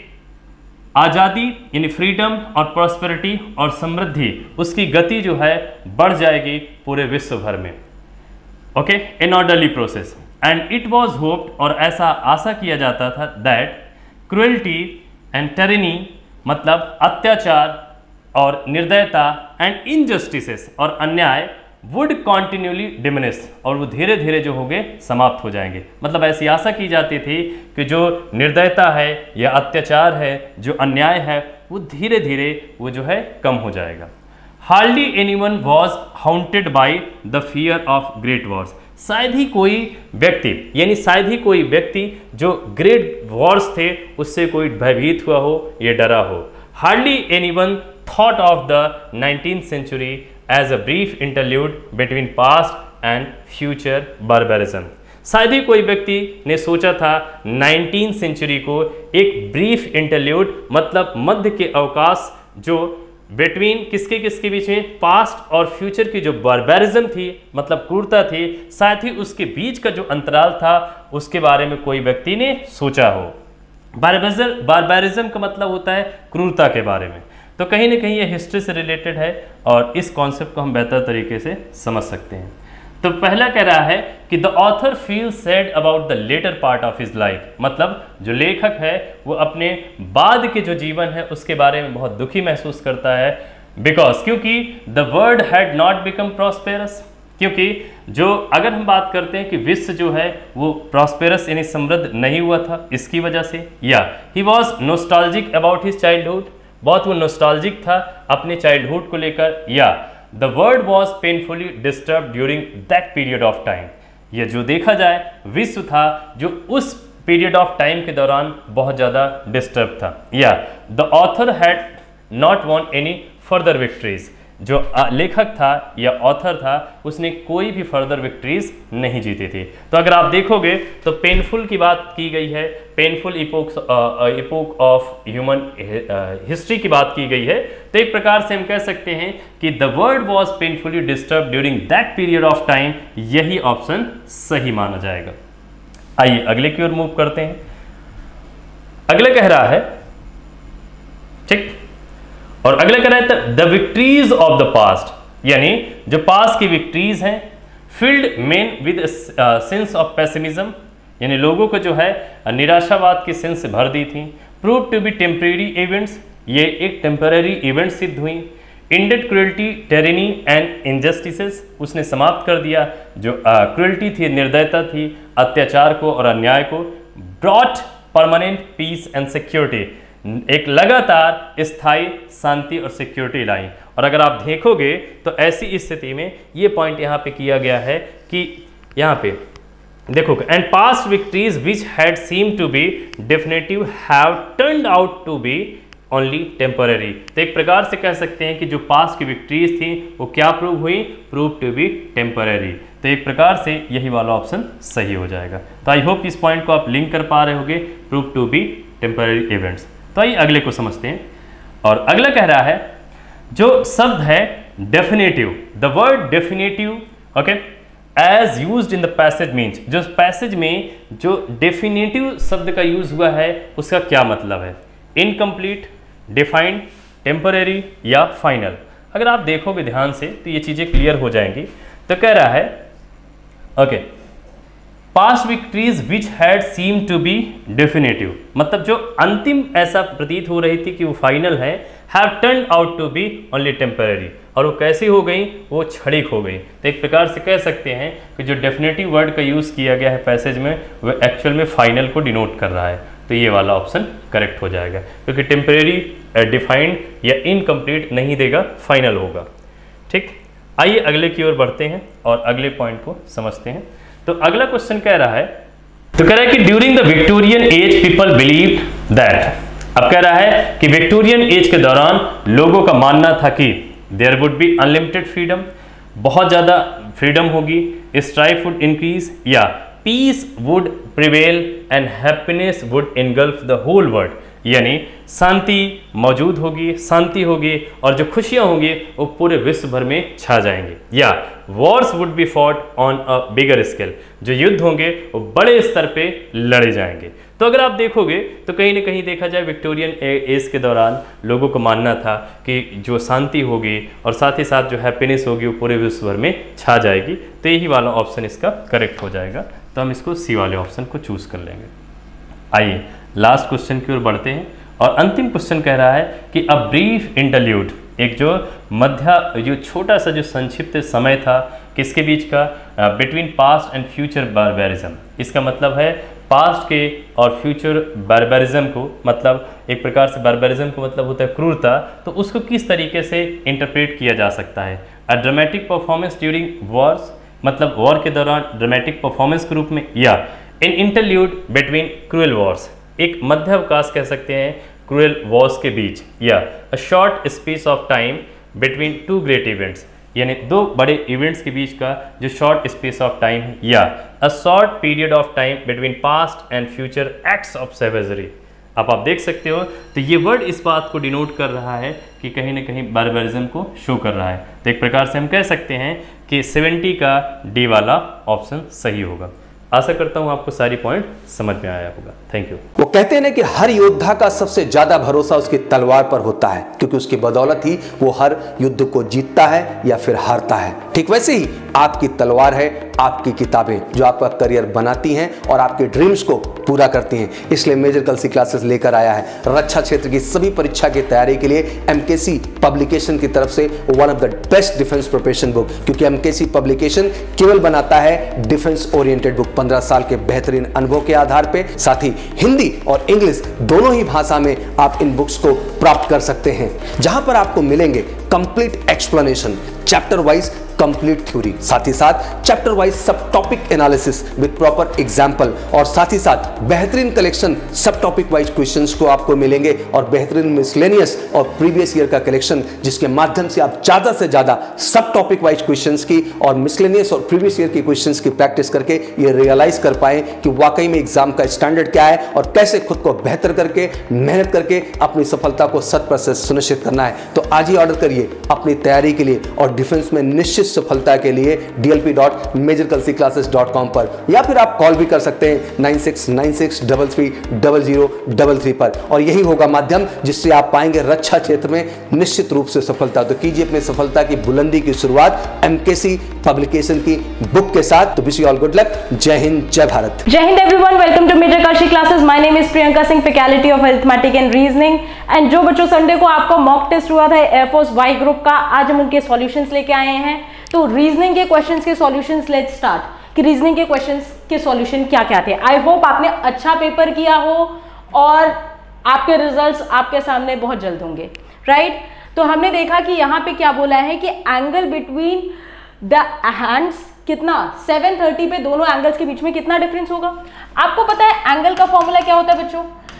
आज़ादी यानी फ्रीडम और प्रॉस्पेरिटी और समृद्धि, उसकी गति जो है बढ़ जाएगी पूरे विश्व भर में। Okay, in orderly process and it was hoped, और ऐसा आशा किया जाता था, दैट क्रुएल्टी एंड टेरिनी, मतलब अत्याचार और निर्दयता, एंड इनजस्टिसेस और अन्याय, वुड कॉन्टिन्यूली डिमिनिश, और वो धीरे धीरे जो होंगे समाप्त हो जाएंगे। मतलब ऐसी आशा की जाती थी कि जो निर्दयता है या अत्याचार है, जो अन्याय है, वो धीरे धीरे वो जो है कम हो जाएगा। Hardly anyone was haunted by the fear of great wars. शायद ही कोई व्यक्ति, यानी शायद ही कोई व्यक्ति जो ग्रेट वॉर्स थे उससे कोई भयभीत हुआ हो या डरा हो। Hardly anyone thought of the 19th century as a brief interlude between past and future barbarism। शायद ही कोई व्यक्ति ने सोचा था 19th सेंचुरी को एक ब्रीफ इंटरल्यूड, मतलब मध्य के अवकाश, जो बिटवीन किसके किसके बीच में, पास्ट और फ्यूचर की जो बारबेरिज्म थी, मतलब क्रूरता थी, शायद ही उसके बीच का जो अंतराल था उसके बारे में कोई व्यक्ति ने सोचा हो। बारबेरिज्म का मतलब होता है क्रूरता के बारे में। तो कहीं ना कहीं ये हिस्ट्री से रिलेटेड है और इस कॉन्सेप्ट को हम बेहतर तरीके से समझ सकते हैं। तो पहला कह रहा है कि the author feel sad about the latter part of his life, मतलब जो लेखक है वो अपने बाद के जो जीवन है उसके बारे में बहुत दुखी महसूस करता है। बिकॉज, क्योंकि the world had not become prosperous, क्योंकि जो अगर हम बात करते हैं कि विश्व जो है वो प्रॉस्पेरस यानी समृद्ध नहीं हुआ था इसकी वजह से, या he was nostalgic about his childhood, बहुत वो नोस्टैल्जिक था अपने चाइल्डहुड को लेकर, या the world was painfully disturb during that period of time. ये जो देखा जाए विश्व था जो उस पीरियड ऑफ टाइम के दौरान बहुत ज़्यादा डिस्टर्ब था, या the author had not won any further victories, जो लेखक था या ऑथर था उसने कोई भी फर्दर विक्ट्रीज नहीं जीती थी। तो अगर आप देखोगे तो पेनफुल की बात की गई है, painful epoch of human history की बात की गई है। तो एक प्रकार से हम कह सकते हैं कि the world was painfully disturb during that period of time, यही ऑप्शन सही माना जाएगा। आइए अगले की ओर मूव करते हैं। अगला कह रहा है, ठीक, और अगला कह रहा है the victories of the past, यानी जो पास्ट की विक्ट्रीज हैं, filled men with sense of pessimism, यानी लोगों को जो है निराशावाद की सेंस से भर दी थी। Prove to be temporary events, ये एक टेम्परेरी इवेंट सिद्ध हुई। Indeed cruelty, tyranny and injustices, उसने समाप्त कर दिया जो क्रुएल्टी थी, निर्दयता थी, अत्याचार को और अन्याय को। Brought permanent peace and security, एक लगातार स्थायी शांति और सिक्योरिटी लाई। और अगर आप देखोगे तो ऐसी स्थिति में ये पॉइंट यहाँ पे किया गया है कि यहाँ पे देखो, and past victories which had seem to be definitive have turned out to be only temporary. तो एक प्रकार से कह सकते हैं कि जो पास्ट की विक्ट्रीज थी वो क्या प्रूव हुई, प्रूव टू बी टेम्पररी। तो एक प्रकार से यही वाला ऑप्शन सही हो जाएगा। तो आई होप इस पॉइंट को आप लिंक कर पा रहे होगे, prove to be temporary events. तो आइए अगले को समझते हैं। और अगला कह रहा है जो शब्द है definitive, the word definitive, okay, as used in the passage means, जो पैसेज में जो डेफिनेटिव शब्द का यूज हुआ है उसका क्या मतलब है, इनकम्प्लीट, डिफाइंड, टेम्परेरी या फाइनल। अगर आप देखोगे ध्यान से तो ये चीजें क्लियर हो जाएंगी। तो कह रहा है okay, past victories which had seem to be definitive, मतलब जो अंतिम ऐसा प्रतीत हो रही थी कि वो फाइनल है, have turn out to be only temporary, और वो कैसी हो गई, वो क्षणिक हो गई। तो एक प्रकार से कह सकते हैं कि जो डेफिनेटिव वर्ड का यूज़ किया गया है पैसेज में वो एक्चुअल में फाइनल को डिनोट कर रहा है। तो ये वाला ऑप्शन करेक्ट हो जाएगा, क्योंकि टेम्परेरी, डिफाइंड या इनकम्प्लीट नहीं देगा, फाइनल होगा। ठीक, आइए अगले की ओर बढ़ते हैं और अगले पॉइंट को समझते हैं। तो अगला क्वेश्चन कह रहा है, तो कह रहा है कि during the Victorian age people believe that, अब कह रहा है कि विक्टोरियन एज के दौरान लोगों का मानना था कि there would be unlimited freedom, बहुत ज़्यादा फ्रीडम होगी, स्ट्राइफ वुड इंक्रीज या peace would prevail and happiness would engulf the whole world, यानी शांति मौजूद होगी, शांति होगी और जो खुशियां होंगी वो पूरे विश्व भर में छा जाएंगी। या wars would be fought on a bigger scale, जो युद्ध होंगे वो बड़े स्तर पे लड़े जाएंगे। तो अगर आप देखोगे तो कहीं ना कहीं देखा जाए विक्टोरियन एज के दौरान लोगों को मानना था कि जो शांति होगी और साथ ही साथ जो हैप्पीनेस होगी वो पूरे विश्व भर में छा जाएगी। तो यही वाला ऑप्शन इसका करेक्ट हो जाएगा। तो हम इसको सी वाले ऑप्शन को चूज कर लेंगे। आइए लास्ट क्वेश्चन की ओर बढ़ते हैं और अंतिम क्वेश्चन कह रहा है कि अ ब्रीफ इंटरल्यूड, एक जो छोटा सा जो संक्षिप्त समय था किसके बीच का, between past and future barbarism. इसका मतलब है पास्ट के और फ्यूचर बारबेरिज्म को, मतलब एक प्रकार से बारबेरिज्म को मतलब होता है क्रूरता, तो उसको किस तरीके से इंटरप्रेट किया जा सकता है। A dramatic performance during wars, मतलब वॉर के दौरान ड्रामेटिक परफॉर्मेंस के रूप में, या in interlude between cruel wars, एक मध्य अवकाश कह सकते हैं क्रूएल वॉर्स के बीच, या a short space of time between two great events, यानी दो बड़े इवेंट्स के बीच का जो शॉर्ट स्पेस ऑफ टाइम है, या a short period of time between past and future acts of savagery. अब आप देख सकते हो तो ये वर्ड इस बात को डिनोट कर रहा है कि कहीं ना कहीं बारबेरिज्म को शो कर रहा है। तो एक प्रकार से हम कह सकते हैं कि 70 का डी वाला ऑप्शन सही होगा। आशा करता हूं आपको सारी पॉइंट समझ में आया होगा। Thank you.
वो कहते हैं ना कि हर योद्धा का सबसे ज्यादा भरोसा उसकी तलवार पर होता है, क्योंकि उसकी बदौलत ही वो हर युद्ध को जीतता है या फिर हारता है। ठीक वैसे ही आपकी तलवार है आपकी किताबें, जो आपका करियर बनाती हैं और आपके ड्रीम्स को पूरा करती हैं। इसलिए मेजर कलसी क्लासेस लेकर आया है रक्षा क्षेत्र की सभी परीक्षा की तैयारी के लिए एमकेसी पब्लिकेशन की तरफ से one of the best defence preparation book, क्योंकि एमकेसी पब्लिकेशन केवल बनाता है डिफेंस ओरिएंटेड बुक 15 साल के बेहतरीन अनुभव के आधार पे। साथ ही हिंदी और इंग्लिश दोनों ही भाषा में आप इन बुक्स को प्राप्त कर सकते हैं, जहां पर आपको मिलेंगे complete explanation, chapter wise complete theory, साथ ही साथ chapter wise sub topic analysis with proper example, और साथ ही साथ बेहतरीन कलेक्शन सब टॉपिक वाइज क्वेश्चंस को आपको मिलेंगे और बेहतरीन मिसलेनियस और प्रीवियस ईयर का कलेक्शन, जिसके माध्यम से आप ज्यादा से ज्यादा सब टॉपिक वाइज क्वेश्चंस की और मिसलेनियस और प्रीवियस ईयर की क्वेश्चंस की प्रैक्टिस करके ये रियलाइज कर पाए कि वाकई में एग्जाम का स्टैंडर्ड क्या है और कैसे खुद को बेहतर करके मेहनत करके अपनी सफलता को 100% सुनिश्चित करना है। तो आज ही ऑर्डर करिए अपनी तैयारी के लिए और डिफेंस में निश्चित सफलता के लिए dlp.majorkalsiclasses.com पर, या फिर आप कॉल भी कर सकते हैं 9696330033 पर, और यही होगा माध्यम जिससे आप पाएंगे रक्षा क्षेत्र में निश्चित रूप से सफलता। तो कीजिए अपनी सफलता की बुलंदी की शुरुआत एमकेसी पब्लिकेशन की बुक के साथ। तो wish you all good luck. जय Hind, Jai Bharat.
Jai Hind everyone, welcome to Major Kalsi classes. My name is Priyanka Singh, faculty of arithmetic and reasoning. And जो बच्चों संडे को आपका मॉक टेस्ट हुआ था एयरफोर्स वाई ग्रुप का, आज हम उनके सॉल्यूशंस लेके आए हैं। तो रीजनिंग के क्वेश्चंस के सॉल्यूशंस लेट्स स्टार्ट, कि रीजनिंग के क्वेश्चंस के सॉल्यूशन क्या क्या थे। आई होप आपने अच्छा पेपर किया हो और आपके रिजल्ट्स आपके सामने बहुत जल्द होंगे, राइट। तो हमने देखा कि यहाँ पे क्या बोला है कि एंगल बिटवीन द हैंड्स कितना 730 पे दोनों एंगल्स के बीच में कितना डिफरेंस होगा। आपको पता है एंगल का फॉर्मूला क्या होता है बच्चों,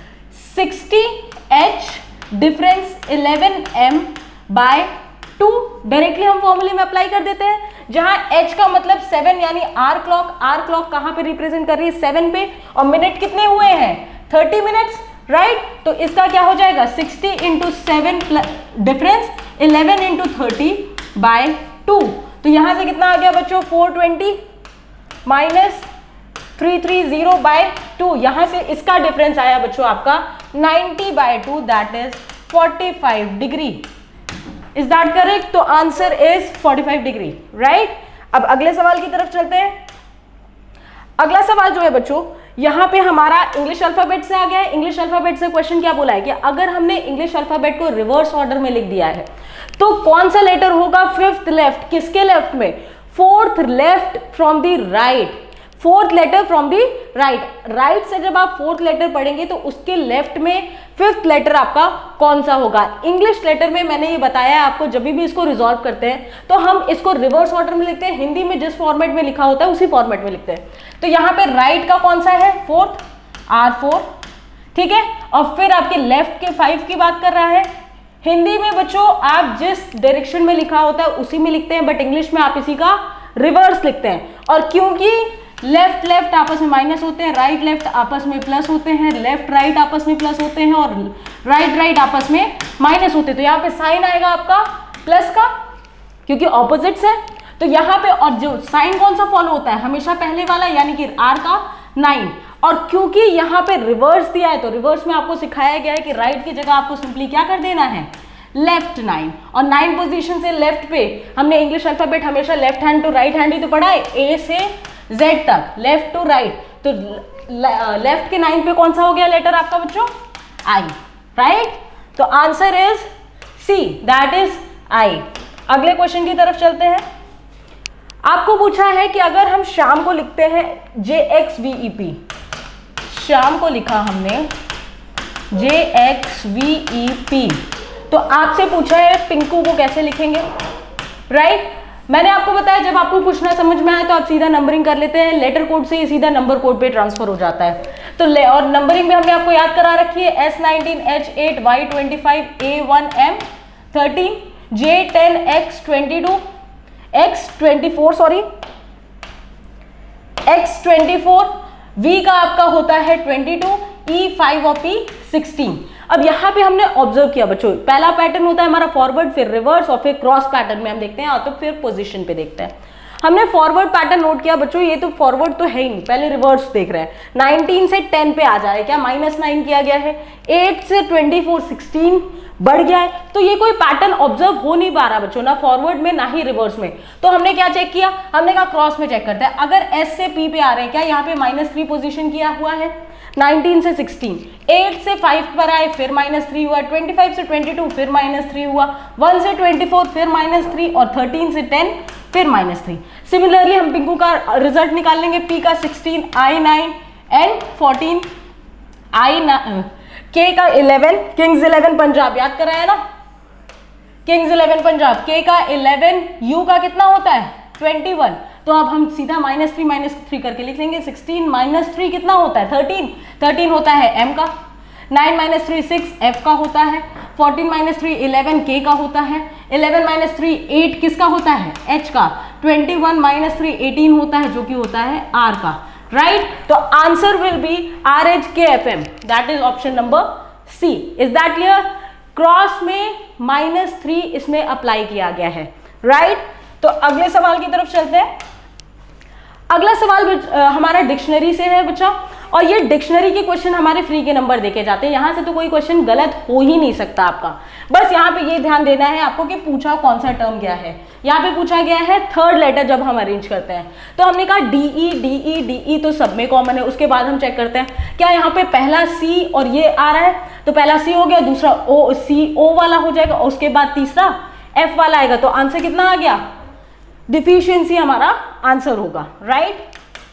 60h difference 11m bye 2। Directly हम फॉर्मूले में अप्लाई कर देते हैं, जहां h का मतलब 7 यानी आर क्लॉक कहां पे रिप्रेजेंट कर रही है 7 पे, और मिनट कितने हुए हैं 30 मिनट्स, राइट। तो इसका क्या हो जाएगा 60 इंटू 7 डिफरेंस 11 इंटू 30 बाय 2। तो यहां से कितना आ गया बच्चों 420 माइनस 330 बाय 2। यहां से इसका डिफरेंस आया बच्चों आपका 90 by 2, that is 45 degree. Is that correct? तो आंसर इज 45 डिग्री, राइट। अब अगले सवाल की तरफ चलते हैं। अगला सवाल जो है बच्चों, यहां पे हमारा इंग्लिश अल्फाबेट से आ गया है। इंग्लिश अल्फाबेट से क्वेश्चन क्या बोला है कि अगर हमने इंग्लिश अल्फाबेट को रिवर्स ऑर्डर में लिख दिया है तो कौन सा लेटर होगा 5th लेफ्ट, किसके लेफ्ट में 4th left from the right, 4th letter from the right. Right से जब आप 4th लेटर पढ़ेंगे तो उसके लेफ्ट में 5th लेटर आपका कौन सा होगा। इंग्लिश लेटर में मैंने ये बताया है आपको, जब भी इसको रिजॉल्व करते हैं तो हम इसको रिवर्स ऑर्डर में लिखते हैं। हिंदी में जिस फॉर्मेट में लिखा होता है उसी फॉर्मेट में लिखते हैं। तो यहाँ पे राइट का कौन सा है 4th, R4, ठीक है। और फिर आपके लेफ्ट के 5 की बात कर रहा है। हिंदी में बच्चों आप जिस डायरेक्शन में लिखा होता है उसी में लिखते हैं, बट इंग्लिश में आप इसी का रिवर्स लिखते हैं। और क्योंकि लेफ्ट लेफ्ट आपस में माइनस होते हैं, राइट लेफ्ट आपस में प्लस होते हैं, लेफ्ट राइट आपस में प्लस होते हैं और राइट राइट आपस में माइनस होते हैं। तो यहाँ पे साइन आएगा आपका प्लस का, क्योंकि ऑपोजिट्स है। तो यहाँ पे और जो साइन कौन सा फॉलो होता है, हमेशा पहले वाला, यानी कि आर का 9। और क्योंकि यहाँ पे रिवर्स दिया है तो रिवर्स में आपको सिखाया गया है कि राइट की जगह आपको सिंपली क्या कर देना है, लेफ्ट 9। और 9 पोजीशन से लेफ्ट पे हमने इंग्लिश अल्फाबेट हमेशा left hand to right hand ही तो पढ़ा है, ए से जेड तक, लेफ्ट टू राइट। तो लेफ्ट के 9 पे कौन सा हो गया लेटर आपका बच्चों, आई, राइट। तो answer is C, that is I. अगले क्वेश्चन की तरफ चलते हैं। आपको पूछा है कि अगर हम शाम को लिखते हैं JXVEP, शाम को लिखा हमने JXVEP, तो आपसे पूछा है पिंकू को कैसे लिखेंगे, राइट। मैंने आपको बताया जब आपको पूछना समझ में आए तो आप सीधा नंबरिंग कर लेते हैं, लेटर कोड से ही सीधा नंबर कोड पे ट्रांसफर हो जाता है। तो और नंबरिंग में हमने आपको याद करा रखी है S19 H8 Y25 A1M 13 J10 X22 X24 sorry X24, V का आपका होता है 22, E5 और P 16। अब यहाँ पे हमने ऑब्जर्व किया बच्चों, पहला पैटर्न होता है हमारा फॉरवर्ड, फिर रिवर्स और फिर क्रॉस पैटर्न में हम देखते हैं, तो फिर पोजीशन पे देखते हैं। हमने फॉरवर्ड पैटर्न नोट किया बच्चों, ये तो फॉरवर्ड तो है ही नहीं, पहले रिवर्स देख रहे हैं। 19 से 10 पे आ जा रहा है, क्या -9 किया गया है, 8 से 24 16 बढ़ गया है। तो ये कोई पैटर्न ऑब्जर्व हो नहीं पा रहा बच्चों, ना फॉरवर्ड में ना ही रिवर्स में। तो हमने क्या चेक किया, हमने कहा क्रॉस में चेक करते हैं। अगर S से P पे आ रहे हैं, क्या यहाँ पे -3 पोजीशन किया हुआ है, 19 से 16, 8 से 5 पर आए फिर -3 हुआ, 25 से 22 फिर -3 हुआ, 1 से 24 फिर -3 और 13 से 10 फिर -3। सिमिलरली हम पिंकू का रिजल्ट निकाल लेंगे, P का 16, I9 एंड 14, K का 11, किंग्स 11 पंजाब याद कराया ना, किंग्स 11 पंजाब, K का 11, U का कितना होता है 21। तो अब हम सीधा -3 करके लिख लेंगे, 16 -3 कितना होता है 13 होता है M का, 9 - 3 6 F का होता है, 14 - 3 11 K का होता है, 11 - 3 8 किसका होता है H का, 21 - 3 18 होता है जो कि होता है R का, राइट। तो answer will be RHKFM, that is option number C। Is that clear? Cross में -3 इसमें अप्लाई किया गया है, राइट। तो अगले सवाल की तरफ चलते हैं। अगला सवाल हमारा डिक्शनरी से है बच्चा, और ये डिक्शनरी के क्वेश्चन हमारे फ्री के नंबर देके जाते हैं, यहाँ से तो कोई क्वेश्चन गलत हो ही नहीं सकता आपका। बस यहाँ पे ये ध्यान देना है आपको कि पूछा कौन सा टर्म गया है। यहाँ पे पूछा गया है थर्ड लेटर जब हम अरेंज करते हैं, तो हमने कहा DE तो सब में कॉमन है। उसके बाद हम चेक करते हैं क्या यहाँ पे पहला C और ये आ रहा है, तो पहला C हो गया, दूसरा O वाला हो जाएगा, और उसके बाद तीसरा F वाला आएगा। तो आंसर कितना आ गया, डिफिशियंसी हमारा आंसर होगा, राइट।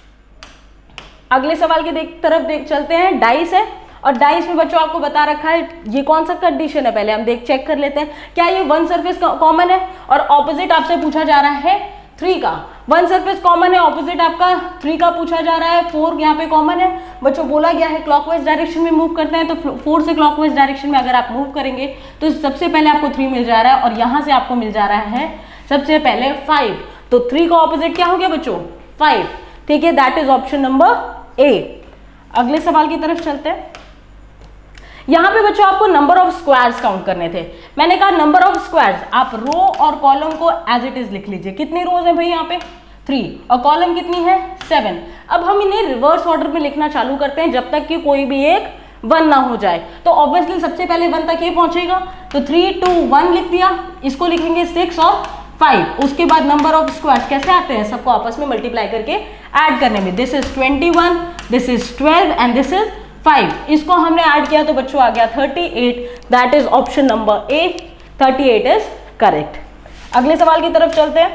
अगले सवाल की तरफ चलते हैं। डाइस है, और डाइस में बच्चों आपको बता रखा है ये कौन सा कंडीशन है, पहले हम चेक कर लेते हैं। क्या ये 1 सरफेस कॉमन है और ऑपोजिट आपसे पूछा जा रहा है 3 का। 1 सरफेस कॉमन है, ऑपोजिट आपका 3 का पूछा जा रहा है, 4 यहाँ पे कॉमन है। बच्चों बोला गया है क्लॉकवाइज डायरेक्शन में मूव करते हैं, तो 4 से क्लॉकवाइज डायरेक्शन में अगर आप मूव करेंगे तो सबसे पहले आपको 3 मिल जा रहा है, और यहाँ से आपको मिल जा रहा है सबसे पहले 5। तो 3 का ऑपोजिट क्या हो गया बच्चों 5, ठीक है, that is option number A। अगले सवाल की तरफ चलते हैं। यहाँ पे बच्चों आपको नंबर ऑफ स्क्वायर्स काउंट करने थे। मैंने कहा नंबर ऑफ स्क्वायर्स, आप रो और कॉलम को एज इट इज लिख लीजिए। कितनी रोज है भाई यहाँ पे 3, और कॉलम कितनी है 7। अब हम इन्हें रिवर्स ऑर्डर में लिखना चालू करते हैं जब तक कि कोई भी एक 1 ना हो जाए। तो ऑब्वियसली सबसे पहले 1 तक ये पहुंचेगा, तो 3 2 1 लिख दिया। इसको लिखेंगे 6 और 5। उसके बाद नंबर ऑफ स्क्वायर्स कैसे आते हैं, सबको आपस में मल्टीप्लाई करके ऐड करने में। This is 21, this is 12 and this is 5। इसको हमने ऐड किया तो बच्चों आ गया 38, that is option number A, 38 is correct. अगले सवाल की तरफ चलते हैं।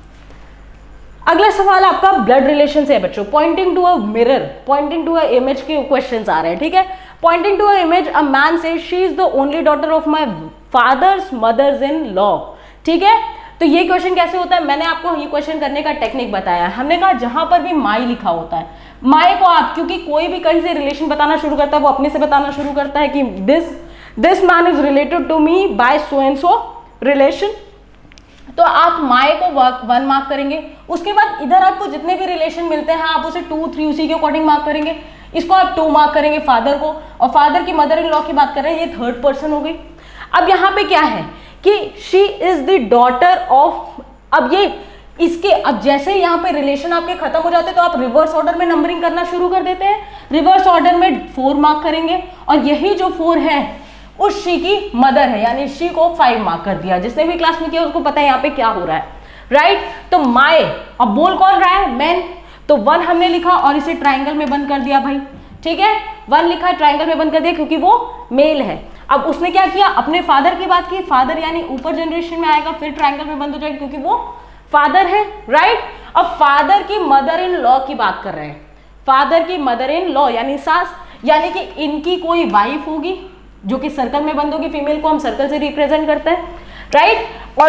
अगला सवाल आपका ब्लड रिलेशन से है बच्चों। Pointing to a mirror, pointing to a image के क्वेश्चंस आ रहे हैं, ठीक है। Pointing to a image, a man says she is the only daughter of my father's mother's in law, ठीक है। तो ये क्वेश्चन कैसे होता है, मैंने आपको ये क्वेश्चन करने का टेक्निक बताया। हमने कहा जहां पर भी माई लिखा होता है, माई को आप, क्योंकि कोई भी कहीं से रिलेशन बताना शुरू करता है वो अपने से बताना शुरू करता है कि this man is related to me by so and so relation. तो आप माए को 1 मार्क करेंगे। उसके बाद इधर आपको जितने भी रिलेशन मिलते हैं आप उसे 2, 3 उसी के अकॉर्डिंग मार्क करेंगे। इसको आप 2 मार्क करेंगे फादर को, और फादर की मदर इन लॉ की बात कर रहे हैं, ये थर्ड पर्सन हो गई। अब यहाँ पे क्या है कि she is the daughter of, अब ये इसके, अब जैसे यहाँ पे रिलेशन आपके खत्म हो जाते हैं तो आप रिवर्स ऑर्डर में नंबरिंग करना शुरू कर देते हैं। रिवर्स ऑर्डर में 4 मार्क करेंगे, और यही जो 4 है उस शी की मदर है, यानी शी को 5 मार्क कर दिया। जिसने भी क्लास में किया उसको पता है यहाँ पे क्या हो रहा है, राइट। तो माए, अब बोल कौन रहा है, मैन, तो 1 हमने लिखा और इसे ट्राइंगल में बंद कर दिया भाई, ठीक है। 1 लिखा ट्राइंगल में बंद कर दिया क्योंकि वो मेल है। अब उसने क्या किया, अपने फादर की बात की, फादर यानी ऊपर जनरेशन में आएगा, फिर ट्राइंगल में बंद हो जाएगा क्योंकि वो फादर है, राइट। अब फादर की मदर इन लॉ की बात कर रहे हैं, फादर की मदर इन लॉ यानी सास, यानी कि इनकी कोई वाइफ होगी जो कि सर्कल में बंद होगी, फीमेल को हम सर्कल से रिप्रेजेंट करते हैं, राइट। और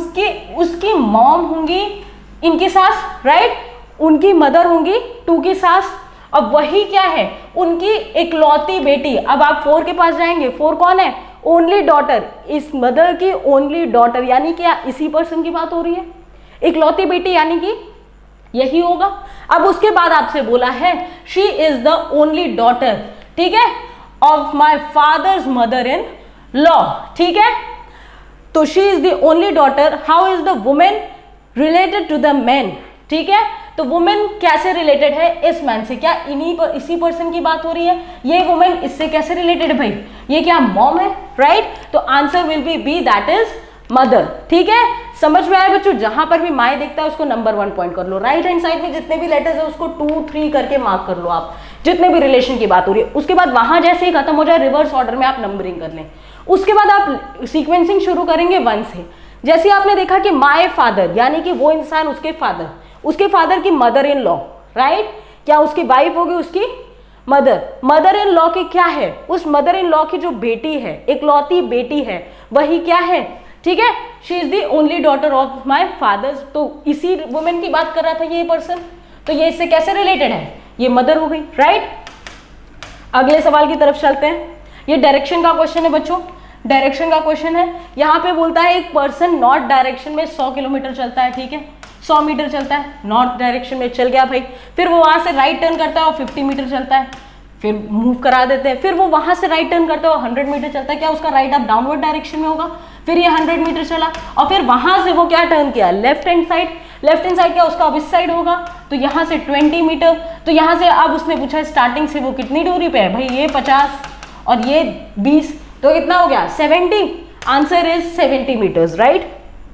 उसकी मॉम होंगी इनकी सास, राइट, उनकी मदर होंगी 2 की सास। अब वही क्या है, उनकी इकलौती बेटी। अब आप 4 के पास जाएंगे, 4 कौन है, ओनली डॉटर, इस मदर की ओनली डॉटर, यानी क्या इसी पर्सन की बात हो रही है, इकलौती बेटी, यानी कि यही होगा। अब उसके बाद आपसे बोला है she is the only daughter, ठीक है, of my father's mother in law, ठीक है। तो she is the only daughter, how is the women related to the man, ठीक है। तो वुमेन कैसे रिलेटेड है इस मैन से, क्या इसी पर्सन की बात हो रही है, ये वुमेन इससे कैसे रिलेटेड है भाई, ये क्या मॉम है, राइट। तो answer will be B, that is mother, ठीक है। समझ में आया बच्चों, जहां पर भी माए दिखता है उसको नंबर 1 पॉइंट कर लो। राइट हैंड साइड में जितने भी लेटर्स है उसको 2, 3 करके मार्क कर लो आप, जितने भी रिलेशन की बात हो रही है। उसके बाद वहां जैसे ही खत्म हो जाए रिवर्स ऑर्डर में आप नंबरिंग कर लें। उसके बाद आप सीक्वेंसिंग शुरू करेंगे 1 से। जैसे आपने देखा कि माय फादर यानी कि वो इंसान उसके फादर की मदर इन लॉ, राइट, क्या उसकी वाइफ होगी उसकी मदर इन लॉ की क्या है, उस मदर इन लॉ की जो बेटी है, इकलौती बेटी है, वही क्या है, ठीक है, she is the only daughter of my fathers. तो इसी वुमेन की बात कर रहा था ये पर्सन, तो ये इससे कैसे रिलेटेड है, ये मदर हो गई, राइट। अगले सवाल की तरफ चलते हैं। ये डायरेक्शन का क्वेश्चन है बच्चों, डायरेक्शन का क्वेश्चन है। यहाँ पे बोलता है एक पर्सन नॉर्थ डायरेक्शन में 100 किलोमीटर चलता है, ठीक है, 100 मीटर चलता है, नॉर्थ डायरेक्शन में चल गया भाई, फिर वो वहां से राइट टर्न करता है और 50 मीटर चलता है, फिर मूव करा देते हैं, फिर वो वहां से राइट टर्न करता है और 100 मीटर चलता है, क्या उसका राइट अप डाउनवर्ड डायरेक्शन में होगा, फिर ये 100 मीटर चला और फिर वहां से वो क्या टर्न किया, लेफ्ट हैंड साइड क्या उसका अब इस साइड होगा, तो यहाँ से 20 मीटर, तो यहाँ से अब उसने पूछा स्टार्टिंग से वो कितनी दूरी पे है, भाई ये 50 और ये 20, तो कितना हो गया 70, आंसर इज 70 मीटर्स, राइट।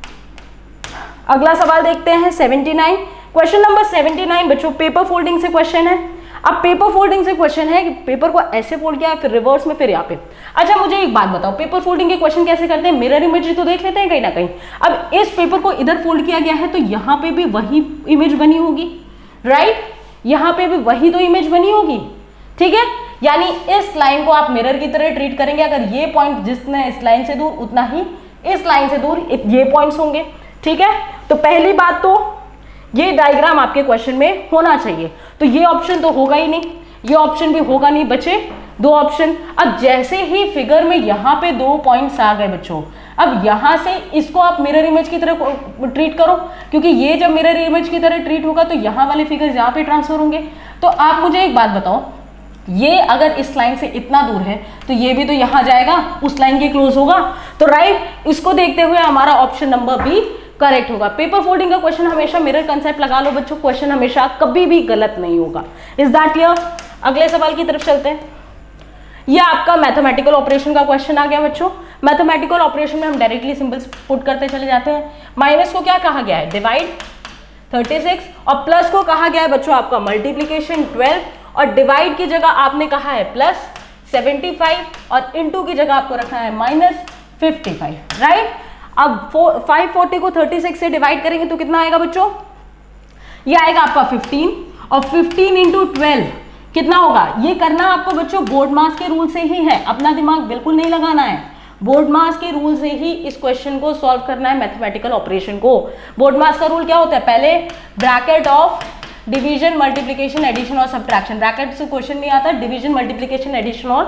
अगला सवाल देखते हैं 79, क्वेश्चन नंबर 79 बच्चों पेपर फोल्डिंग से क्वेश्चन है। अब पेपर फोल्डिंग से क्वेश्चन है कि पेपर को ऐसे फोल्ड किया फिर रिवर्स में फिर यहाँ पे। अच्छा मुझे एक बात बताओ, पेपर फोल्डिंग के क्वेश्चन कैसे करते हैं, मिरर इमेज तो देख लेते हैं कहीं ना कहीं। अब इस पेपर को इधर फोल्ड किया गया है तो यहाँ पे भी वही इमेज बनी होगी, राइट, यहाँ पे भी वही तो इमेज बनी होगी, ठीक है, यानी इस लाइन को आप मिरर की तरह ट्रीट करेंगे। अगर ये पॉइंट जितना इस लाइन से दूर उतना ही इस लाइन से दूर ये पॉइंट्स होंगे, ठीक है। तो पहली बात तो ये डायग्राम आपके क्वेश्चन में होना चाहिए, तो ये ऑप्शन तो होगा ही नहीं, ये ऑप्शन भी होगा नहीं, बचे 2 ऑप्शन। अब जैसे ही फिगर में यहाँ पे 2 पॉइंट्स आ गए बच्चों, अब यहाँ से इसको आप मिरर इमेज की तरह ट्रीट करो, क्योंकि ये जब मिरर इमेज की तरह ट्रीट होगा तो यहाँ वाले फिगर यहाँ पे ट्रांसफर होंगे। तो आप मुझे एक बात बताओ, ये अगर इस लाइन से इतना दूर है तो ये भी तो यहाँ जाएगा, उस लाइन के क्लोज होगा, तो राइट, इसको देखते हुए हमारा ऑप्शन नंबर बी करेक्ट होगा। पेपर फोल्डिंग का क्वेश्चन हमेशा मिरर कंसेप्ट लगा लो बच्चों, क्वेश्चन हमेशा कभी भी गलत नहीं होगा, इज दैट क्लियर। अगले सवाल की तरफ चलते हैं। ये आपका मैथमेटिकल ऑपरेशन का क्वेश्चन आ गया बच्चों। मैथमेटिकल ऑपरेशन में हम डायरेक्टली सिंबल्स पुट करते चले जाते हैं। माइनस को क्या कहा गया है, डिवाइड 36, और प्लस को कहा गया है बच्चों आपका मल्टीप्लीकेशन 12, और डिवाइड की जगह आपने कहा है प्लस 75 और इनटू की जगह आपको रखना है माइनस 55, राइट। अब 540 को 36 से डिवाइड करेंगे तो कितना आएगा बच्चों, ये आएगा आपका 15, और 15 इंटू 12 कितना होगा, ये करना आपको बच्चों बोर्ड मास के रूल से ही है, अपना दिमाग बिल्कुल नहीं लगाना है, बोर्ड मास के रूल से ही इस क्वेश्चन को सॉल्व करना है, मैथमेटिकल ऑपरेशन को। बोर्ड मास का रूल क्या होता है, पहले bracket of division multiplication addition और सब्ट्रैक्शन, ब्रैकेट से क्वेश्चन नहीं आता, डिवीजन मल्टीप्लीकेशन एडिशन और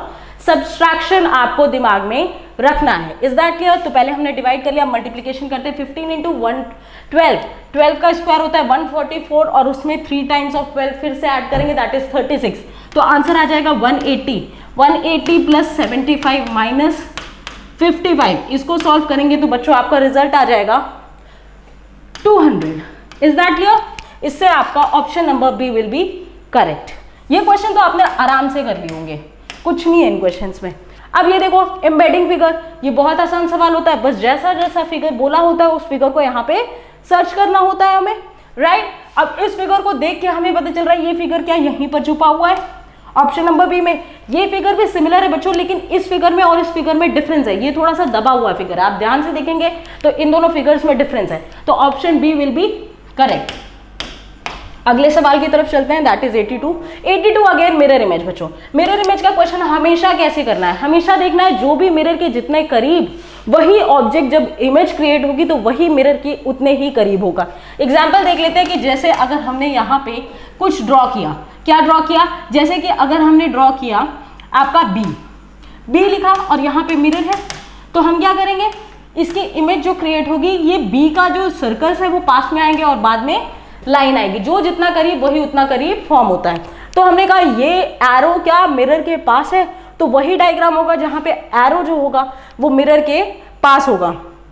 सब्सट्रैक्शन आपको दिमाग में रखना है। Is that clear? तो पहले हमने डिवाइड कर लिया, मल्टीप्लीकेशन करते हैं 15 इंटू 12, 12 का स्क्वायर होता है 144 और उसमें 3 टाइम्स ऑफ 12 फिर से ऐड करेंगे, दैट इज 36। तो आंसर आ जाएगा 180 प्लस 75 माइनस 55। इसको सॉल्व करेंगे तो बच्चों आपका रिजल्ट आ जाएगा 200। Is that clear? इससे आपका option number B will be correct. ये क्वेश्चन तो आपने आराम से कर लिए होंगे, कुछ नहीं है इन क्वेश्चंस में। अब ये देखो एम्बेडिंग फिगर, ये बहुत आसान सवाल होता है, बस जैसा जैसा फिगर बोला होता है उस फिगर को यहाँ पे सर्च करना होता है हमें, राइट। अब इस फिगर को देख के हमें पता चल रहा है ये फिगर क्या यहीं पर छुपा हुआ है। ऑप्शन नंबर बी में ये फिगर भी सिमिलर है बच्चों, लेकिन इस फिगर में और इस फिगर में डिफरेंस है, ये थोड़ा सा दबा हुआ फिगर है, आप ध्यान से देखेंगे तो इन दोनों फिगर्स में डिफरेंस है, तो option B will be correct. अगले सवाल की तरफ चलते हैं, that is 82 again mirror image. बच्चों मिरर इमेज का क्वेश्चन हमेशा कैसे करना है, हमेशा देखना है जो भी मिरर के जितने करीब वही ऑब्जेक्ट जब इमेज क्रिएट होगी तो वही मिरर के उतने ही करीब होगा। एग्जाम्पल देख लेते हैं कि जैसे अगर हमने यहाँ पे कुछ ड्रॉ किया, क्या ड्रॉ किया, जैसे कि अगर हमने ड्रॉ किया आपका बी लिखा और यहाँ पे मिरर है, तो हम क्या करेंगे, इसकी इमेज जो क्रिएट होगी ये बी का जो सर्कल्स है वो पास में आएंगे और बाद में लाइन आएगी, जो जितना करीब वही उतना करीब फॉर्म होता है। तो हमने कहा ये एरो क्या मिरर के पास है, तो वही डायग्राम होगा जहां पे एरो जो होगा वो मिरर के पास होगा,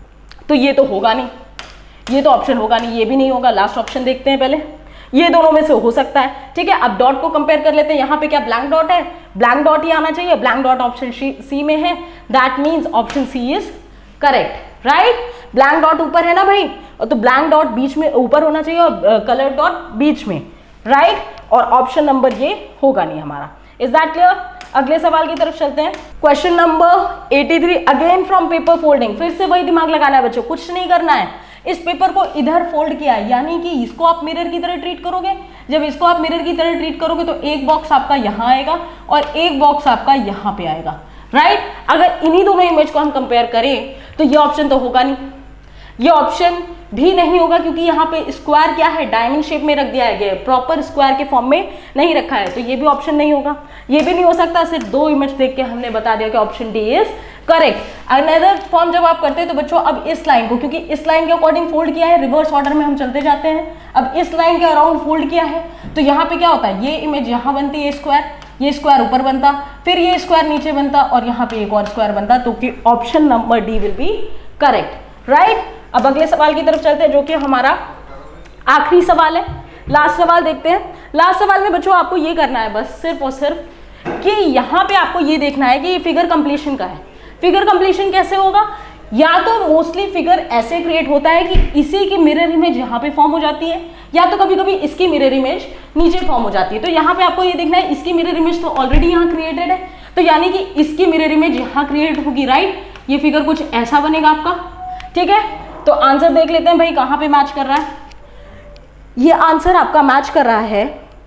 तो ये तो होगा नहीं, ये तो ऑप्शन होगा नहीं, ये भी नहीं होगा। लास्ट ऑप्शन देखते हैं पहले, ये दोनों में से हो सकता है, ठीक है। अब डॉट को कंपेयर कर लेते हैं, यहाँ पे क्या ब्लैंक डॉट है, ब्लैंक डॉट ही आना चाहिए, ब्लैंक डॉट ऑप्शन सी में है, that means option C is correct, right. Blank dot ऊपर है ना भाई, और तो ब्लैंक डॉट बीच में ऊपर होना चाहिए और कलर डॉट बीच में, राइट, और ऑप्शन नंबर ये होगा नहीं हमारा। Is that clear? अगले सवाल की तरफ चलते हैं, question number 83 again from paper folding. फिर से वही दिमाग लगाना है बच्चों, कुछ नहीं करना है, इस पेपर को इधर फोल्ड किया है, यानी कि इसको आप मिरर की तरह ट्रीट करोगे। जब इसको आप मिरर की तरह ट्रीट करोगे तो एक बॉक्स आपका यहाँ आएगा और एक बॉक्स आपका यहाँ पे आएगा, राइट। अगर इन्हीं दोनों इमेज को हम कंपेयर करें तो ये ऑप्शन तो होगा नहीं, ये ऑप्शन भी नहीं होगा, क्योंकि यहाँ पे स्क्वायर क्या है, डायमंड शेप में रख दिया गया है, प्रॉपर स्क्वायर के फॉर्म में नहीं रखा है, तो ये भी ऑप्शन नहीं होगा। ये भी नहीं हो सकता, सिर्फ दो इमेज देख के हमने बता दिया कि option D is correct. Another form जब आप करते हैं तो बच्चों अब इस लाइन को, क्योंकि इस लाइन के अकॉर्डिंग फोल्ड किया है, रिवर्स ऑर्डर में हम चलते जाते हैं, अब इस लाइन के अराउंड फोल्ड किया है, तो यहाँ पे क्या होता है, ये इमेज यहाँ बनती है स्क्वायर, ये स्क्वायर ऊपर बनता, फिर ये स्क्वायर नीचे बनता और यहाँ पे एक और स्क्वायर बनता, तो कि option number D will be correct, right. अब अगले सवाल की तरफ चलते हैं जो कि हमारा आखिरी सवाल है, लास्ट सवाल देखते हैं। लास्ट सवाल में बच्चों आपको ये करना है बस सिर्फ और सिर्फ कि यहाँ पे आपको ये देखना है कि ये फिगर कंप्लीशन का है। फिगर कंप्लीशन कैसे होगा, या तो मोस्टली फिगर ऐसे क्रिएट होता है कि इसी की मिरर इमेज यहाँ पे फॉर्म हो जाती है, या तो कभी कभी इसकी मिरर इमेज नीचे फॉर्म हो जाती है। तो यहाँ पे आपको ये देखना है इसकी मिरर इमेज तो ऑलरेडी यहाँ क्रिएटेड है, तो यानी कि इसकी मिरर इमेज यहाँ क्रिएट होगी, राइट। ये फिगर कुछ ऐसा बनेगा आपका, ठीक है। तो आंसर देख लेते हैं भाई कहाँ पे मैच कर रहा है। ये आंसर आपका मैच कर रहा है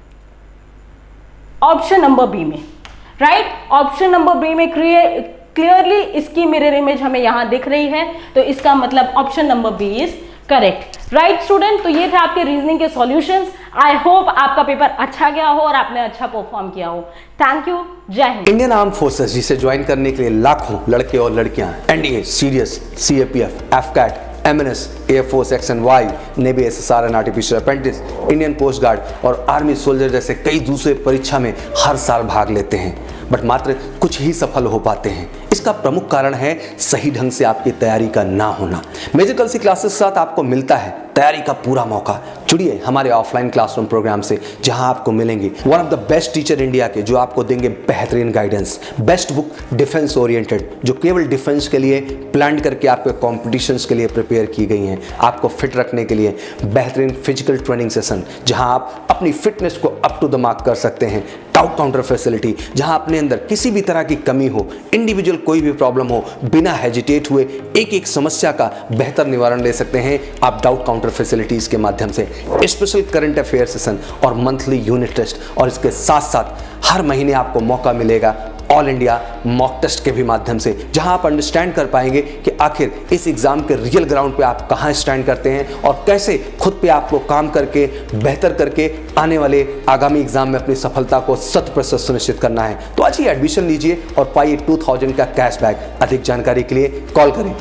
ऑप्शन नंबर बी में, राइट। ऑप्शन नंबर बी में क्लियरली इसकी मिरर इमेज हमें यहां दिख रही है, तो इसका मतलब option number B is correct, right student. तो ये थे आपके रीजनिंग के सॉल्यूशंस। आई होप आपका पेपर अच्छा गया हो और आपने अच्छा परफॉर्म किया हो। Thank you, Jai Hind.
Indian arm forces जिसे ज्वाइन करने के लिए लाखों लड़के और लड़कियां NDA, CDS, CAPF, AFCAT, MNS, air force XNY, navy SSR and artificial apprentice, Indian coast guard और आर्मी सोल्जर जैसे कई दूसरे परीक्षा में हर साल भाग लेते हैं, बट मात्र कुछ ही सफल हो पाते हैं। इसका प्रमुख कारण है सही ढंग से आपकी तैयारी का ना होना। मेजिकल सी क्लासेस के साथ आपको मिलता है तैयारी का पूरा मौका। जुड़िए हमारे ऑफलाइन क्लासरूम प्रोग्राम से, जहां आपको मिलेंगे one of the best teacher India के, जो आपको देंगे बेहतरीन guidance. Best book defence oriented, जो केवल डिफेंस के लिए प्लान करके आपके कॉम्पिटिशन्स के लिए प्रिपेयर की गई हैं। आपको फिट रखने के लिए बेहतरीन फिजिकल ट्रेनिंग सेशन, जहां आप अपनी फिटनेस को अप टू द मार्क कर सकते हैं। डाउट काउंटर फैसिलिटी, जहां अपने अंदर किसी भी तरह की कमी हो, इंडिविजुअल कोई भी प्रॉब्लम हो, बिना हेजिटेट हुए एक एक समस्या का बेहतर निवारण ले सकते हैं आप डाउट काउंटर फैसिलिटीज के माध्यम से। स्पेशल करंट अफेयर सेशन और मंथली यूनिट टेस्ट, और इसके साथ साथ हर महीने आपको मौका मिलेगा ऑल इंडिया मॉक टेस्ट के भी माध्यम से, जहां आप अंडरस्टैंड कर पाएंगे कि आखिर इस एग्जाम के रियल ग्राउंड पे आप कहां स्टैंड करते हैं और कैसे खुद पे आपको काम करके बेहतर करके आने वाले आगामी एग्जाम में अपनी सफलता को 100% सुनिश्चित करना है। तो आज ही एडमिशन लीजिए और पाइए 2000 का कैशबैक। अधिक जानकारी के लिए कॉल करें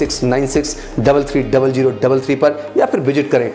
9696330033 पर या फिर विजिट करें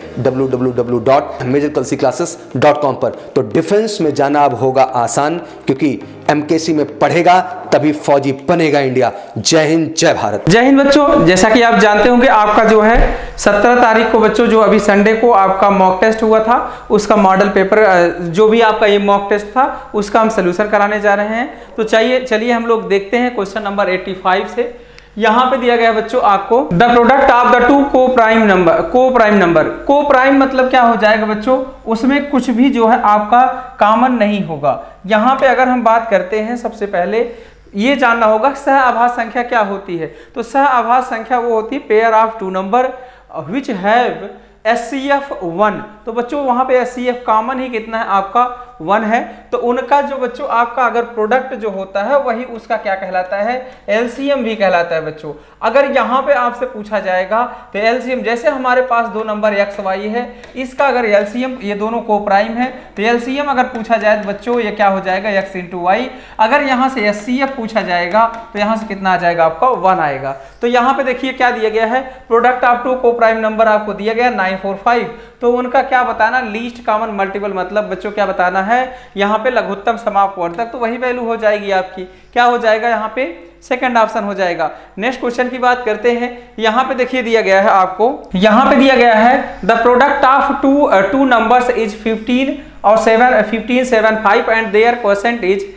www.majorkulsiclasses.com पर। तो डिफेंस में जाना अब होगा आसान, क्योंकि एमकेसी में पढ़ेगा तभी फौजी बनेगा इंडिया। जय हिंद, जय भारत।
जय हिंद बच्चों, जैसा कि आप जानते होंगे आपका जो है 17 तारीख को बच्चों, जो अभी संडे को आपका मॉक टेस्ट हुआ था, उसका मॉडल पेपर जो भी आपका ये मॉक टेस्ट था उसका हम सोल्यूशन कराने जा रहे हैं। तो चलिए हम लोग देखते हैं क्वेश्चन नंबर 85 से। यहाँ पे दिया गया है बच्चों आपको the product of the two co prime number. Co prime मतलब क्या हो जाएगा बच्चों, उसमें कुछ भी जो है आपका कॉमन नहीं होगा। यहाँ पे अगर हम बात करते हैं, सबसे पहले ये जानना होगा सह आभास संख्या क्या होती है। तो सह आभास संख्या वो होती है pair of two number which have SCF 1। तो बच्चों वहां पे SCF कॉमन ही कितना है आपका 1 है। तो उनका जो बच्चों आपका अगर प्रोडक्ट जो होता है वही उसका क्या कहलाता है, LCM भी कहलाता है बच्चों। अगर यहाँ पे आपसे पूछा जाएगा तो LCM, जैसे हमारे पास दो नंबर x y है, इसका अगर LCM, ये दोनों को प्राइम है, तो LCM अगर पूछा जाए तो बच्चों ये क्या हो जाएगा x × y। अगर यहाँ से SCF पूछा जाएगा तो यहाँ से कितना आ जाएगा आपका 1 आएगा। तो यहाँ पे देखिए क्या दिया गया है, product of two co prime number आपको दिया गया 945। तो उनका क्या बताना, लीस्ट कॉमन मल्टीपल, मतलब बच्चों क्या बताना है यहाँ पे लघुत्तम समापवर्धक। तो वही वैल्यू हो जाएगी आपकी, क्या हो जाएगा यहाँ पे, सेकंड ऑप्शन हो जाएगा। नेक्स्ट क्वेश्चन की बात करते हैं। यहाँ पे देखिए दिया गया है आपको, यहाँ पे दिया गया है the product of two numbers is 15 और 1575 and their quotient is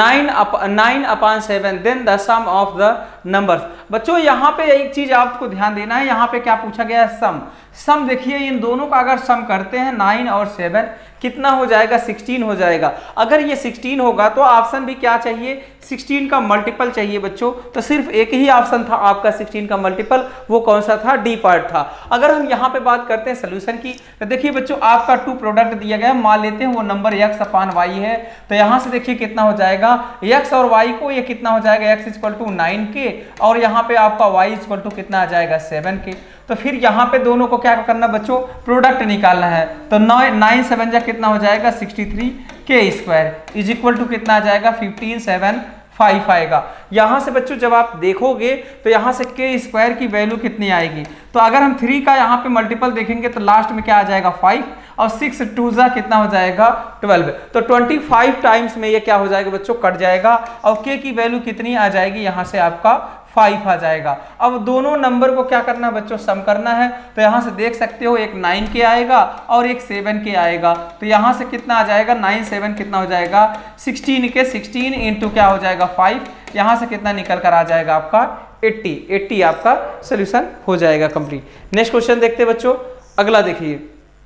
9/7, then the sum of the numbers. बच्चों यहाँ पे एक चीज आपको ध्यान देना है, यहाँ पे क्या पूछा गया है, सम देखिए इन दोनों का अगर सम करते हैं 9 और 7 कितना हो जाएगा, 16 हो जाएगा। अगर ये 16 होगा तो ऑप्शन भी क्या चाहिए, 16 का मल्टीपल चाहिए बच्चों। तो सिर्फ एक ही ऑप्शन था आपका 16 का मल्टीपल, वो कौन सा था, डी पार्ट था। अगर हम यहाँ पे बात करते हैं सोल्यूशन की, तो देखिए बच्चों आपका टू प्रोडक्ट दिया गया, मान लेते हैं वो नंबर x/y है। तो यहाँ से देखिए कितना हो जाएगा, x और y को ये कितना हो जाएगा, x = 9 के और यहाँ पे आपका y = कितना आ जाएगा, 7 के। तो फिर यहाँ पे दोनों को क्या करना बच्चों, प्रोडक्ट निकालना है। तो 9 7 जा कितना हो जाएगा, 63 k² इज इक्वल टू कितना आ जाएगा, 15755 आएगा। यहाँ से बच्चों जब आप देखोगे तो यहाँ से k² की वैल्यू कितनी आएगी। तो अगर हम 3 का यहाँ पे मल्टीपल देखेंगे तो लास्ट में क्या आ जाएगा, 5 और 6 2 जा कितना हो जाएगा, 12। तो 25 टाइम्स में ये क्या हो जाएगा बच्चों, कट जाएगा और k की वैल्यू कितनी आ जाएगी, यहाँ से आपका 5 आ जाएगा। अब दोनों नंबर को क्या करना है बच्चों, सम करना है। तो यहाँ से देख सकते हो एक 9k आएगा और एक 7k आएगा। तो यहाँ से कितना आ जाएगा, 9 7 कितना हो जाएगा, 16k, 16 इंटू क्या हो जाएगा 5, यहाँ से कितना निकल कर आ जाएगा आपका 80 आपका सोल्यूशन हो जाएगा कंप्लीट। नेक्स्ट क्वेश्चन देखते हैं बच्चों, अगला देखिए।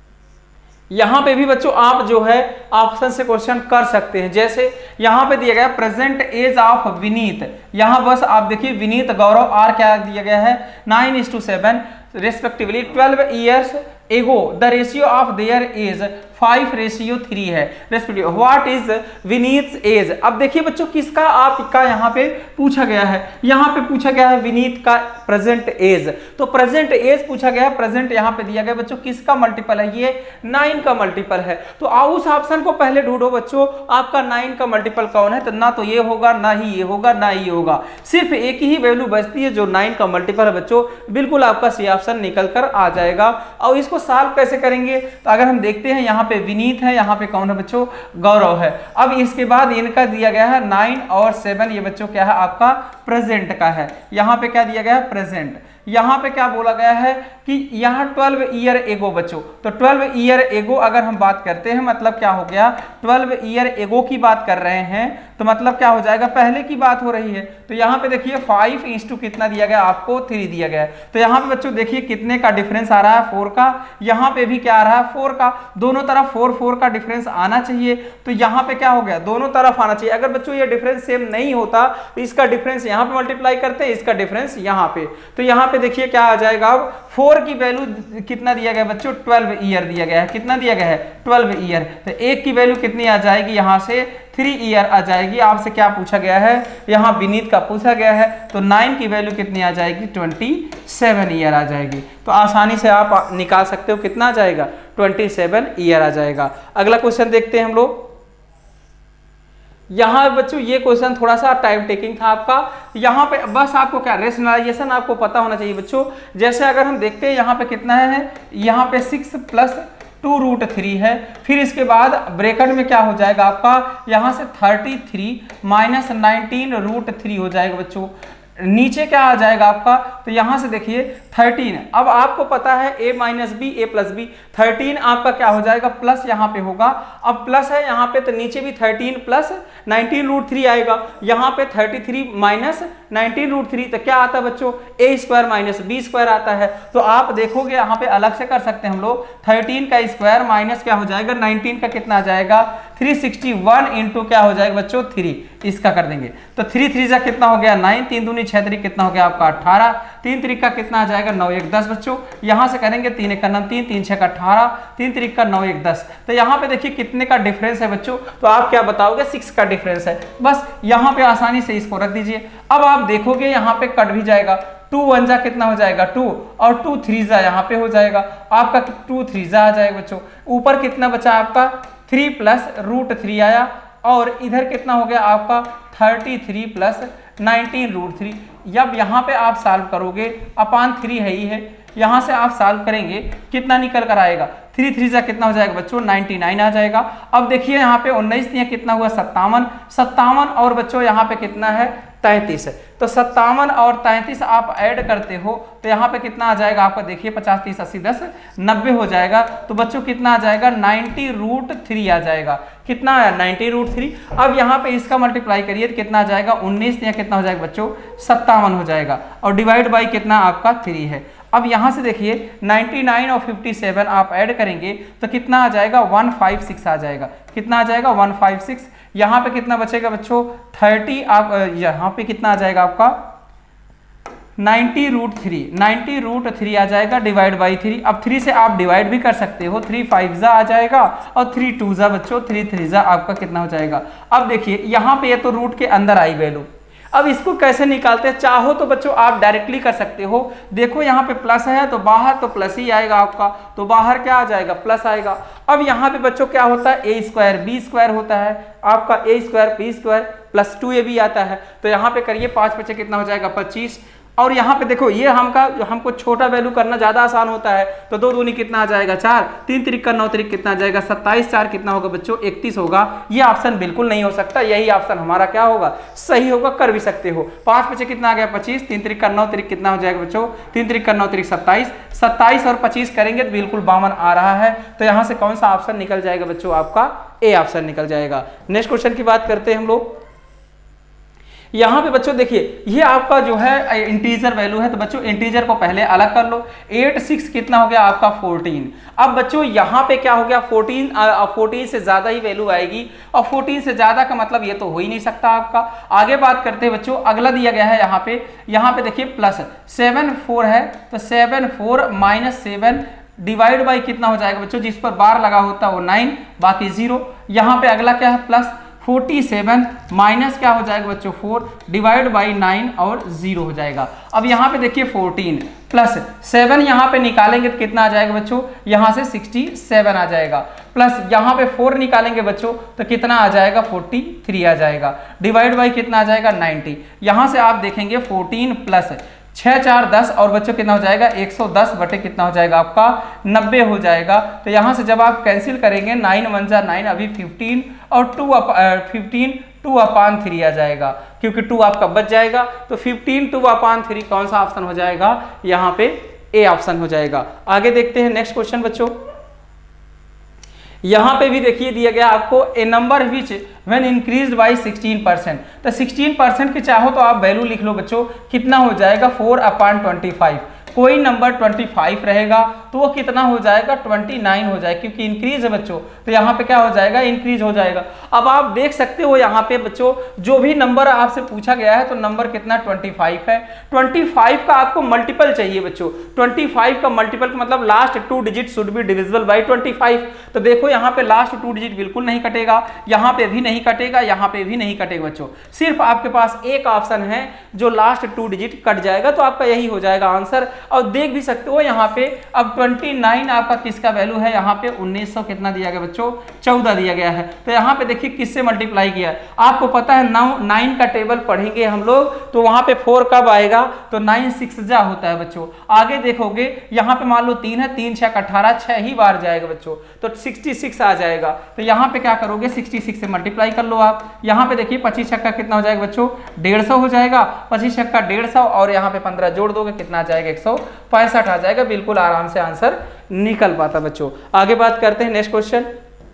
यहाँ पे भी बच्चों आप जो है ऑप्शन से क्वेश्चन कर सकते हैं। जैसे यहाँ पे दिया गया प्रेजेंट एज ऑफ विनीत, यहाँ बस आप देखिए विनीत गौरव आर क्या दिया गया है, 9:7 respectively 12 years ago the ratio of their age 5:3 है respective. What is Vineet age. अब देखिए बच्चों किसका आपका यहाँ पे पूछा गया है, यहाँ पे पूछा गया है विनीत का प्रेजेंट एज। तो प्रेजेंट एज पूछा गया है, प्रेजेंट यहाँ पे दिया गया बच्चों किसका मल्टीपल है, ये 9 का मल्टीपल है। तो उस ऑप्शन को पहले ढूंढो बच्चों, आपका 9 का मल्टीपल कौन है। तो ना तो ये होगा, ना ही ये होगा, ना ही ये होगा, सिर्फ एक ही वैल्यू बचती है जो 9 का मल्टीपल है बच्चों। बिल्कुल आपका सी ऑप्शन निकल कर आ जाएगा। और इसको सॉल्व कैसे करेंगे, तो अगर हम देखते हैं यहाँ पे विनीत है, यहाँ पे कौन है बच्चों, गौरव है। अब इसके बाद इनका दिया गया है 9 और 7, ये बच्चों क्या है आपका प्रेजेंट का है। यहाँ पे क्या दिया गया है, प्रेजेंट। यहाँ पे क्या बोला गया है कि यहाँ 12 ईयर एगो बच्चों। तो 12 ईयर एगो अगर हम बात करते हैं मतलब क्या हो गया, 12 ईयर एगो की बात कर रहे हैं तो मतलब क्या हो जाएगा, पहले की बात हो रही है। तो यहाँ पे देखिए 5 कितना दिया गया आपको, 3 दिया गया है। तो यहाँ पे बच्चों देखिए कितने का डिफरेंस आ रहा है, 4 का। यहाँ पे भी क्या आ रहा है, 4 का। दोनों तरफ 4 का डिफरेंस आना चाहिए। तो यहाँ पे क्या हो गया, दोनों तरफ आना चाहिए। अगर बच्चों ये डिफरेंस सेम नहीं होता तो इसका डिफरेंस यहाँ पे मल्टीप्लाई करते हैं, इसका डिफरेंस यहाँ पे। तो यहाँ
पे देखिए क्या आ जाएगा, अब 4 की वैल्यू कितना दिया गया बच्चों, 12 ईयर दिया गया है। कितना दिया गया है, 12 ईयर। तो 1 की वैल्यू कितनी आ जाएगी, यहाँ से 3 ईयर आ जाएगी। आपसे क्या पूछा गया है, यहाँ विनीत का पूछा गया है। तो 9 की वैल्यू कितनी आ जाएगी, 27 ईयर आ जाएगी। तो आसानी से आप निकाल सकते हो, कितना आ जाएगा, 27 ईयर आ जाएगा। अगला क्वेश्चन देखते हैं हम लोग। यहाँ बच्चों ये क्वेश्चन थोड़ा सा टाइम टेकिंग था आपका। यहाँ पे बस आपको क्या, रेशनलाइजेशन आपको पता होना चाहिए बच्चों। जैसे अगर हम देखते हैं यहाँ पे कितना है, यहाँ पे 6 + 2√3 है। फिर इसके बाद ब्रैकेट में क्या हो जाएगा आपका, यहाँ से 33 - 19√3 हो जाएगा बच्चों। नीचे क्या आ जाएगा आपका, तो यहाँ से देखिए 13। अब आपको पता है a - b a + b, 13 आपका क्या हो जाएगा, प्लस यहाँ पे होगा। अब प्लस है यहाँ पे, तो नीचे भी 13 + 19√3 आएगा। यहाँ पे 33 - 19√3, तो क्या आता है बच्चों, a² - b² आता है। तो आप देखोगे यहाँ पे अलग से कर सकते हैं हम लोग। 13 का स्क्वायर माइनस क्या हो जाएगा, 19 का कितना आ जाएगा, 361 इंटू क्या हो जाएगा बच्चों, 3। इसका कर देंगे तो 3 3 जा कितना हो गया, 9, 3 दूनी 6 3 कितना हो गया आपका 18, 3 3 का कितना आ जाएगा 9 1 10 बच्चों। यहाँ से करेंगे 3 1 का 9 3, 3 6 का 18, 3 3 का 9 1 10। तो यहाँ पे देखिए कितने का डिफरेंस है बच्चों, तो आप क्या बताओगे, 6 का डिफरेंस है। बस यहाँ पे आसानी से इसको रख दीजिए। अब आप देखोगे यहाँ पे कट भी जाएगा, 2 1 जा कितना हो जाएगा 2, और 2 3 जा यहाँ पे हो जाएगा आपका 2 3 जा आ जाएगा बच्चों। ऊपर कितना बचा आपका 3 + √3 आया, और इधर कितना हो गया आपका 33 + 19√3। जब यहाँ पे आप सॉल्व करोगे, अपान 3 है ही है, यहाँ से आप सॉल्व करेंगे कितना निकल कर आएगा, 3 3 जा कितना हो जाएगा बच्चों 99 आ जाएगा। अब देखिए यहाँ पे 19 दिया कितना हुआ 57, और बच्चों यहाँ पे कितना है 33 है। तो 57 और 33 आप ऐड करते हो तो यहाँ पे कितना आ जाएगा आपका, देखिए 50 30 80 10 90 हो जाएगा। तो बच्चों कितना आ जाएगा 90√3 आ जाएगा। कितना आया 90√3। अब यहाँ पे इसका मल्टीप्लाई करिए तो कितना आ जाएगा 19 या कितना हो जाएगा बच्चों 57 हो जाएगा, और डिवाइड बाई कितना आपका 3 है। अब यहाँ से देखिए 99 और 57 आप ऐड करेंगे तो कितना आ जाएगा 156 आ जाएगा। कितना आ जाएगा 156। यहाँ पे कितना बचेगा बच्चों 30, आप यहाँ पे कितना आ जाएगा आपका 90√3 आ जाएगा डिवाइड बाई 3। अब 3 से आप डिवाइड भी कर सकते हो, 3 5 जा आ जाएगा और 3 2 जा बच्चों 3 3 जा आपका कितना हो जाएगा। अब देखिए यहाँ पे ये तो रूट के अंदर आई वैल्यू। अब इसको कैसे निकालते हैं, चाहो तो बच्चों आप डायरेक्टली कर सकते हो। देखो यहाँ पे प्लस है तो बाहर तो प्लस ही आएगा आपका, तो बाहर क्या आ जाएगा प्लस आएगा। अब यहाँ पे बच्चों क्या होता है a² b² होता है आपका, a² b² + 2ab आता है। तो यहाँ पे करिए 5 5 कितना हो जाएगा 25, और यहाँ पे देखो ये हमको छोटा वैल्यू करना ज़्यादा आसान होता है। तो 2 दूनी कितना आ जाएगा 4, 3 3 का 9 3 कितना आ जाएगा 27, 4 कितना होगा बच्चों 31 होगा। ये ऑप्शन बिल्कुल नहीं हो सकता, यही ऑप्शन हमारा क्या होगा सही होगा, कर भी सकते हो। 5 5 कितना आ गया 25, 3 3 का 9 3 कितना हो जाएगा बच्चों 3 3 का 9 3 27, 27 और 25 करेंगे तो बिल्कुल 52 आ रहा है। तो यहाँ से कौन सा ऑप्शन निकल जाएगा बच्चों, आपका ए ऑप्शन निकल जाएगा। नेक्स्ट क्वेश्चन की बात करते हैं हम लोग। यहाँ पे बच्चों देखिए ये आपका जो है इंटीजर वैल्यू है, तो बच्चों इंटीजर को पहले अलग कर लो। 8 6 कितना हो गया आपका 14। अब बच्चों यहाँ पे क्या हो गया 14 से ज्यादा ही वैल्यू आएगी, और 14 से ज्यादा का मतलब ये तो हो ही नहीं सकता आपका। आगे बात करते हैं बच्चों, अगला दिया गया है यहाँ पे देखिए प्लस 7 4 है, तो 7 4 - 7 डिवाइड बाई कितना हो जाएगा बच्चों, जिस पर बार लगा होता है वो 9 बाकी 0। यहाँ पे अगला क्या है प्लस 47 माइनस क्या हो जाएगा बच्चों 4 डिवाइड बाई 9 और 0 हो जाएगा। अब यहाँ पे देखिए 14 प्लस 7 यहाँ पे निकालेंगे तो कितना आ जाएगा बच्चों, यहाँ से 67 आ जाएगा, प्लस यहाँ पे 4 निकालेंगे बच्चों तो कितना आ जाएगा 43 आ जाएगा, डिवाइड बाई कितना आ जाएगा 90। यहाँ से आप देखेंगे 14 प्लस 6 4 10 और बच्चों कितना हो जाएगा 110 बटे कितना हो जाएगा आपका 90 हो जाएगा। तो यहाँ से जब आप कैंसिल करेंगे 9 1 जा 9 अभी 15 और 2/3 आ जाएगा, क्योंकि 2 आपका बच जाएगा। तो 15 2/3 कौन सा ऑप्शन हो जाएगा, यहाँ पे ए ऑप्शन हो जाएगा। आगे देखते हैं नेक्स्ट क्वेश्चन बच्चों। यहाँ पे भी देखिए दिया गया आपको a number which when increased by 16%। तो 16% की चाहो तो आप वैल्यू लिख लो बच्चों, कितना हो जाएगा 4/25। कोई नंबर 25 रहेगा तो वो कितना हो जाएगा 29 हो जाएगा, क्योंकि इंक्रीज है बच्चों, तो यहाँ पे क्या हो जाएगा इंक्रीज हो जाएगा। अब आप देख सकते हो यहाँ पे बच्चों जो भी नंबर आपसे पूछा गया है तो नंबर कितना 25 है। 25 का आपको मल्टीपल चाहिए बच्चों, 25 का मल्टीपल का मतलब last 2 digit should be divisible by 25। तो देखो यहाँ पे लास्ट 2 डिजिट बिल्कुल नहीं कटेगा, यहाँ पे भी नहीं कटेगा, यहाँ पे भी नहीं कटेगा बच्चों। सिर्फ आपके पास एक ऑप्शन है जो लास्ट 2 डिजिट कट जाएगा, तो आपका यही हो जाएगा आंसर। और देख भी सकते हो यहाँ पे अब 29 आपका किसका वैल्यू है, यहाँ पे 1900 कितना दिया गया बच्चों 14 दिया गया है। तो यहाँ पे देखिए किससे मल्टीप्लाई किया है, आपको पता है 9 का टेबल पढ़ेंगे हम लोग तो वहां पे 4 कब आएगा, तो 9 6 जा होता है बच्चों। आगे देखोगे यहाँ पे मान लो 3 है, 3 6 18, 6 ही बार जाएगा बच्चों, तो 66 आ जाएगा। तो यहाँ पे क्या करोगे 66 से मल्टीप्लाई कर लो आप। यहाँ पे देखिए 25 छक्का कितना हो जाएगा बच्चों 150 हो जाएगा, 25 छक्का 150 और यहाँ पे 15 जोड़ दोगे कितना आ जाएगा 165 आ जाएगा। बिल्कुल आराम से आंसर निकल पाता बच्चों। आगे बात करते हैं नेक्स्ट क्वेश्चन।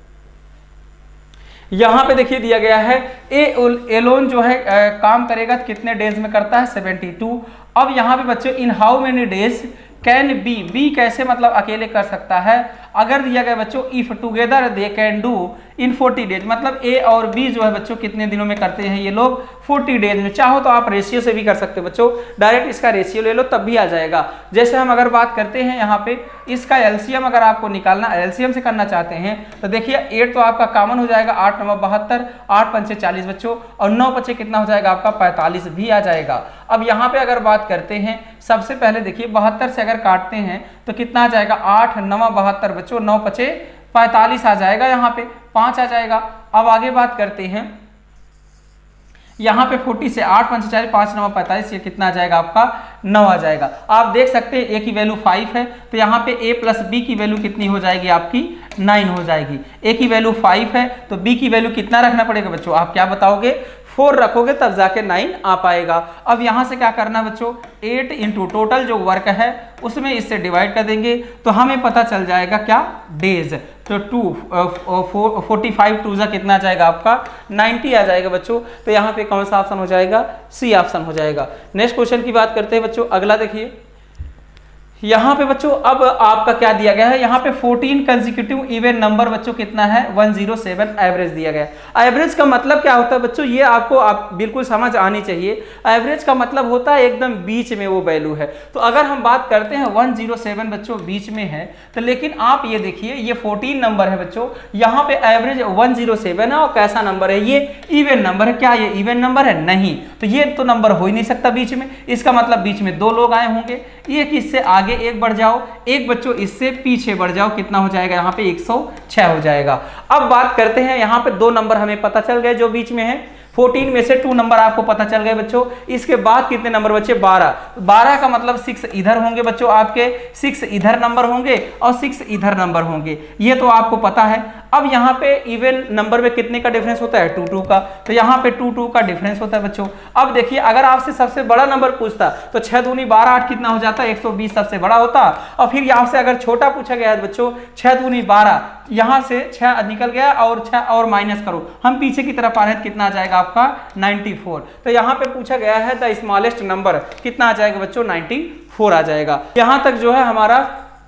यहां पे देखिए दिया गया है एलोन जो है काम करेगा कितने डेज में करता है 72। अब यहाँ पे बच्चों in how many days can be कैसे मतलब अकेले कर सकता है। अगर दिया गया बच्चों if together they can do in 40 days, मतलब ए और बी जो है बच्चों कितने दिनों में करते हैं ये लोग 40 डेज में। चाहो तो आप रेशियो से भी कर सकते हो बच्चों, डायरेक्ट इसका रेशियो ले लो तब भी आ जाएगा। जैसे हम अगर बात करते हैं यहाँ पे इसका एलसीएम अगर आपको निकालना एलसीएम से करना चाहते हैं तो देखिए 8 तो आपका कॉमन हो जाएगा, 8 9 72, 8 5 40 बच्चों, और 9 5 कितना हो जाएगा आपका 45 भी आ जाएगा। अब यहाँ पे अगर बात करते हैं सबसे पहले देखिए 72 से अगर काटते हैं तो कितना आ जाएगा 8 9 72 बच्चों, 9 5 45 आ जाएगा, यहाँ पे 5 आ जाएगा। अब आगे बात करते हैं यहाँ पे 40 से 8 5 40, 5 9 45, ये कितना आ जाएगा आपका 9 आ जाएगा। आप देख सकते हैं ए की वैल्यू 5 है तो यहाँ पे ए प्लस बी की वैल्यू कितनी हो जाएगी आपकी 9 हो जाएगी। ए की वैल्यू 5 है तो बी की वैल्यू कितना रखना पड़ेगा बच्चों, आप क्या बताओगे 4 रखोगे तब जाके 9 आ पाएगा। अब यहाँ से क्या करना बच्चों 8 इंटू टोटल जो वर्क है उसमें इससे डिवाइड कर देंगे तो हमें पता चल जाएगा क्या डेज, तो 45 2 कितना आ जाएगा आपका 90 आ जाएगा बच्चों। तो यहाँ पे कौन सा ऑप्शन हो जाएगा, सी ऑप्शन हो जाएगा। नेक्स्ट क्वेश्चन की बात करते हैं बच्चों, अगला देखिए यहाँ पे बच्चों अब आपका क्या दिया गया है, यहाँ पे 14 कंसेक्यूटिव इवन नंबर बच्चों कितना है 107 एवरेज दिया गया है। एवरेज का मतलब क्या होता है बच्चों, ये आपको आप बिल्कुल समझ आनी चाहिए। एवरेज का मतलब होता है एकदम बीच में वो वैल्यू है। तो अगर हम बात करते हैं 107 बच्चों बीच में है तो, लेकिन आप ये देखिए ये 14 नंबर है बच्चों, यहाँ पे एवरेज 107 है और कैसा नंबर है ये इवन नंबर है। क्या ये इवन नंबर है, नहीं, तो ये तो नंबर हो ही नहीं सकता बीच में, इसका मतलब बीच में 2 लोग आए होंगे। एक इससे आगे एक बढ़ जाओ, एक बच्चों इससे पीछे बढ़ जाओ, कितना हो जाएगा यहाँ पे 106 हो जाएगा। अब बात करते हैं यहाँ पे 2 नंबर हमें पता चल गए जो बीच में है, 14 में से 2 नंबर आपको पता चल गए बच्चों। इसके बाद कितने नंबर बचे 12 का मतलब 6 इधर होंगे बच्चों, आपके 6 इधर नंबर होंगे और 6 इधर नंबर होंगे, ये तो आपको पता है। अब यहाँ पे इवन नंबर में कितने का डिफरेंस होता है 2 का, तो यहाँ पे 2 का डिफरेंस होता है बच्चों। अब देखिए अगर आपसे सबसे बड़ा नंबर पूछता तो 6 दूनी 12 8 कितना हो जाता है 120 सबसे बड़ा होता, और फिर यहाँ से अगर छोटा पूछा गया है बच्चों 6 दूनी 12, यहाँ से 6 निकल गया और 6 और माइनस करो, हम पीछे की तरफ आ रहे हैं, कितना आ जाएगा आपका 94। तो यहाँ पे पूछा गया है द स्मॉलेस्ट नंबर कितना आ जाएगा बच्चों 94 आ जाएगा। यहाँ तक जो है हमारा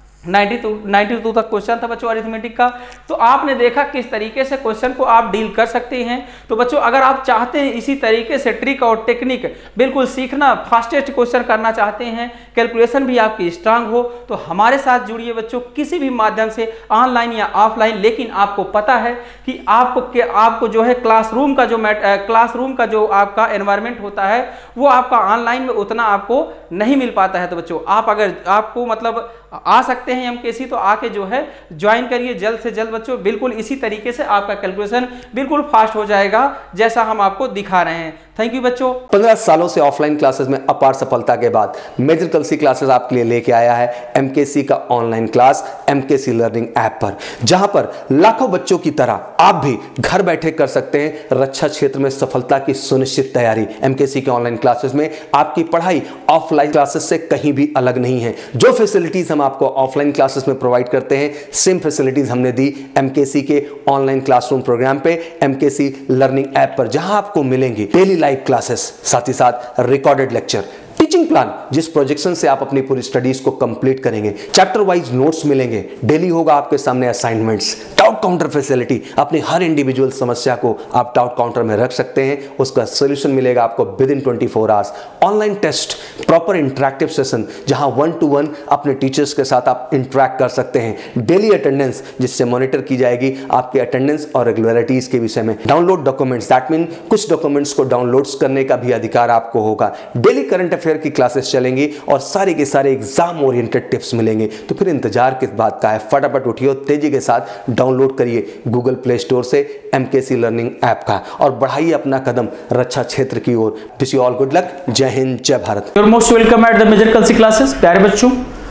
92 तक क्वेश्चन था बच्चों अरिथमेटिक का। तो आपने देखा किस तरीके से क्वेश्चन को आप डील कर सकते हैं। तो बच्चों अगर आप चाहते हैं इसी तरीके से ट्रिक और टेक्निक बिल्कुल सीखना, फास्टेस्ट क्वेश्चन करना चाहते हैं, कैलकुलेशन भी आपकी स्ट्रांग हो, तो हमारे साथ जुड़िए बच्चों किसी भी माध्यम से, ऑनलाइन या ऑफलाइन। लेकिन आपको पता है कि आपको जो है क्लासरूम का जो आपका एनवायरनमेंट होता है वो आपका ऑनलाइन में उतना आपको नहीं मिल पाता है। तो बच्चों आप अगर आपको मतलब आ सकते हैं एमकेसी तो आके जो है ज्वाइन करिए जल्द से जल्द बच्चों। बिल्कुल इसी तरीके से आपका कैलकुलेशन बिल्कुल फास्ट हो जाएगा जैसा हम आपको दिखा रहे हैं। थैंक यू बच्चों।
15 सालों से ऑफलाइन क्लासेस में अपार सफलता के बाद मेजर कलसी क्लासेस आपके लिए लेके आया है एमकेसी का online class MKC learning app पर, जहां पर लाखों बच्चों की तरह आप भी घर बैठे कर सकते हैं रक्षा क्षेत्र में सफलता की सुनिश्चित तैयारी। एमकेसी के ऑनलाइन क्लासेस में आपकी पढ़ाई ऑफलाइन क्लासेस से कहीं भी अलग नहीं है। जो फैसिलिटीज हम आपको ऑफलाइन क्लासेस में प्रोवाइड करते हैं सेम फैसिलिटीज हमने दी एमकेसी के ऑनलाइन क्लासरूम प्रोग्राम पे, एमकेसी लर्निंग ऐप पर, जहां आपको मिलेंगी डेली लाइव क्लासेस, साथ ही साथ रिकॉर्डेड लेक्चर, टीचिंग प्लान, जिस प्रोजेक्शन से आप अपनी पूरी स्टडीज को कंप्लीट करेंगे, चैप्टर वाइज नोट्स मिलेंगे, डेली होगा आपके सामने असाइनमेंट्स, डाउट काउंटर फैसिलिटी, अपनी हर इंडिविजुअल समस्या को आप डाउट काउंटर में रख सकते हैं, उसका सोल्यूशन मिलेगा आपको within 24 hours, online test, proper interactive session जहां 1-to-1 अपने टीचर्स के साथ आप इंटरेक्ट कर सकते हैं, डेली अटेंडेंस जिससे मॉनिटर की जाएगी आपके अटेंडेंस और रेगुलरिटीज के विषय में, डाउनलोड डॉक्यूमेंट्स, दैट मीन कुछ डॉक्यूमेंट्स को डाउनलोड्स करने का भी अधिकार आपको होगा, डेली करंट अफेयर की क्लासेस चलेंगी और सारे के सारे एग्जाम ओरिएंटेड टिप्स मिलेंगे। तो फिर इंतजार किस बात का है, फटाफट उठिए, तेजी के साथ डाउनलोड करिए गूगल प्ले स्टोर से एमकेसी लर्निंग ऐप का और बढ़ाइए अपना कदम रक्षा क्षेत्र की ओर। Wish you all good luck. जय Hind, Jai Bharat.
You are most welcome at the major Kalsi classes. प्यारे बच्चों,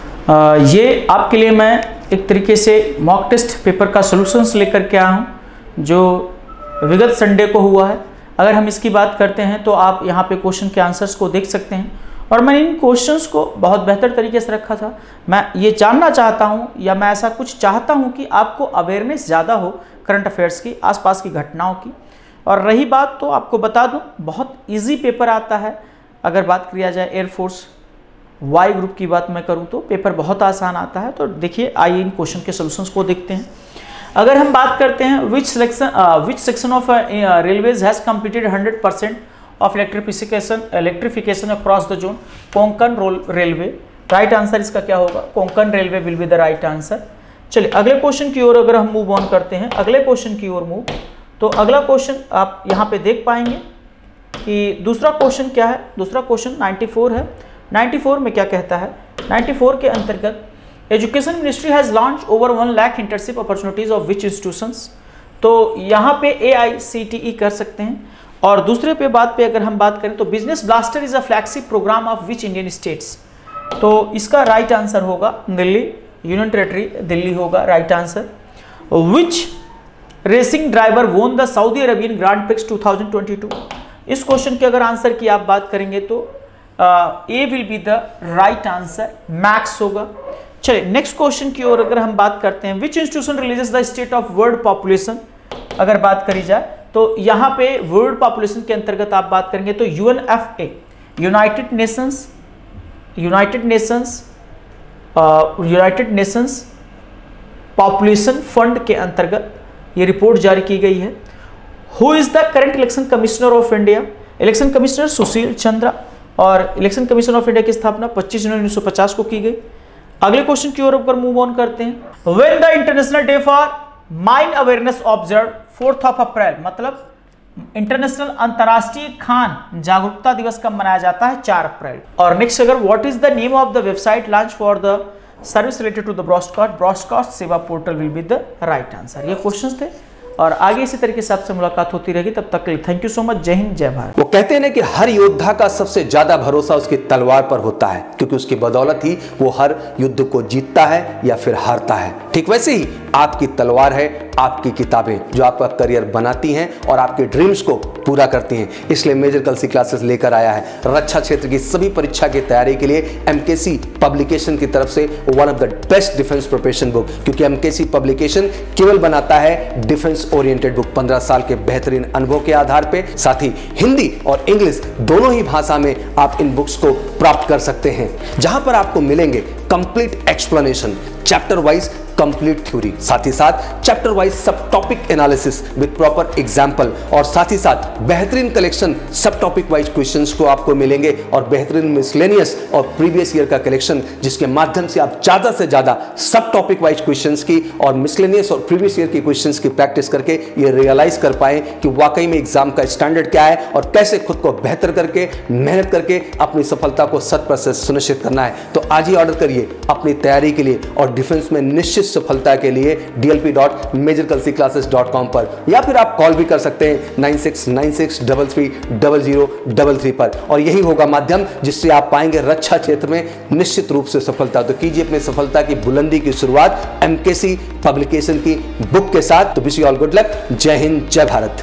ये आपके लिए मैं एक तरीके से मॉक टेस्ट पेपर का सॉल्यूशंस लेकर के आया हूँ जो विगत संडे को हुआ है। अगर हम इसकी बात करते हैं तो आप यहाँ पे क्वेश्चन के आंसर्स को देख सकते हैं और मैंने इन क्वेश्चंस को बहुत बेहतर तरीके से रखा था। मैं ये जानना चाहता हूँ या मैं ऐसा कुछ चाहता हूँ कि आपको अवेयरनेस ज़्यादा हो करंट अफेयर्स की, आसपास की घटनाओं की। और रही बात तो आपको बता दूँ, बहुत ईजी पेपर आता है। अगर बात किया जाए एयरफोर्स वाई ग्रुप की बात मैं करूँ तो पेपर बहुत आसान आता है। तो देखिए, आइए इन क्वेश्चन के सोल्यूशंस को देखते हैं। अगर हम बात करते हैं which section of railways has completed 100% of electrification across the zone, Konkan railway. Right answer इसका क्या होगा? Konkan railway will be the right answer. चलिए अगले क्वेश्चन की ओर अगर हम मूव ऑन करते हैं, अगले क्वेश्चन की ओर मूव, तो अगला क्वेश्चन आप यहाँ पे देख पाएंगे कि दूसरा क्वेश्चन क्या है। दूसरा क्वेश्चन 94 है। 94 में क्या कहता है? 94 के अंतर्गत education ministry has launch over 1 lakh internship opportunities of which institutions. तो यहाँ पे AICTE कर सकते हैं। और दूसरे पे बात पे अगर हम बात करें तो business blaster is a flagship program of which Indian states. तो इसका राइट आंसर होगा दिल्ली, यूनियन टेरिटरी दिल्ली होगा right answer. Which racing driver won the Saudi Arabian grand prix 2022। इस क्वेश्चन के अगर आंसर की आप बात करेंगे तो A will be the right answer, Max होगा। चलिए नेक्स्ट क्वेश्चन की ओर अगर हम बात करते हैं, which institution releases the state of world population. अगर बात करी जाए तो यहाँ पे वर्ल्ड पॉपुलेशन के अंतर्गत आप बात करेंगे तो UNFA, United Nations population fund के अंतर्गत ये रिपोर्ट जारी की गई है। Who is the current election commissioner of India? Election commissioner Sushil Chandra, और इलेक्शन कमीशन ऑफ इंडिया की स्थापना 25 जनवरी 1950 को की गई। अगले क्वेश्चन की ओर ऊपर मूव ऑन करते हैं। When the international day for mine awareness observe 4 April, मतलब इंटरनेशनल अंतरराष्ट्रीय खान जागरूकता दिवस कब मनाया जाता है? 4 अप्रैल। और नेक्स्ट अगर what is the name of the website launch for the service related to the broadcast Seva portal will be the right answer. ये क्वेश्चंस थे और आगे इसी तरीके से आपसे मुलाकात होती रहेगी। तब तक के लिए थैंक यू सो मच। जय हिंद, जय भारत।
वो कहते हैं ना कि हर योद्धा का सबसे ज्यादा भरोसा उसकी तलवार पर होता है, क्योंकि उसकी बदौलत ही वो हर युद्ध को जीतता है या फिर हारता है। ठीक वैसे ही आपकी तलवार है आपकी किताबें, जो आपका करियर बनाती हैं और आपके ड्रीम्स को पूरा करती हैं। इसलिए मेजर कल्सी क्लासेस लेकर आया है रक्षा क्षेत्र की सभी परीक्षा की तैयारी के लिए MKC पब्लिकेशन की तरफ से one of the best defence preparation book, क्योंकि MKC पब्लिकेशन केवल बनाता है डिफेंस ओरिएंटेड बुक 15 साल के बेहतरीन अनुभव के आधार पे। साथ ही हिंदी और इंग्लिश दोनों ही भाषा में आप इन बुक्स को प्राप्त कर सकते हैं, जहां पर आपको मिलेंगे complete explanation, chapter wise complete theory, साथ ही साथ chapter wise sub topic analysis with proper example, और साथ ही साथ बेहतरीन कलेक्शन सब टॉपिक वाइज क्वेश्चंस को आपको मिलेंगे और बेहतरीन मिसलेनियस और प्रीवियस ईयर का कलेक्शन, जिसके माध्यम से आप ज्यादा से ज्यादा सब टॉपिक वाइज क्वेश्चंस की और मिसलेनियस और प्रीवियस ईयर की क्वेश्चंस की प्रैक्टिस करके ये रियलाइज कर पाए कि वाकई में एग्जाम का स्टैंडर्ड क्या है और कैसे खुद को बेहतर करके मेहनत करके अपनी सफलता को 100% सुनिश्चित करना है। तो आज ही ऑर्डर करिए अपनी तैयारी के लिए और डिफेंस में निश्चित सफलता के लिए dlp.majorkalsiclasses.com पर, या फिर आप कॉल भी कर सकते हैं 9696330033 पर, और यही होगा माध्यम जिससे आप पाएंगे रक्षा क्षेत्र में निश्चित रूप से सफलता। तो कीजिए अपनी सफलता की बुलंदी की शुरुआत MKC पब्लिकेशन की बुक के साथ। तो wish you all good luck. जय हिंद, जय भारत।